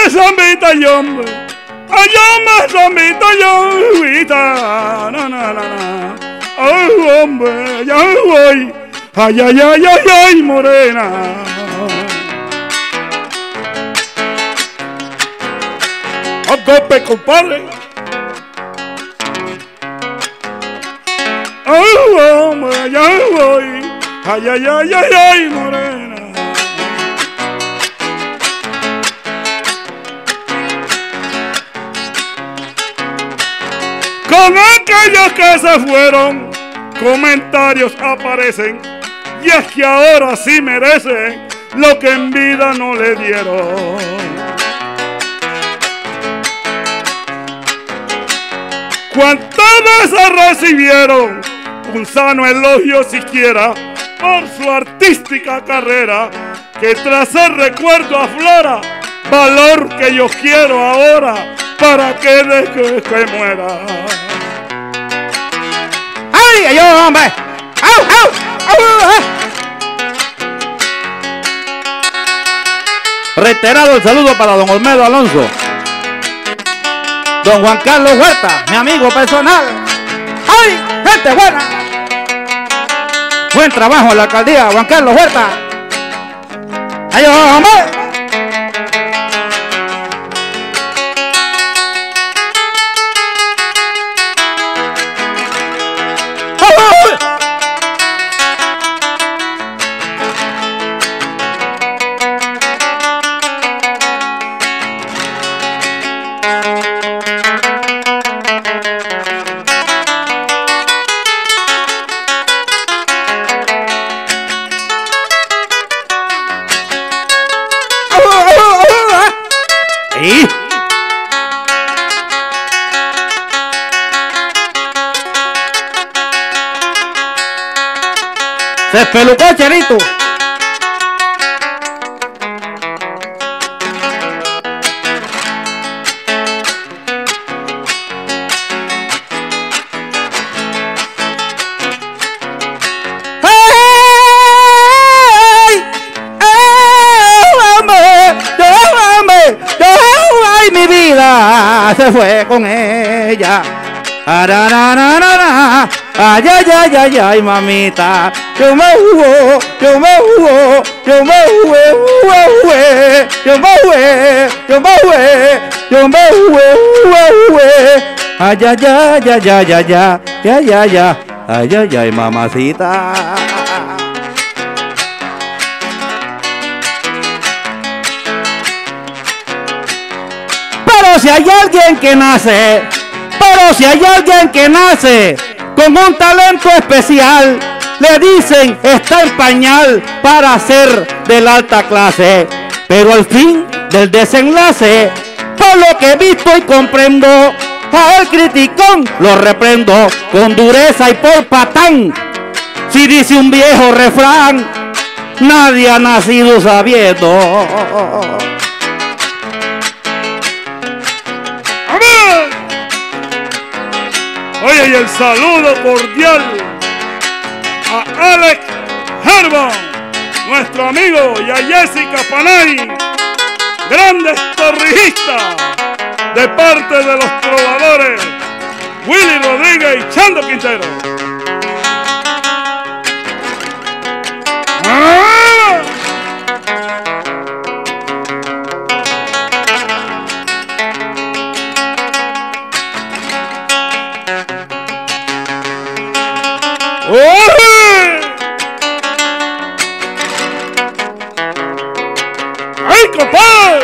me zambita yo, ay, me zambita yo, guita, na, na, na, na. Ay, hombre, ya voy, ay, ay, ay, ay, ay, morena. A golpe, compadre. Ay, hombre, ya voy, ay, ay, ay, ay, ay, morena. Con aquellos que se fueron, comentarios aparecen, y es que ahora sí merecen lo que en vida no le dieron. ¿Cuántas veces recibieron un sano elogio siquiera por su artística carrera, que tras el recuerdo aflora valor que yo quiero ahora para que de que, que muera? ¡Ay, ay, hombre! ¡Au, au! ¡Au! Reiterado el saludo para don Olmedo Alonso, don Juan Carlos Huerta, mi amigo personal. ¡Ay, gente buena! Buen trabajo en la alcaldía, Juan Carlos Huerta. ¡Ay, hombre! Se espelucó Cherito. Se fue con ella. Ararararara. Ay, ay, ay, ay, ay, mamita. Yo me jugo, yo me jugo, yo me jugué, jugué, jugué, yo me jugué, yo me jugué, yo me jugué, jugué, jugué. Ay, ay, ay, ay, ay, ay, ay, ay, ay, ay, ay, ay, ay, mamacita. Pero si hay alguien que nace, pero si hay alguien que nace con un talento especial, le dicen está en pañal para ser de la alta clase. Pero al fin del desenlace, por lo que he visto y comprendo, a el criticón lo reprendo con dureza y por patán. Si dice un viejo refrán, nadie ha nacido sabiendo. Oye, y el saludo cordial a Alex Herban, nuestro amigo, y a Jessica Panay, grandes torrijistas, de parte de los trovadores Willy Rodríguez y Chando Quintero. ¡Ah! ¡Oye! ¡Ay, compadre!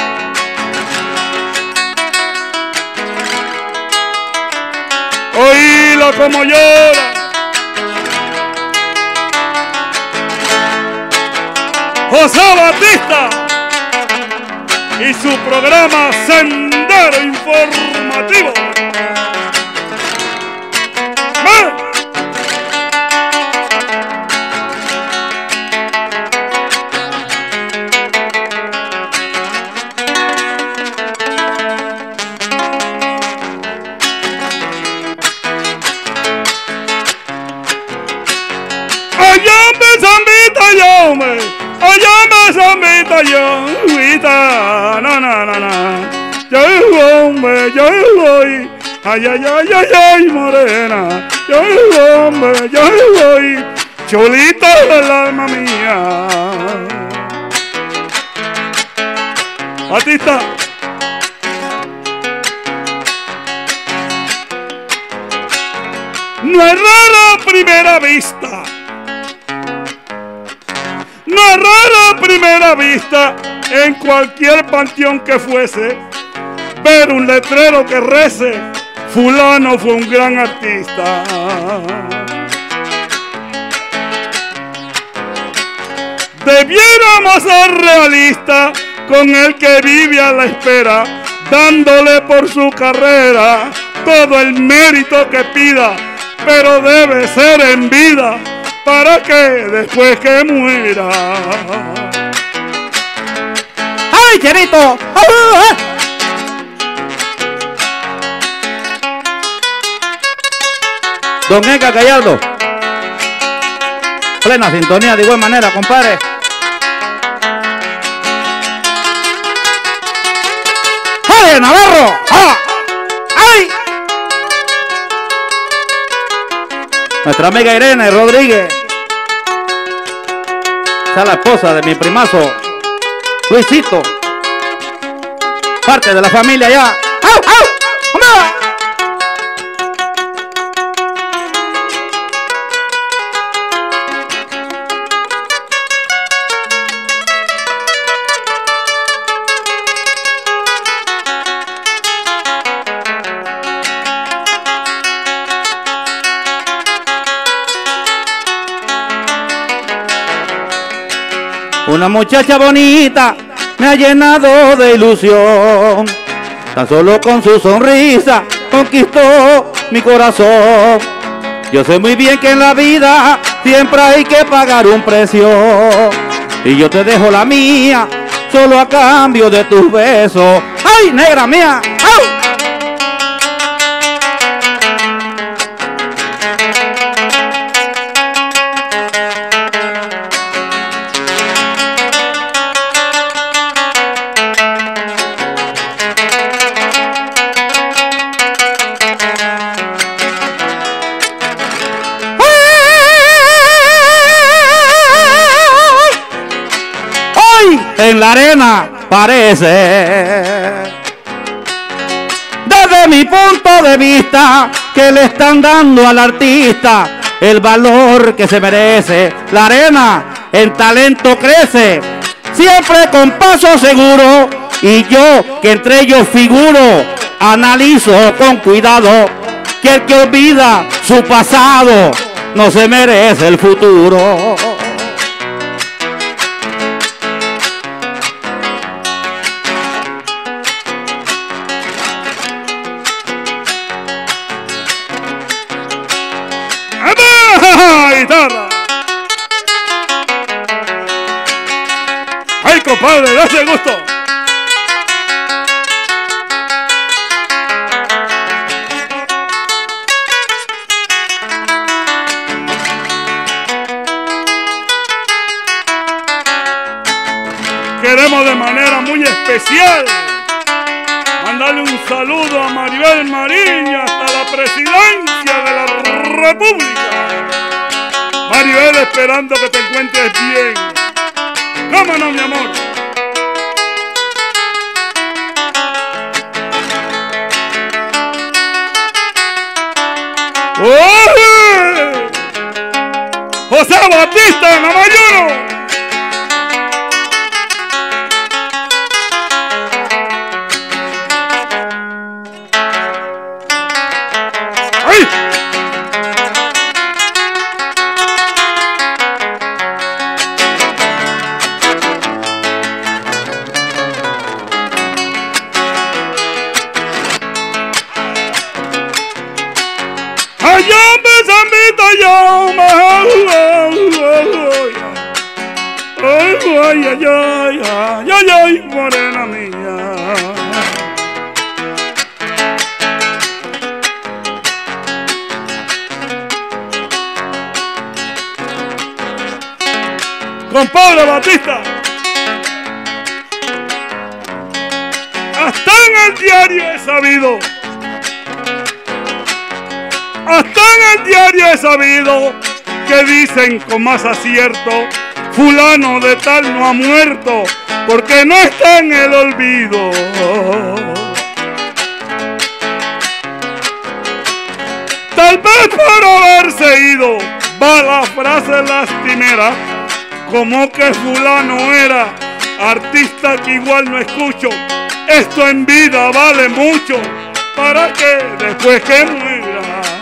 Oíla como llora. José Batista y su programa Sendero Informativo. ¡Ven! Allá me zambita yo, guita, na na na na. hombre, yo voy. Ay, ay, ay, ay, ay, morena. Yo hombre, yo voy. Cholita del alma mía. Batista. No es raro a primera vista. No es raro a primera vista en cualquier panteón que fuese ver un letrero que rece: fulano fue un gran artista. Debiéramos ser realistas con el que vive a la espera, dándole por su carrera todo el mérito que pida, pero debe ser en vida, para que después que muera. ¡Ay, Cherito! ¡Ah! Don Edgar Gallardo, plena sintonía de igual manera, compadre. ¡Ay, Navarro! ¡Ah! ¡Ay! Nuestra amiga Irene Rodríguez, esa es la esposa de mi primazo Luisito, parte de la familia ya. ¡Au, au! ¡Hombre! Una muchacha bonita me ha llenado de ilusión, tan solo con su sonrisa conquistó mi corazón. Yo sé muy bien que en la vida siempre hay que pagar un precio, y yo te dejo la mía solo a cambio de tus besos. ¡Ay, negra mía! ¡Au! En la arena parece, desde mi punto de vista, que le están dando al artista el valor que se merece. La arena en talento crece, siempre con paso seguro, y yo que entre ellos figuro, analizo con cuidado que el que olvida su pasado no se merece el futuro. Guitarra. Ay, compadre, date gusto. Queremos de manera muy especial mandarle un saludo a Maribel Mariña hasta la presidencia de la República. Maribel, esperando que te encuentres bien. ¿Cómo no, mi amor? ¡Oye! José Batista, Namayuno. Ay, ay, ay, ay, ay, ay, morena mía. Compadre Batista. hasta en el diario he sabido, hasta en el diario he sabido que dicen con más acierto, fulano de tal no ha muerto, porque no está en el olvido. Tal vez por haberse ido, va la frase lastimera, como que fulano era artista que igual no escucho. Esto en vida vale mucho, para que después que muera.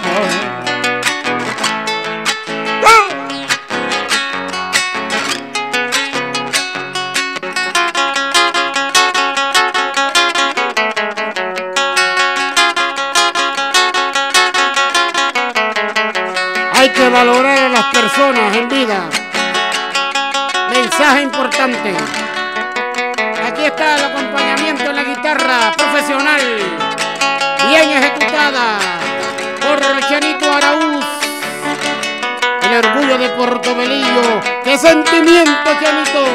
Hay que valorar a las personas en vida. Mensaje importante. Aquí está el acompañamiento en la guitarra profesional, bien ejecutada por Chenito Araúz, el orgullo de Portobelillo. ¡Qué sentimiento, Chenito!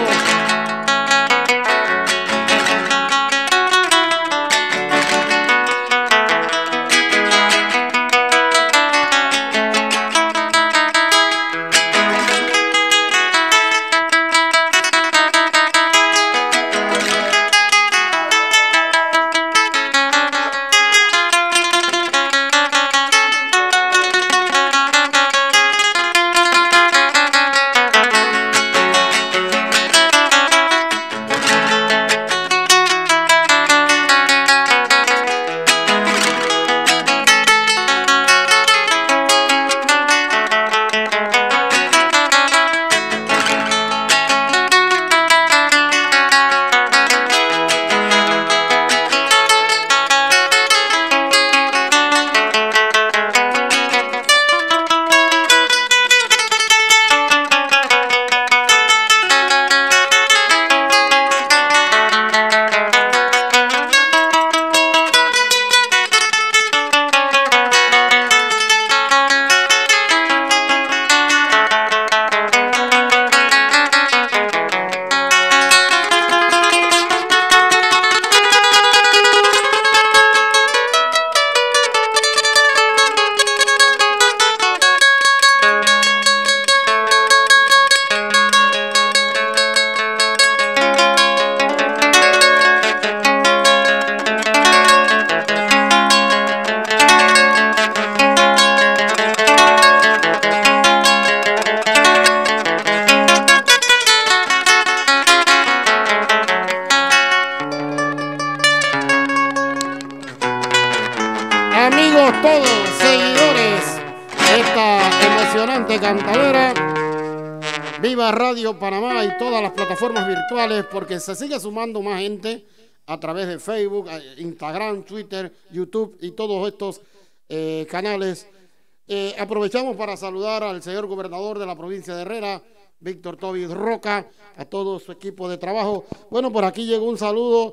Amigos todos, seguidores de esta emocionante cantadera, viva Radio Panamá y todas las plataformas virtuales, porque se sigue sumando más gente a través de Facebook, Instagram, Twitter, YouTube y todos estos eh, canales. Eh, aprovechamos para saludar al señor gobernador de la provincia de Herrera, Víctor Tobis Roca, a todo su equipo de trabajo. Bueno, por aquí llegó un saludo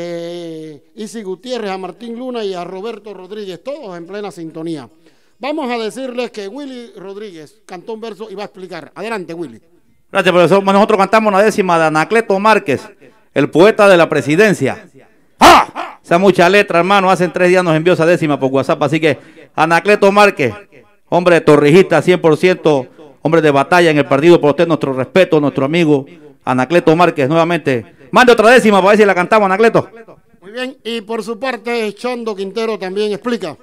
de Isi Gutiérrez, a Martín Luna y a Roberto Rodríguez, todos en plena sintonía. Vamos a decirles que Willy Rodríguez cantó un verso y va a explicar. Adelante, Willy. Gracias, profesor. Nosotros cantamos la décima de Anacleto Márquez, el poeta de la presidencia. ¡Ah! Esa mucha letra, hermano. Hace tres días nos envió esa décima por WhatsApp. Así que Anacleto Márquez, hombre torrijista cien por ciento, hombre de batalla en el partido por usted, nuestro respeto, nuestro amigo Anacleto Márquez, nuevamente. Mande otra décima para ver si la cantamos, Anacleto. Muy bien, y por su parte, Chando Quintero también explica.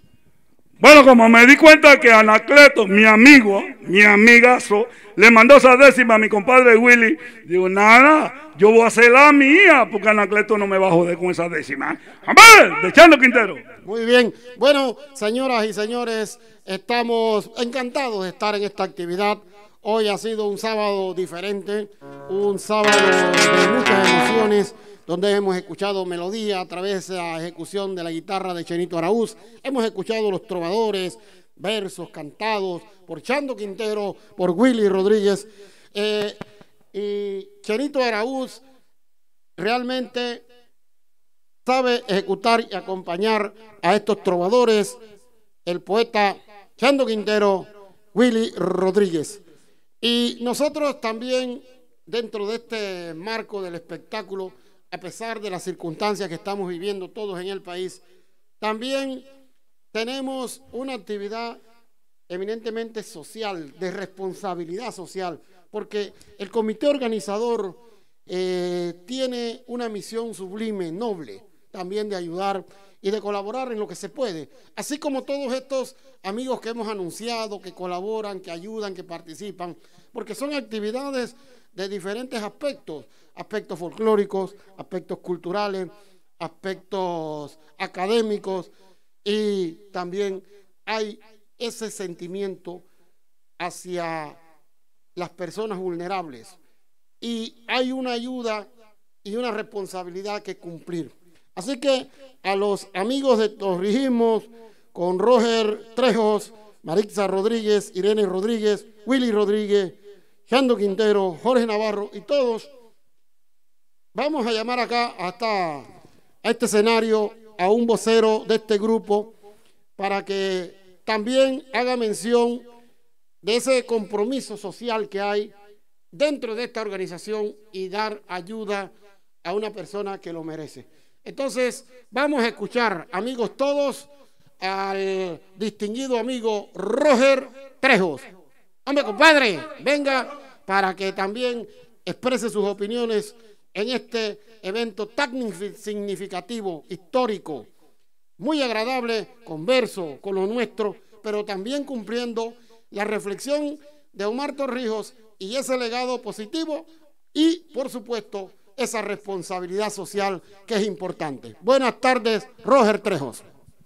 Bueno, como me di cuenta que Anacleto, mi amigo, mi amigazo, le mandó esa décima a mi compadre Willy, digo, nada, yo voy a hacer la mía, porque Anacleto no me va a joder con esa décima. A ver, de Chando Quintero. Muy bien, bueno, señoras y señores, estamos encantados de estar en esta actividad. Hoy ha sido un sábado diferente, un sábado de muchas emociones, donde hemos escuchado melodía a través de la ejecución de la guitarra de Chenito Araúz. Hemos escuchado los trovadores, versos cantados por Chando Quintero, por Willy Rodríguez. Eh, y Chenito Araúz realmente sabe ejecutar y acompañar a estos trovadores, el poeta Chando Quintero, Willy Rodríguez. Y nosotros también, dentro de este marco del espectáculo, a pesar de las circunstancias que estamos viviendo todos en el país, también tenemos una actividad eminentemente social, de responsabilidad social, porque el comité organizador eh, tiene una misión sublime, noble, también de ayudar y de colaborar en lo que se puede, así como todos estos amigos que hemos anunciado, que colaboran, que ayudan, que participan, porque son actividades de diferentes aspectos, aspectos folclóricos, aspectos culturales, aspectos académicos, y también hay ese sentimiento hacia las personas vulnerables, y hay una ayuda y una responsabilidad que cumplir. Así que a los amigos de Torrijismos, con Roger Trejos, Marixa Rodríguez, Irene Rodríguez, Willy Rodríguez, Jando Quintero, Jorge Navarro y todos, vamos a llamar acá hasta a este escenario a un vocero de este grupo para que también haga mención de ese compromiso social que hay dentro de esta organización y dar ayuda a una persona que lo merece. Entonces, vamos a escuchar, amigos todos, al distinguido amigo Roger Trejos. Hombre, compadre, venga para que también exprese sus opiniones en este evento tan significativo, histórico, muy agradable, converso con lo nuestro, pero también cumpliendo la reflexión de Omar Torrijos y ese legado positivo y, por supuesto, esa responsabilidad social que es importante. Buenas tardes, Roger Trejos.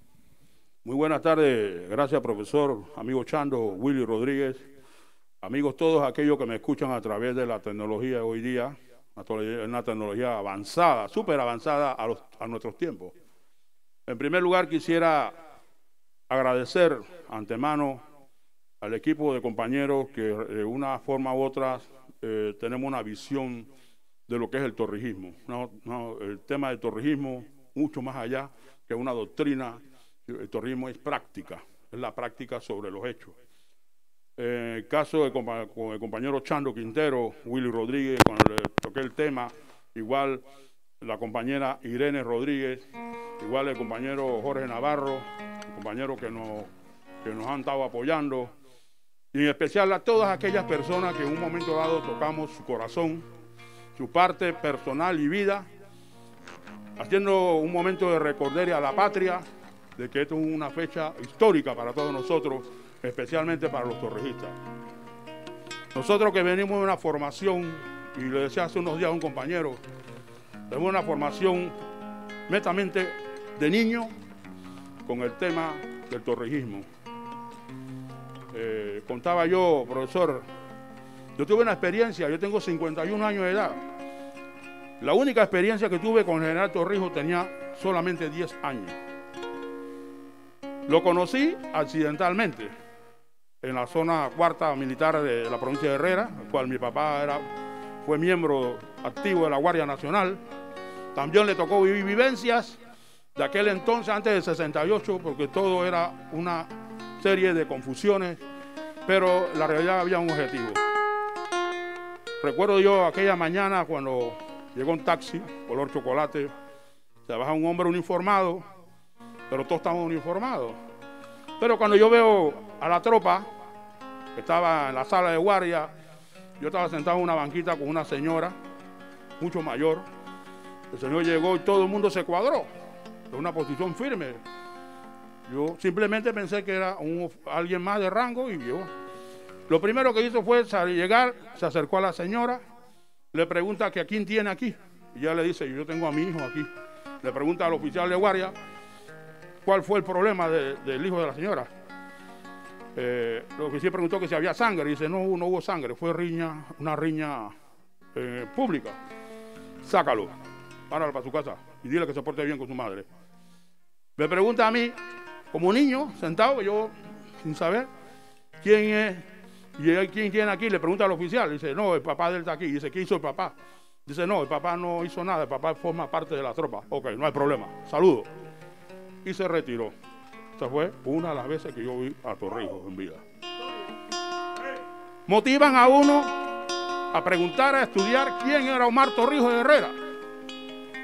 Muy buenas tardes, gracias profesor, amigo Chando, Willy Rodríguez, amigos todos aquellos que me escuchan a través de la tecnología de hoy día, una tecnología avanzada, súper avanzada a, los, a nuestros tiempos. En primer lugar quisiera agradecer antemano al equipo de compañeros que de una forma u otra eh, tenemos una visión de lo que es el torrijismo. No, no, el tema del torrijismo, mucho más allá que una doctrina, el torrijismo es práctica, es la práctica sobre los hechos. En el caso de con el compañero Chando Quintero, Willy Rodríguez, cuando le toqué el tema, igual la compañera Irene Rodríguez, igual el compañero Jorge Navarro, el compañero que nos, que nos han estado apoyando, y en especial a todas aquellas personas que en un momento dado tocamos su corazón, su parte personal y vida, haciendo un momento de recordería a la patria, de que esto es una fecha histórica para todos nosotros, especialmente para los torrijistas. Nosotros que venimos de una formación, y le decía hace unos días a un compañero, tenemos una formación netamente de niño con el tema del torrijismo. Eh, contaba yo, profesor, yo tuve una experiencia, yo tengo cincuenta y un años de edad. La única experiencia que tuve con el general Torrijos tenía solamente diez años. Lo conocí accidentalmente en la zona cuarta militar de la provincia de Herrera, el cual mi papá era, fue miembro activo de la Guardia Nacional. También le tocó vivir vivencias de aquel entonces, antes del sesenta y ocho, porque todo era una serie de confusiones, pero en la realidad había un objetivo. Recuerdo yo aquella mañana cuando llegó un taxi, color chocolate, se baja un hombre uniformado, pero todos estamos uniformados. Pero cuando yo veo a la tropa, que estaba en la sala de guardia, yo estaba sentado en una banquita con una señora, mucho mayor. El señor llegó y todo el mundo se cuadró, en una posición firme. Yo simplemente pensé que era un, alguien más de rango y yo. Lo primero que hizo fue salir, llegar, se acercó a la señora, le pregunta que a quién tiene aquí. Y ella le dice, yo tengo a mi hijo aquí. Le pregunta al oficial de guardia, ¿cuál fue el problema de, del hijo de la señora? Eh, lo que sí preguntó que si había sangre, y dice, no, no hubo sangre, fue riña, una riña eh, pública. Sácalo, páralo para su casa y dile que se porte bien con su madre. Me pregunta a mí, como niño, sentado, yo sin saber quién es, y quién tiene aquí, le pregunta al oficial, dice, no, el papá de él está aquí, dice, ¿qué hizo el papá? Dice, no, el papá no hizo nada, el papá forma parte de la tropa. Ok, no hay problema, saludo. Y se retiró. Esta fue una de las veces que yo vi a Torrijos en vida. Motivan a uno a preguntar, a estudiar quién era Omar Torrijos de Herrera.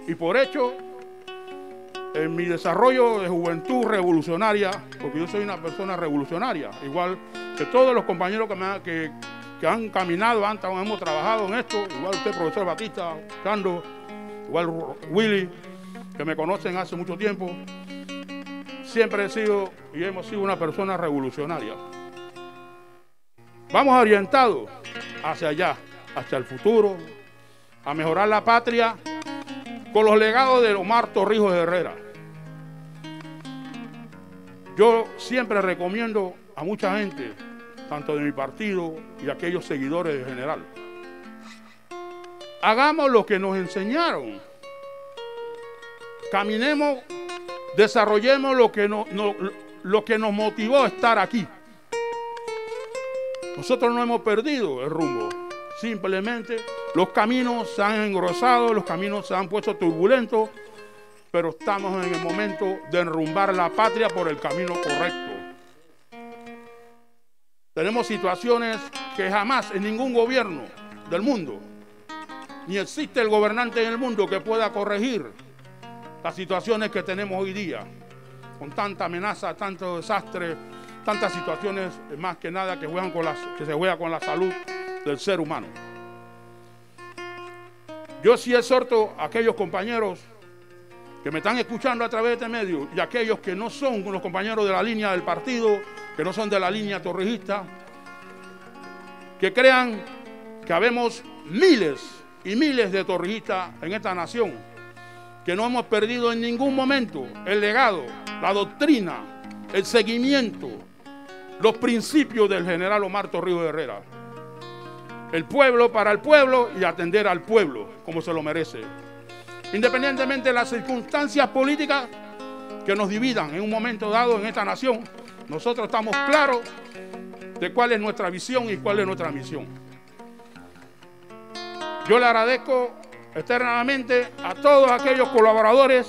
y por hecho, en mi desarrollo de juventud revolucionaria, porque yo soy una persona revolucionaria, igual que todos los compañeros que, me, que, que han caminado, antes hemos trabajado en esto, igual usted, profesor Batista, Chando, igual Willy, que me conocen hace mucho tiempo, siempre he sido y hemos sido una persona revolucionaria. Vamos orientados hacia allá, hacia el futuro, a mejorar la patria con los legados de Omar Torrijos Herrera. Yo siempre recomiendo a mucha gente, tanto de mi partido y aquellos seguidores de General, hagamos lo que nos enseñaron. Caminemos, desarrollemos lo que, no, no, lo que nos motivó a estar aquí. Nosotros no hemos perdido el rumbo. Simplemente los caminos se han engrosado, los caminos se han puesto turbulentos, pero estamos en el momento de enrumbar la patria por el camino correcto. Tenemos situaciones que jamás en ningún gobierno del mundo, ni existe el gobernante en el mundo que pueda corregir las situaciones que tenemos hoy día, con tanta amenaza, tanto desastre, tantas situaciones más que nada que, juegan con las, que se juega con la salud del ser humano. Yo sí exhorto a aquellos compañeros que me están escuchando a través de este medio y aquellos que no son los compañeros de la línea del partido, que no son de la línea torrijista, que crean que habemos miles y miles de torrijistas en esta nación, que no hemos perdido en ningún momento el legado, la doctrina, el seguimiento, los principios del general Omar Torrijos Herrera. El pueblo para el pueblo y atender al pueblo como se lo merece. Independientemente de las circunstancias políticas que nos dividan en un momento dado en esta nación, nosotros estamos claros de cuál es nuestra visión y cuál es nuestra misión. Yo le agradezco eternamente a todos aquellos colaboradores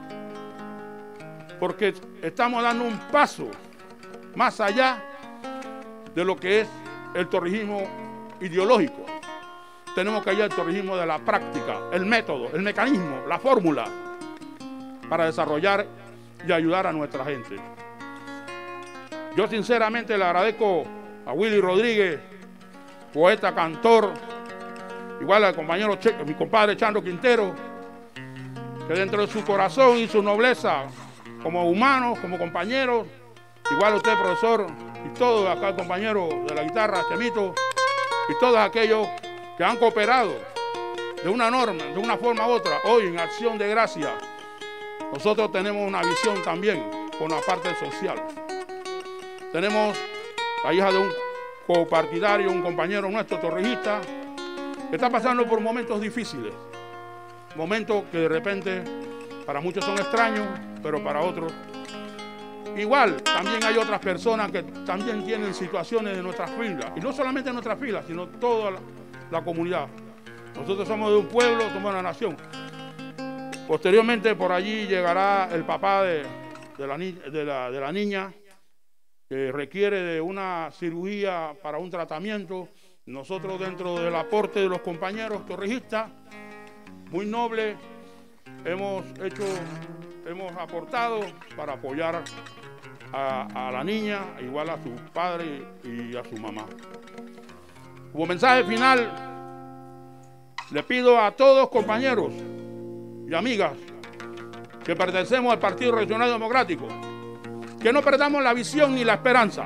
porque estamos dando un paso más allá de lo que es el torrijismo ideológico. Tenemos que ir al torrijismo de la práctica, el método, el mecanismo, la fórmula para desarrollar y ayudar a nuestra gente. Yo sinceramente le agradezco a Willy Rodríguez, poeta, cantor, igual al compañero, mi compadre Chando Quintero, que dentro de su corazón y su nobleza, como humanos, como compañeros, igual a usted, profesor, y todos acá, compañeros de la guitarra, Chemito, y todos aquellos que han cooperado de una norma, de una forma u otra, hoy en Acción de Gracia, nosotros tenemos una visión también con la parte social. Tenemos la hija de un copartidario, un compañero nuestro, torrijista, que está pasando por momentos difíciles, momentos que de repente para muchos son extraños, pero para otros igual. También hay otras personas que también tienen situaciones de nuestras filas, y no solamente en nuestras filas, sino toda la, la comunidad. Nosotros somos de un pueblo, somos una nación. Posteriormente por allí llegará el papá de, de, la, de, la, de la niña, que requiere de una cirugía para un tratamiento. Nosotros, dentro del aporte de los compañeros torrijistas, muy noble, hemos hecho, hemos aportado para apoyar a, a la niña, igual a su padre y a su mamá. Como mensaje final, le pido a todos compañeros y amigas que pertenecemos al Partido Regional Democrático que no perdamos la visión ni la esperanza.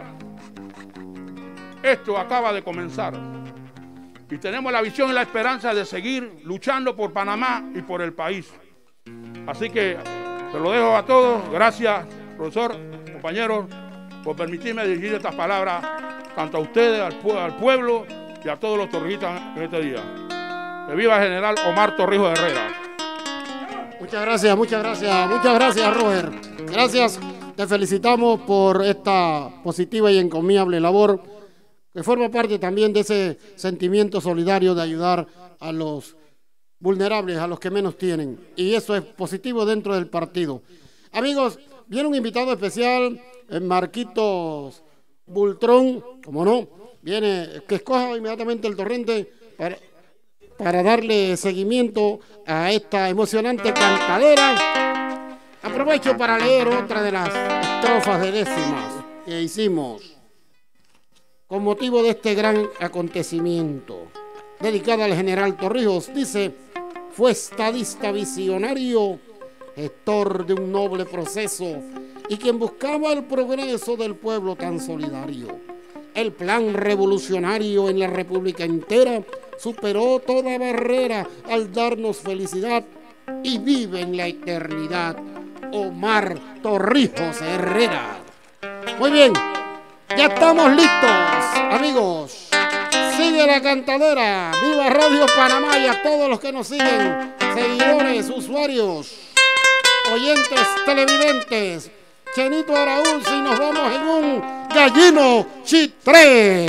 Esto acaba de comenzar y tenemos la visión y la esperanza de seguir luchando por Panamá y por el país. Así que se lo dejo a todos. Gracias, profesor, compañeros, por permitirme dirigir estas palabras tanto a ustedes, al, al pueblo y a todos los torrijistas en este día. Que viva el general Omar Torrijos Herrera. Muchas gracias, muchas gracias, muchas gracias, Robert. Gracias, te felicitamos por esta positiva y encomiable labor que forma parte también de ese sentimiento solidario de ayudar a los vulnerables, a los que menos tienen. Y eso es positivo dentro del partido. Amigos, viene un invitado especial, Marquitos Bultrón, como no, viene, que escoja inmediatamente el torrente para... para darle seguimiento a esta emocionante cantadera, aprovecho para leer otra de las estrofas de décimas que hicimos con motivo de este gran acontecimiento, dedicada al general Torrijos. Dice: fue estadista visionario, gestor de un noble proceso y quien buscaba el progreso del pueblo tan solidario. El plan revolucionario en la república entera superó toda barrera al darnos felicidad y vive en la eternidad Omar Torrijos Herrera. Muy bien, ya estamos listos, amigos. Sigue la cantadera. Viva Radio Panamá y a todos los que nos siguen, seguidores, usuarios, oyentes, televidentes. Chenito Araúz y nos vamos en un gallino chitré.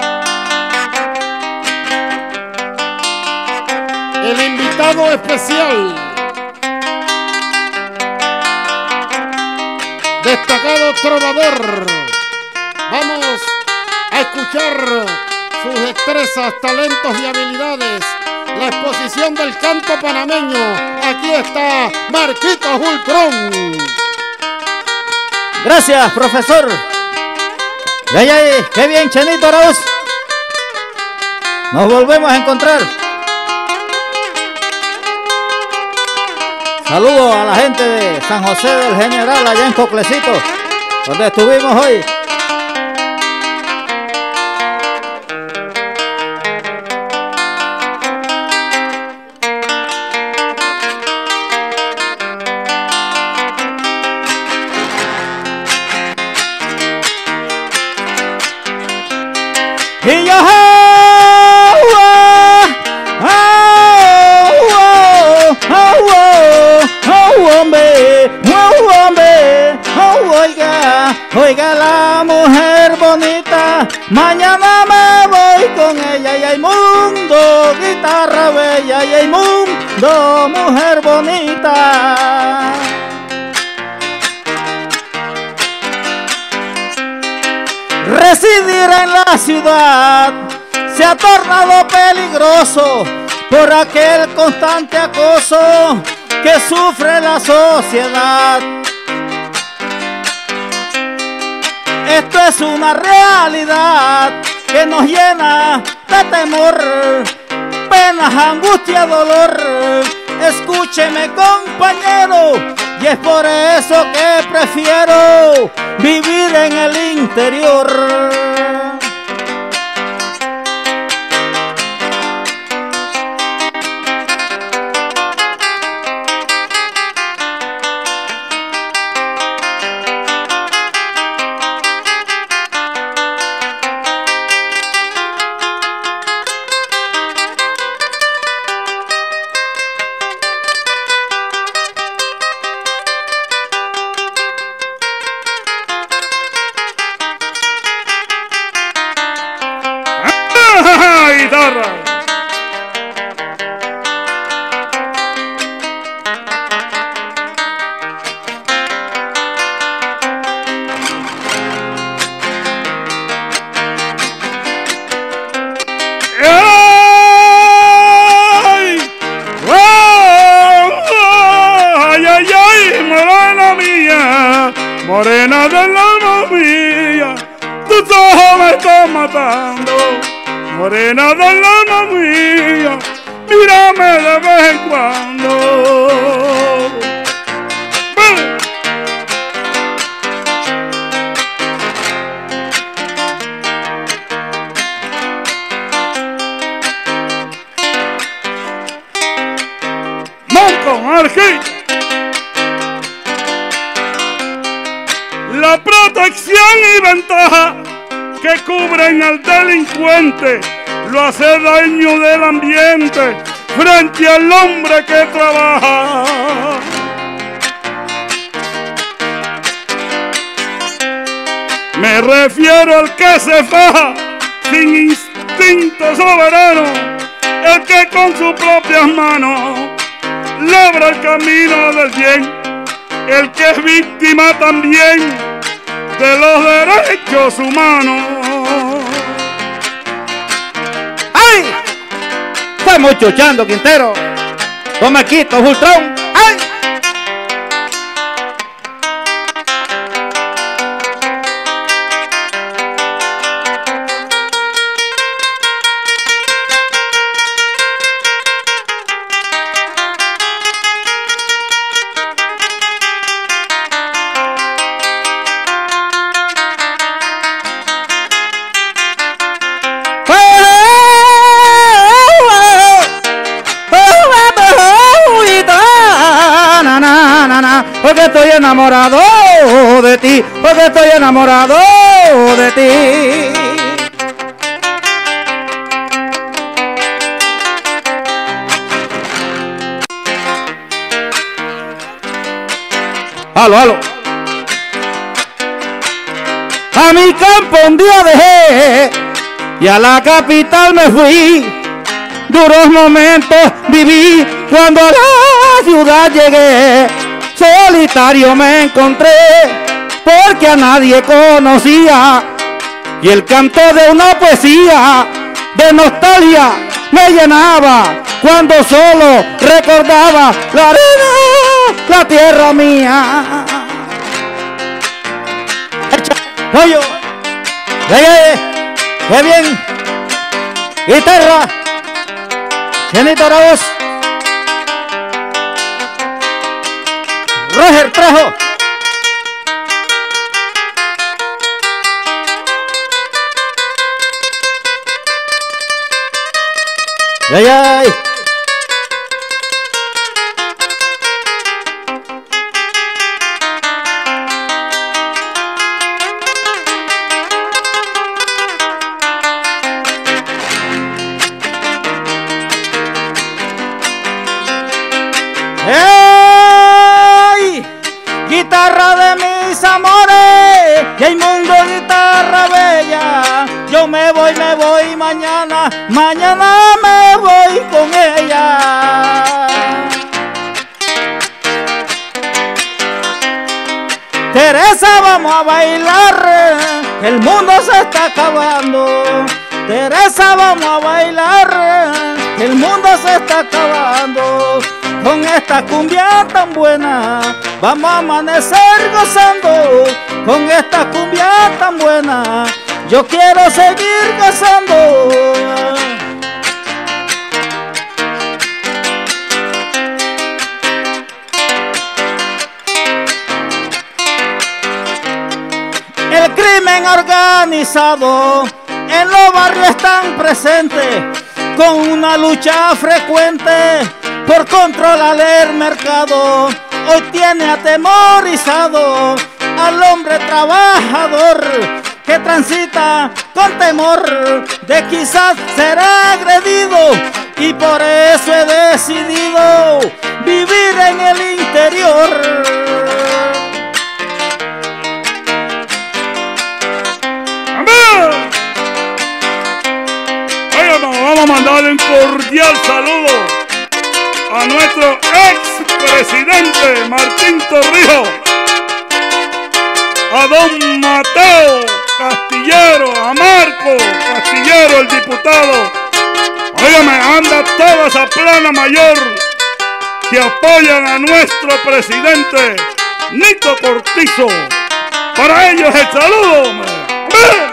El invitado especial, destacado trovador. Vamos a escuchar sus destrezas, talentos y habilidades. La exposición del canto panameño. Aquí está Marquitos Ultrón. Gracias, profesor. Ya, ya, qué bien, Chenito Arauz. Nos volvemos a encontrar. Saludos a la gente de San José del General, allá en Coclecito, donde estuvimos hoy. Y yo, oh, oh, oh, oh, oh, oh, hombre, oh, hombre, oh, oiga, oiga la mujer bonita, mañana me voy con ella y hay mundo, guitarra bella y hay mundo, mujer bonita. Residir en la ciudad se ha tornado peligroso por aquel constante acoso que sufre la sociedad. Esto es una realidad que nos llena de temor, penas, angustia, dolor. Escúcheme, compañero, y es por eso que prefiero vivir en el interior. Morena del alma mía, tus ojos me están matando. Morena del alma mía, mírame de vez en cuando. ¡Vale! Monco, Argel. La protección y ventaja que cubren al delincuente lo hace daño del ambiente frente al hombre que trabaja. Me refiero al que se faja sin instinto soberano, el que con sus propias manos labra el camino del bien, el que es víctima también de los derechos humanos. ¡Ay! fue mucho, Chando Quintero. Toma quito, Fultrón. ¡Ay! Porque estoy enamorado de ti, porque estoy enamorado de ti. Halo, halo. A mi campo un día dejé y a la capital me fui. Duros momentos viví cuando a la ciudad llegué. Solitario me encontré porque a nadie conocía y el canto de una poesía de nostalgia me llenaba cuando solo recordaba la arena, la tierra mía. Pollo, llegué, qué bien, guitarra, Chenito la voz. Roger Trejo. Ay, ay. Guitarra de mis amores, y el mundo guitarra bella. Yo me voy, me voy mañana, mañana me voy con ella. Teresa, vamos a bailar, el mundo se está acabando. Teresa, vamos a bailar, el mundo se está acabando. Con esta cumbia tan buena vamos a amanecer gozando. Con esta cumbia tan buena yo quiero seguir gozando. El crimen organizado en los barrios están presentes con una lucha frecuente por controlar el mercado. Hoy tiene atemorizado al hombre trabajador que transita con temor de quizás ser agredido, y por eso he decidido vivir en el interior. ¡Amén! Oye, vamos a mandarle un cordial saludo a nuestro expresidente Martín Torrijos, a don Mateo Castillero, a Marco Castillero, el diputado. Óigame, anda toda esa plana mayor que apoyan a nuestro presidente Nito Cortizo. Para ellos el saludo. ¡Ven!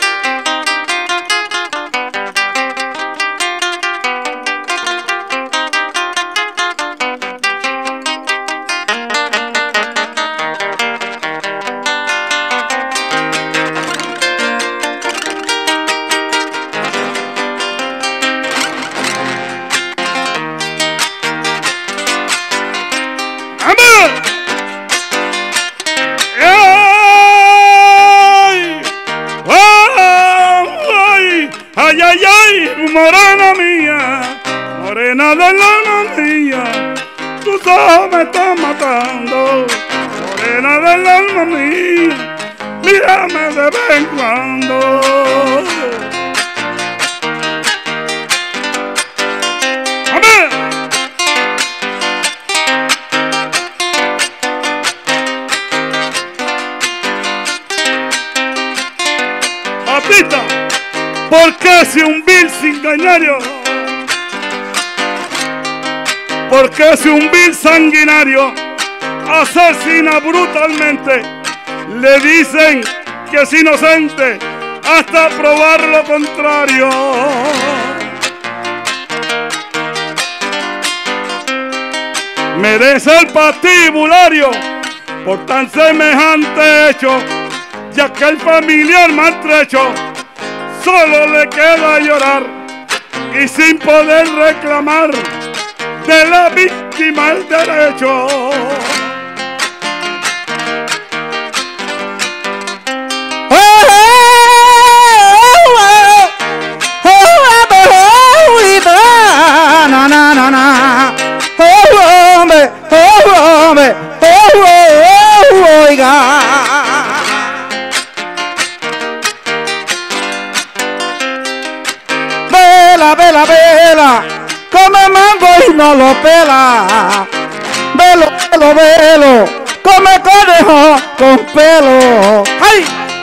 Ay, ay, ay, morena mía, morena del alma mía, tus ojos me están matando, morena del alma mía, mírame de vez en cuando. ¡Amén! Papita, ¿por qué si un vil cincuentenario porque si un vil sanguinario asesina brutalmente, le dicen que es inocente hasta probar lo contrario. Merece el patibulario por tan semejante hecho, ya que el familiar maltrecho solo le queda llorar y sin poder reclamar de la víctima el derecho. Na na na na, oh hombre, oh hombre, oh, oh, oh, oiga. Vela, vela, vela, come mango y no lo pela. Velo, velo, velo, come conejo con pelo. ¡Ay!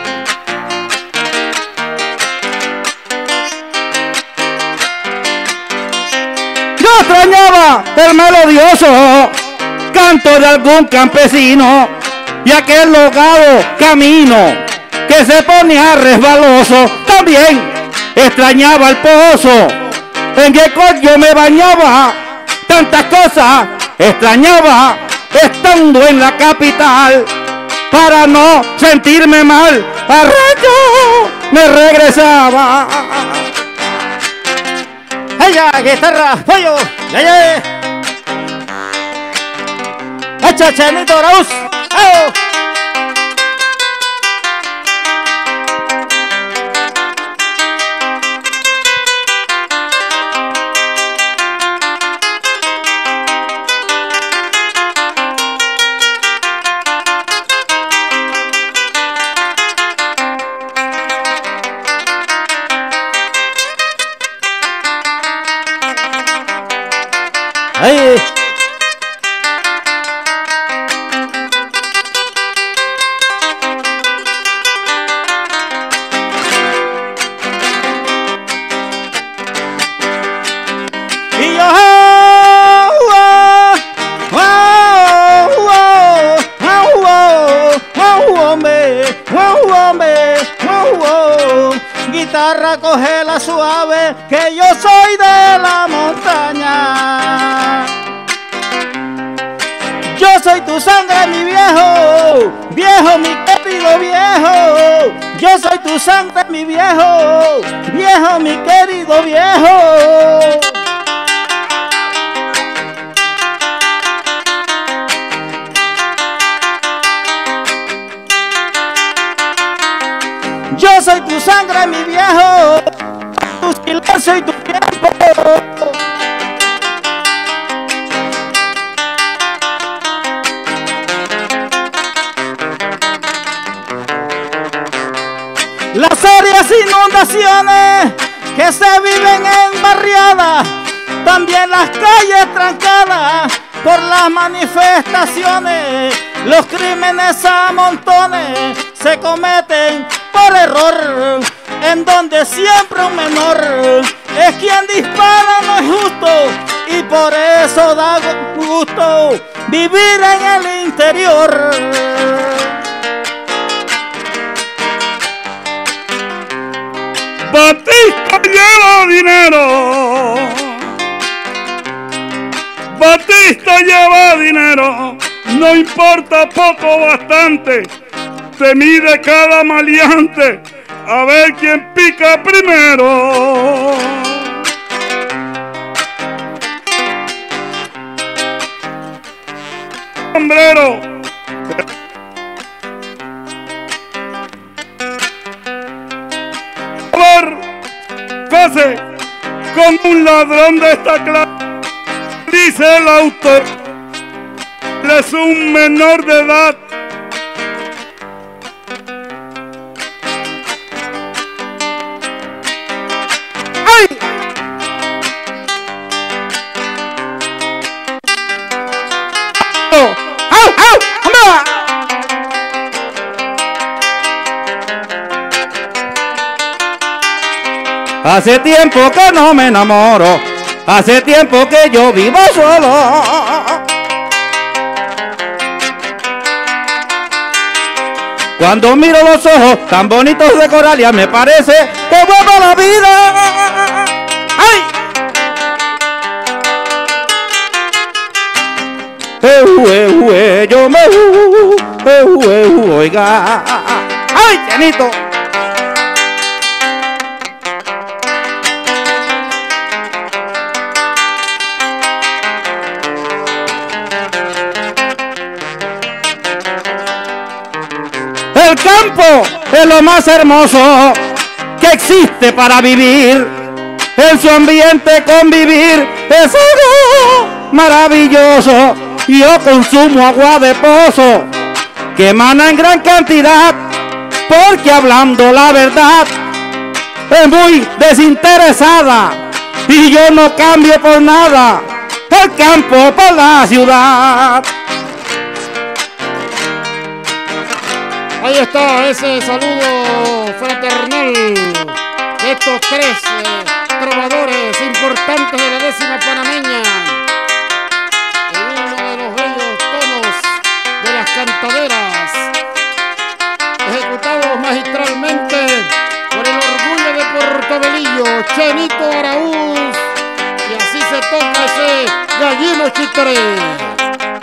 Extrañaba el melodioso canto de algún campesino y aquel logado camino que se ponía resbaloso. También extrañaba el pozo en que yo me bañaba. Tantas cosas extrañaba estando en la capital. Para no sentirme mal, a rayo me regresaba. ¡Ella, guitarra, pollo! ¡Ya, ya! ¡Echa, Chanito Arauz! ¡Oh! ¡Ay! Y yo, oh, oh, oh, oh, oh, oh, hombre, oh, hombre, oh, oh. Guitarra, cógela suave, que yo soy de la montaña. Yo soy tu sangre, mi viejo, viejo, mi querido viejo. Yo soy tu sangre, mi viejo, viejo, mi querido viejo. Yo soy tu sangre, mi viejo, tu silencio y tu tiempo. Las serias inundaciones que se viven en barriadas, también las calles trancadas por las manifestaciones. Los crímenes a montones se cometen por error, en donde siempre un menor es quien dispara. No es justo y por eso da gusto vivir en el interior. Batista lleva dinero, Batista lleva dinero, no importa poco o bastante, se mide cada maleante a ver quién pica primero. Sombrero, fase con un ladrón de esta clase, dice el autor, es un menor de edad. ¡Ay! ¡Oh! ¡Au! ¡Au! ¡Anda! Hace tiempo que no me enamoro Hace tiempo que yo vivo solo. Cuando miro los ojos tan bonitos de Coralia, me parece que vuelvo a la vida. ¡Ay! Eu, eu, eu, yo me eu, eu, eu, oiga. ¡Ay, Chanito! El campo es lo más hermoso que existe para vivir. En su ambiente convivir es algo maravilloso. Yo consumo agua de pozo que emana en gran cantidad, porque hablando la verdad es muy desinteresada y yo no cambio por nada el campo por la ciudad. Ahí está ese saludo fraternal de estos tres eh, trovadores importantes de la décima panameña, en uno de los bellos tonos de las cantaderas, ejecutados magistralmente por el orgullo de Portobelillo, Chenito Araúz, y así se toca ese gallino chitre.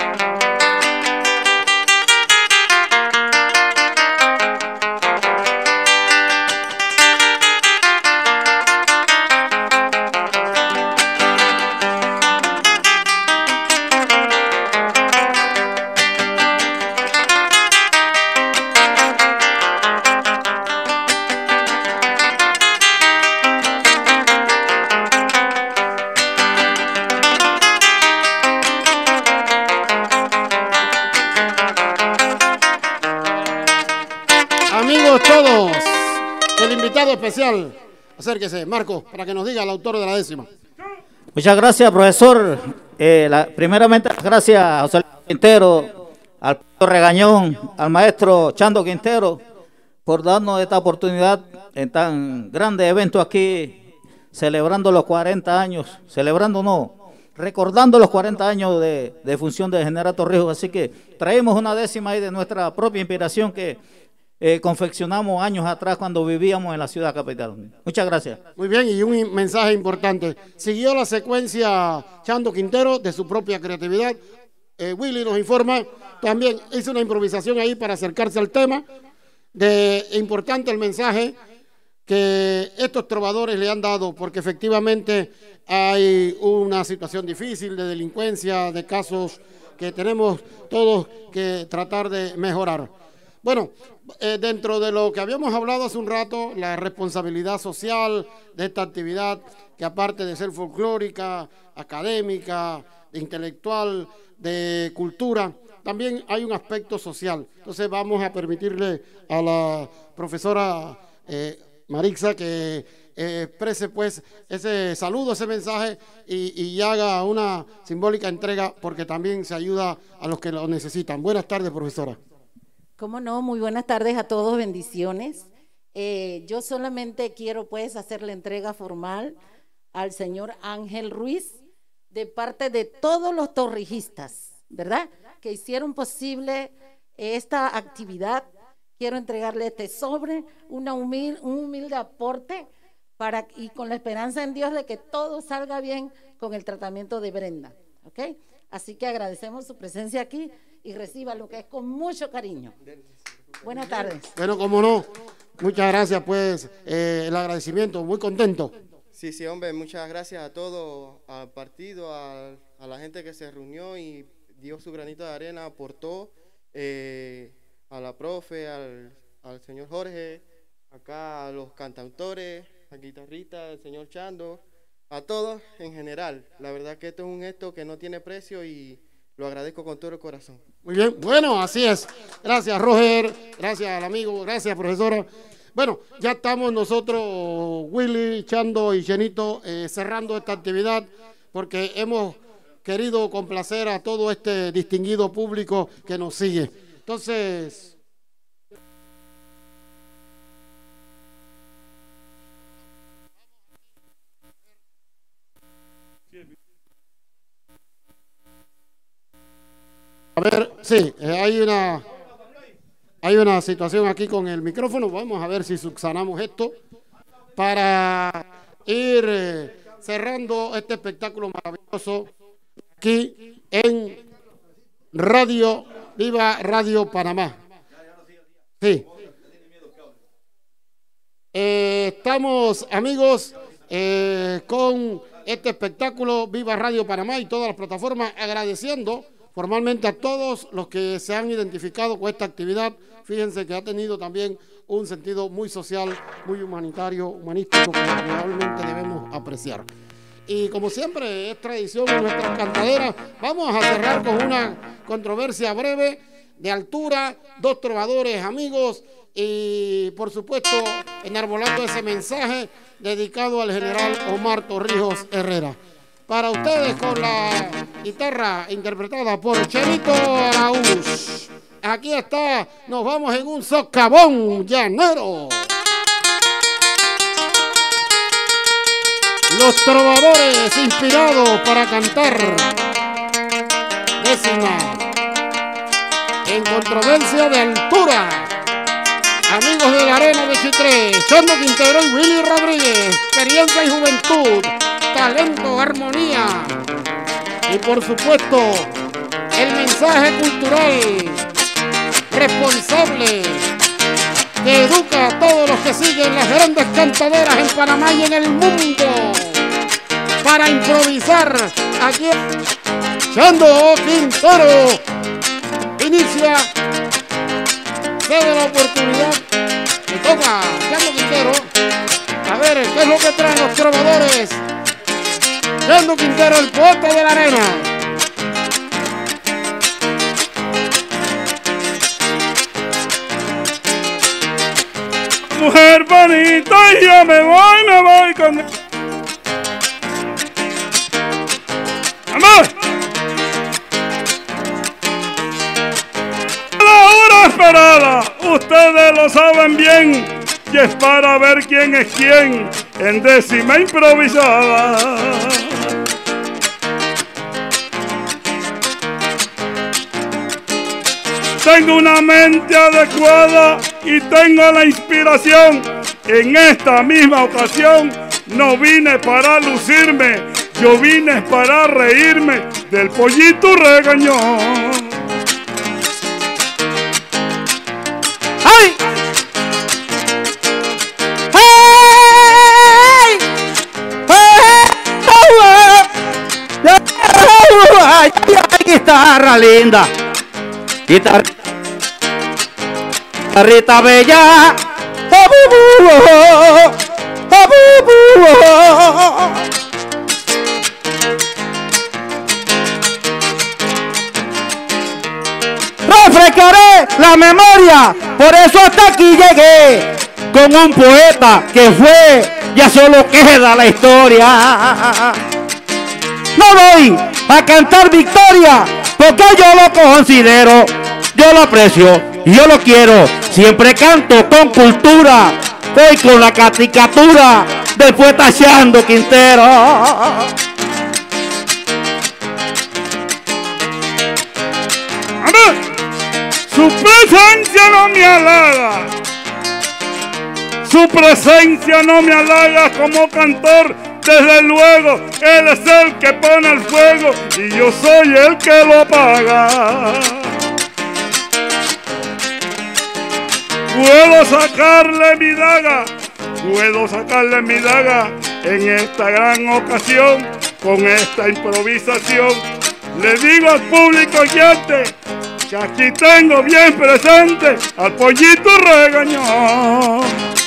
Amigos todos, el invitado especial, acérquese, Marco, para que nos diga el autor de la décima. Muchas gracias, profesor. Eh, la, primeramente, gracias a José Quintero, al profesor Regañón, al maestro Chando Quintero, por darnos esta oportunidad en tan grande evento aquí, celebrando los cuarenta años, celebrando no, recordando los cuarenta años de, de función de General Torrijos. Así que traemos una décima ahí de nuestra propia inspiración que Eh, confeccionamos años atrás cuando vivíamos en la ciudad capital. Muchas gracias. Muy bien, y un mensaje importante. Siguió la secuencia Chando Quintero de su propia creatividad. Eh, Willy nos informa, también hizo una improvisación ahí para acercarse al tema. De importante el mensaje que estos trovadores le han dado, porque efectivamente hay una situación difícil de delincuencia, de casos que tenemos todos que tratar de mejorar. Bueno, eh, dentro de lo que habíamos hablado hace un rato, la responsabilidad social de esta actividad, que aparte de ser folclórica, académica, de intelectual, de cultura, también hay un aspecto social. Entonces vamos a permitirle a la profesora eh, Marixa que eh, exprese pues ese saludo, ese mensaje y, y haga una simbólica entrega, porque también se ayuda a los que lo necesitan. Buenas tardes, profesora. Cómo no, muy buenas tardes a todos, bendiciones. Eh, yo solamente quiero pues hacer la entrega formal al señor Ángel Ruiz de parte de todos los torrijistas, ¿verdad? Que hicieron posible esta actividad. Quiero entregarle este sobre, una humil, un humilde aporte para, y con la esperanza en Dios de que todo salga bien con el tratamiento de Brenda, ¿ok? Así que agradecemos su presencia aquí y reciba lo que es con mucho cariño. Buenas tardes. Bueno, como no, muchas gracias, pues, eh, el agradecimiento, muy contento. Sí, sí, hombre, muchas gracias a todo, al partido, a, a la gente que se reunió y dio su granito de arena, aportó, eh, a la profe, al, al señor Jorge, acá a los cantautores, a guitarrista, al señor Chando, a todos en general. La verdad que esto es un gesto que no tiene precio y lo agradezco con todo el corazón. Muy bien, bueno, así es. Gracias, Roger, gracias al amigo, gracias, profesora. Bueno, ya estamos nosotros, Willy, Chando y Chenito, eh, cerrando esta actividad, porque hemos querido complacer a todo este distinguido público que nos sigue. Entonces... A ver, sí, eh, hay una hay una situación aquí con el micrófono. Vamos a ver si subsanamos esto para ir eh, cerrando este espectáculo maravilloso aquí en Radio Viva Radio Panamá. Sí. Eh, estamos, amigos, eh, con este espectáculo Viva Radio Panamá y todas las plataformas, agradeciendo formalmente a todos los que se han identificado con esta actividad. Fíjense que ha tenido también un sentido muy social, muy humanitario, humanístico, que realmente debemos apreciar. Y como siempre es tradición en nuestras cantaderas, vamos a cerrar con una controversia breve, de altura, dos trovadores amigos y por supuesto enarbolando ese mensaje dedicado al general Omar Torrijos Herrera. Para ustedes con la guitarra interpretada por Chelito Araúz. Aquí está, nos vamos en un socavón llanero. Los trovadores inspirados para cantar décima en controversia de altura. Amigos de la Arena de Chitré, Chando Quintero y Willy Rodríguez, experiencia y juventud, talento, armonía y por supuesto el mensaje cultural responsable que educa a todos los que siguen las grandes cantaderas en Panamá y en el mundo para improvisar. Aquí Chando Quintero inicia, cede la oportunidad, le toca Chando Quintero. A ver, ¿qué es lo que traen los trovadores? Chando Quintero, el poeta de la arena. Mujer bonita, y yo me voy, me voy con... ¡Amor! La hora esperada, ustedes lo saben bien, y es para ver quién es quién en décima improvisada. Tengo una mente adecuada y tengo la inspiración. En esta misma ocasión no vine para lucirme, yo vine para reírme del pollito regañón. ¡Ay! ¡Ay! ¡Ay! ¡Ay! Guitarra linda, guitarra, guitarrita bella, ¡oh, bu, bu, oh! ¡Oh, bu, bu, oh! Refrescaré la memoria, por eso hasta aquí llegué, con un poeta que fue, ya solo queda la historia. No voy a cantar victoria, porque yo lo considero, yo lo aprecio y yo lo quiero. Siempre canto con cultura, voy con la caricatura del poeta Chando Quintero. Su presencia no me halaga, su presencia no me halaga como cantor. Desde luego, él es el que pone el fuego y yo soy el que lo apaga. Puedo sacarle mi daga, puedo sacarle mi daga en esta gran ocasión, con esta improvisación. Le digo al público oyente que aquí tengo bien presente al pollito regañón.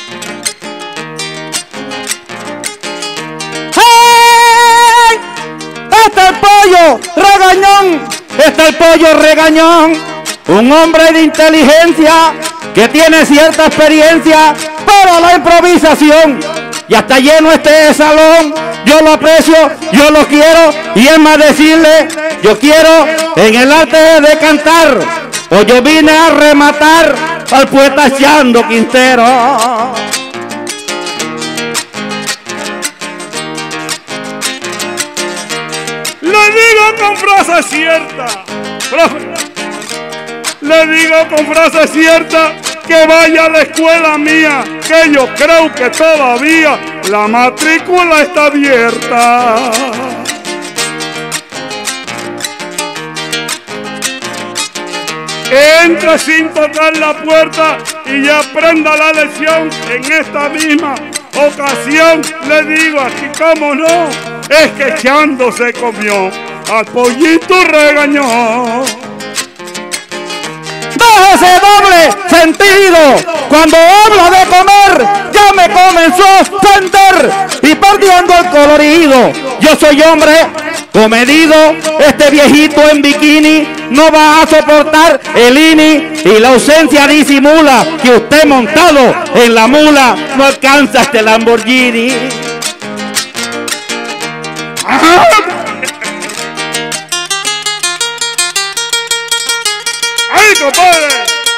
¡Hey! ¡Está el pollo regañón! ¡Está el pollo regañón! Un hombre de inteligencia que tiene cierta experiencia para la improvisación. Ya está lleno este salón, yo lo aprecio, yo lo quiero, y es más decirle, yo quiero en el arte de cantar, o yo vine a rematar al poeta Chando Quintero. Le digo con frase cierta, profe, le digo con frase cierta que vaya a la escuela mía, que yo creo que todavía la matrícula está abierta. Entre sin tocar la puerta y ya aprenda la lección. En esta misma ocasión le digo aquí cómo no, es que Chando se comió al pollito regañó. Deja ese doble sentido, cuando habla de comer ya me comenzó a ofender y perdiendo el colorido. Yo soy hombre comedido, este viejito en bikini no va a soportar el ini y la ausencia disimula que usted montado en la mula no alcanza este Lamborghini. ¡Ajá! ¡Ay, compadre!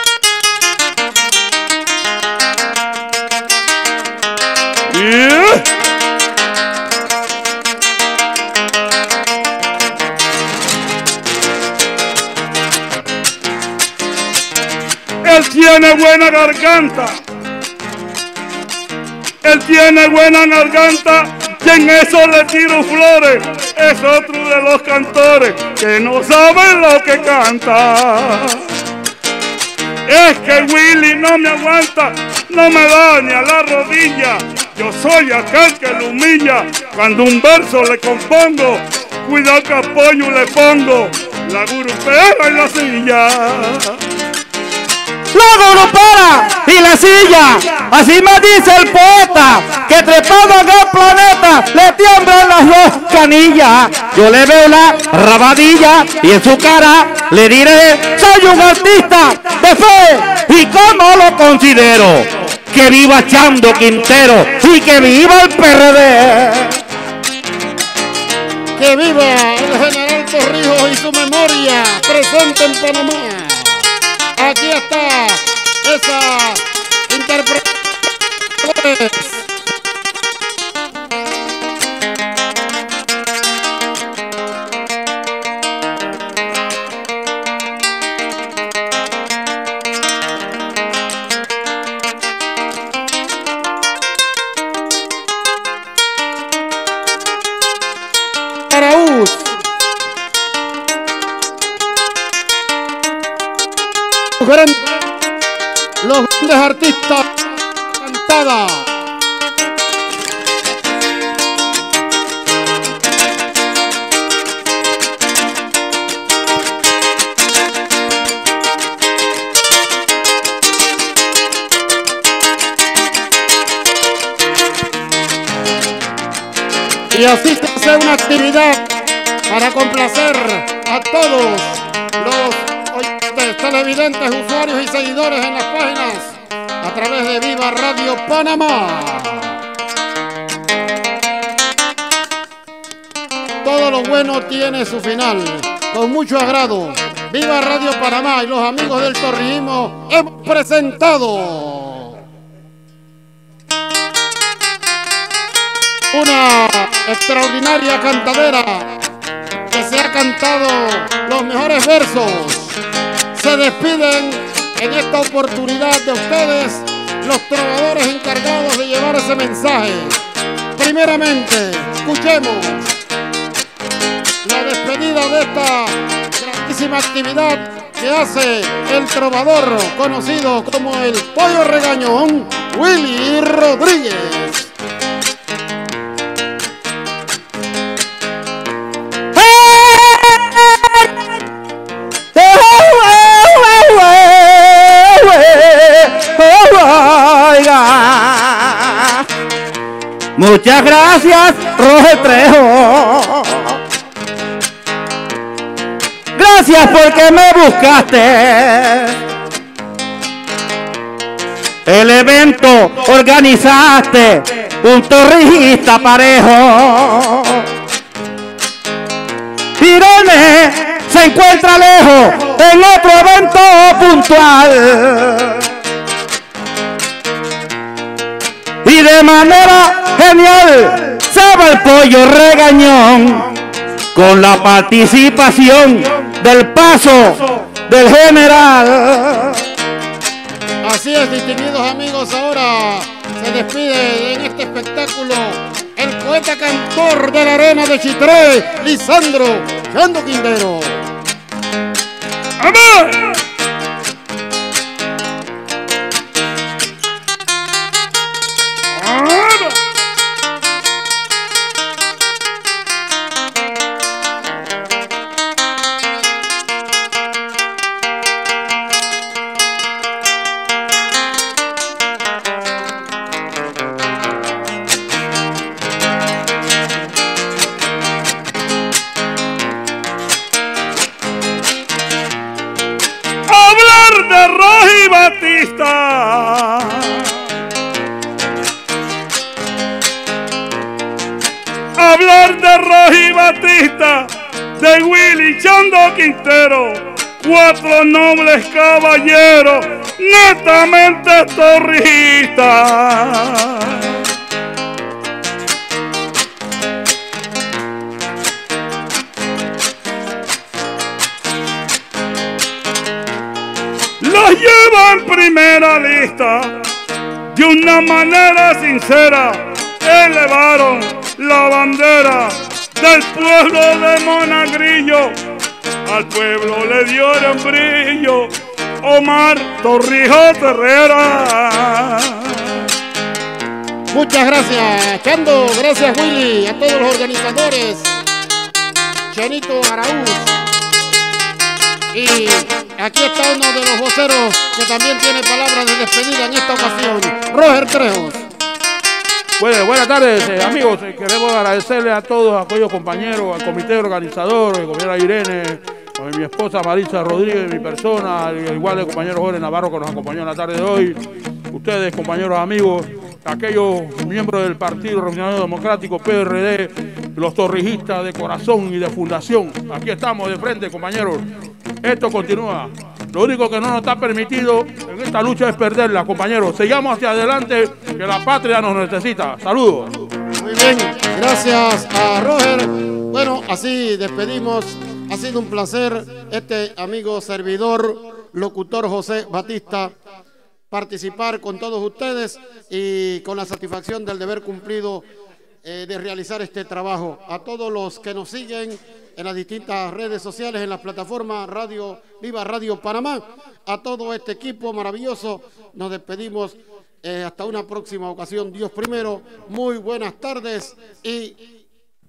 Yeah. Él tiene buena garganta. Él tiene buena garganta y en eso le tiro flores. Es otro de los cantores que no sabe lo que canta. Es que Willy no me aguanta, no me da ni a la rodilla. Yo soy aquel que lo humilla. Cuando un verso le compongo, cuidado que apoyo le pongo la gurupera y la silla. La grupera y la silla, así me dice el poeta, que trepado en el planeta le tiemblan las dos canillas. Yo le veo la rabadilla y en su cara le diré, soy un artista de fe y como lo considero, que viva Chando Quintero y que viva el P R D. Que viva el general Torrijos y su memoria presente en Panamá. Aquí está esa interpretación. Araúz. Los grandes artistas cantada. Y así se hace una actividad para complacer a todos los televidentes, usuarios y seguidores en las páginas a través de Viva Radio Panamá. Todo lo bueno tiene su final. Con mucho agrado, Viva Radio Panamá y los amigos del torrijismo hemos presentado una extraordinaria cantadera que se ha cantado los mejores versos. Se despiden en esta oportunidad de ustedes los trovadores encargados de llevar ese mensaje. Primeramente, escuchemos la despedida de esta grandísima actividad que hace el trovador conocido como el Pollo Regañón, Willy Rodríguez. Muchas gracias, Roger Trejo. Gracias porque me buscaste. El evento organizaste, un torrijista parejo. Irene se encuentra lejos en otro evento puntual. Y de manera genial se va el Pollo Regañón con la participación del Paso del general. Así es, distinguidos amigos, ahora se despide en este espectáculo el poeta cantor de la arena de Chitré, Lisandro Chando Quintero. ¡Amén! de Roji Batista. Hablar de Roji Batista, de Willy Chando Quintero, cuatro nobles caballeros, netamente torrijistas. Los lleva en primera lista, de una manera sincera, elevaron la bandera del pueblo de Monagrillo, al pueblo le dieron brillo, Omar Torrijos Herrera. Muchas gracias, Chando, gracias Willy, a todos los organizadores, Chenito Araúz. Y aquí está uno de los voceros que también tiene palabras de despedida en esta ocasión, Roger Trejos. Bueno, buenas tardes, eh, amigos. Eh, queremos agradecerle a todos aquellos compañeros, al comité organizador, a mi compañera Irene, a mi esposa Marisa Rodríguez, mi persona, al igual el compañero Jorge Navarro que nos acompañó en la tarde de hoy. Ustedes, compañeros amigos, aquellos miembros del Partido Revolucionario Democrático, P R D, los torrijistas de corazón y de fundación. Aquí estamos de frente, compañeros. Esto continúa. Lo único que no nos está permitido en esta lucha es perderla, compañeros. Sigamos hacia adelante, que la patria nos necesita. Saludos. Muy bien, gracias a Roger. Bueno, así despedimos. Ha sido un placer este amigo servidor, locutor José Batista, participar con todos ustedes y con la satisfacción del deber cumplido eh, de realizar este trabajo. A todos los que nos siguen en las distintas redes sociales, en las plataformas Radio Viva Radio Panamá, a todo este equipo maravilloso, nos despedimos eh, hasta una próxima ocasión. Dios primero, muy buenas tardes y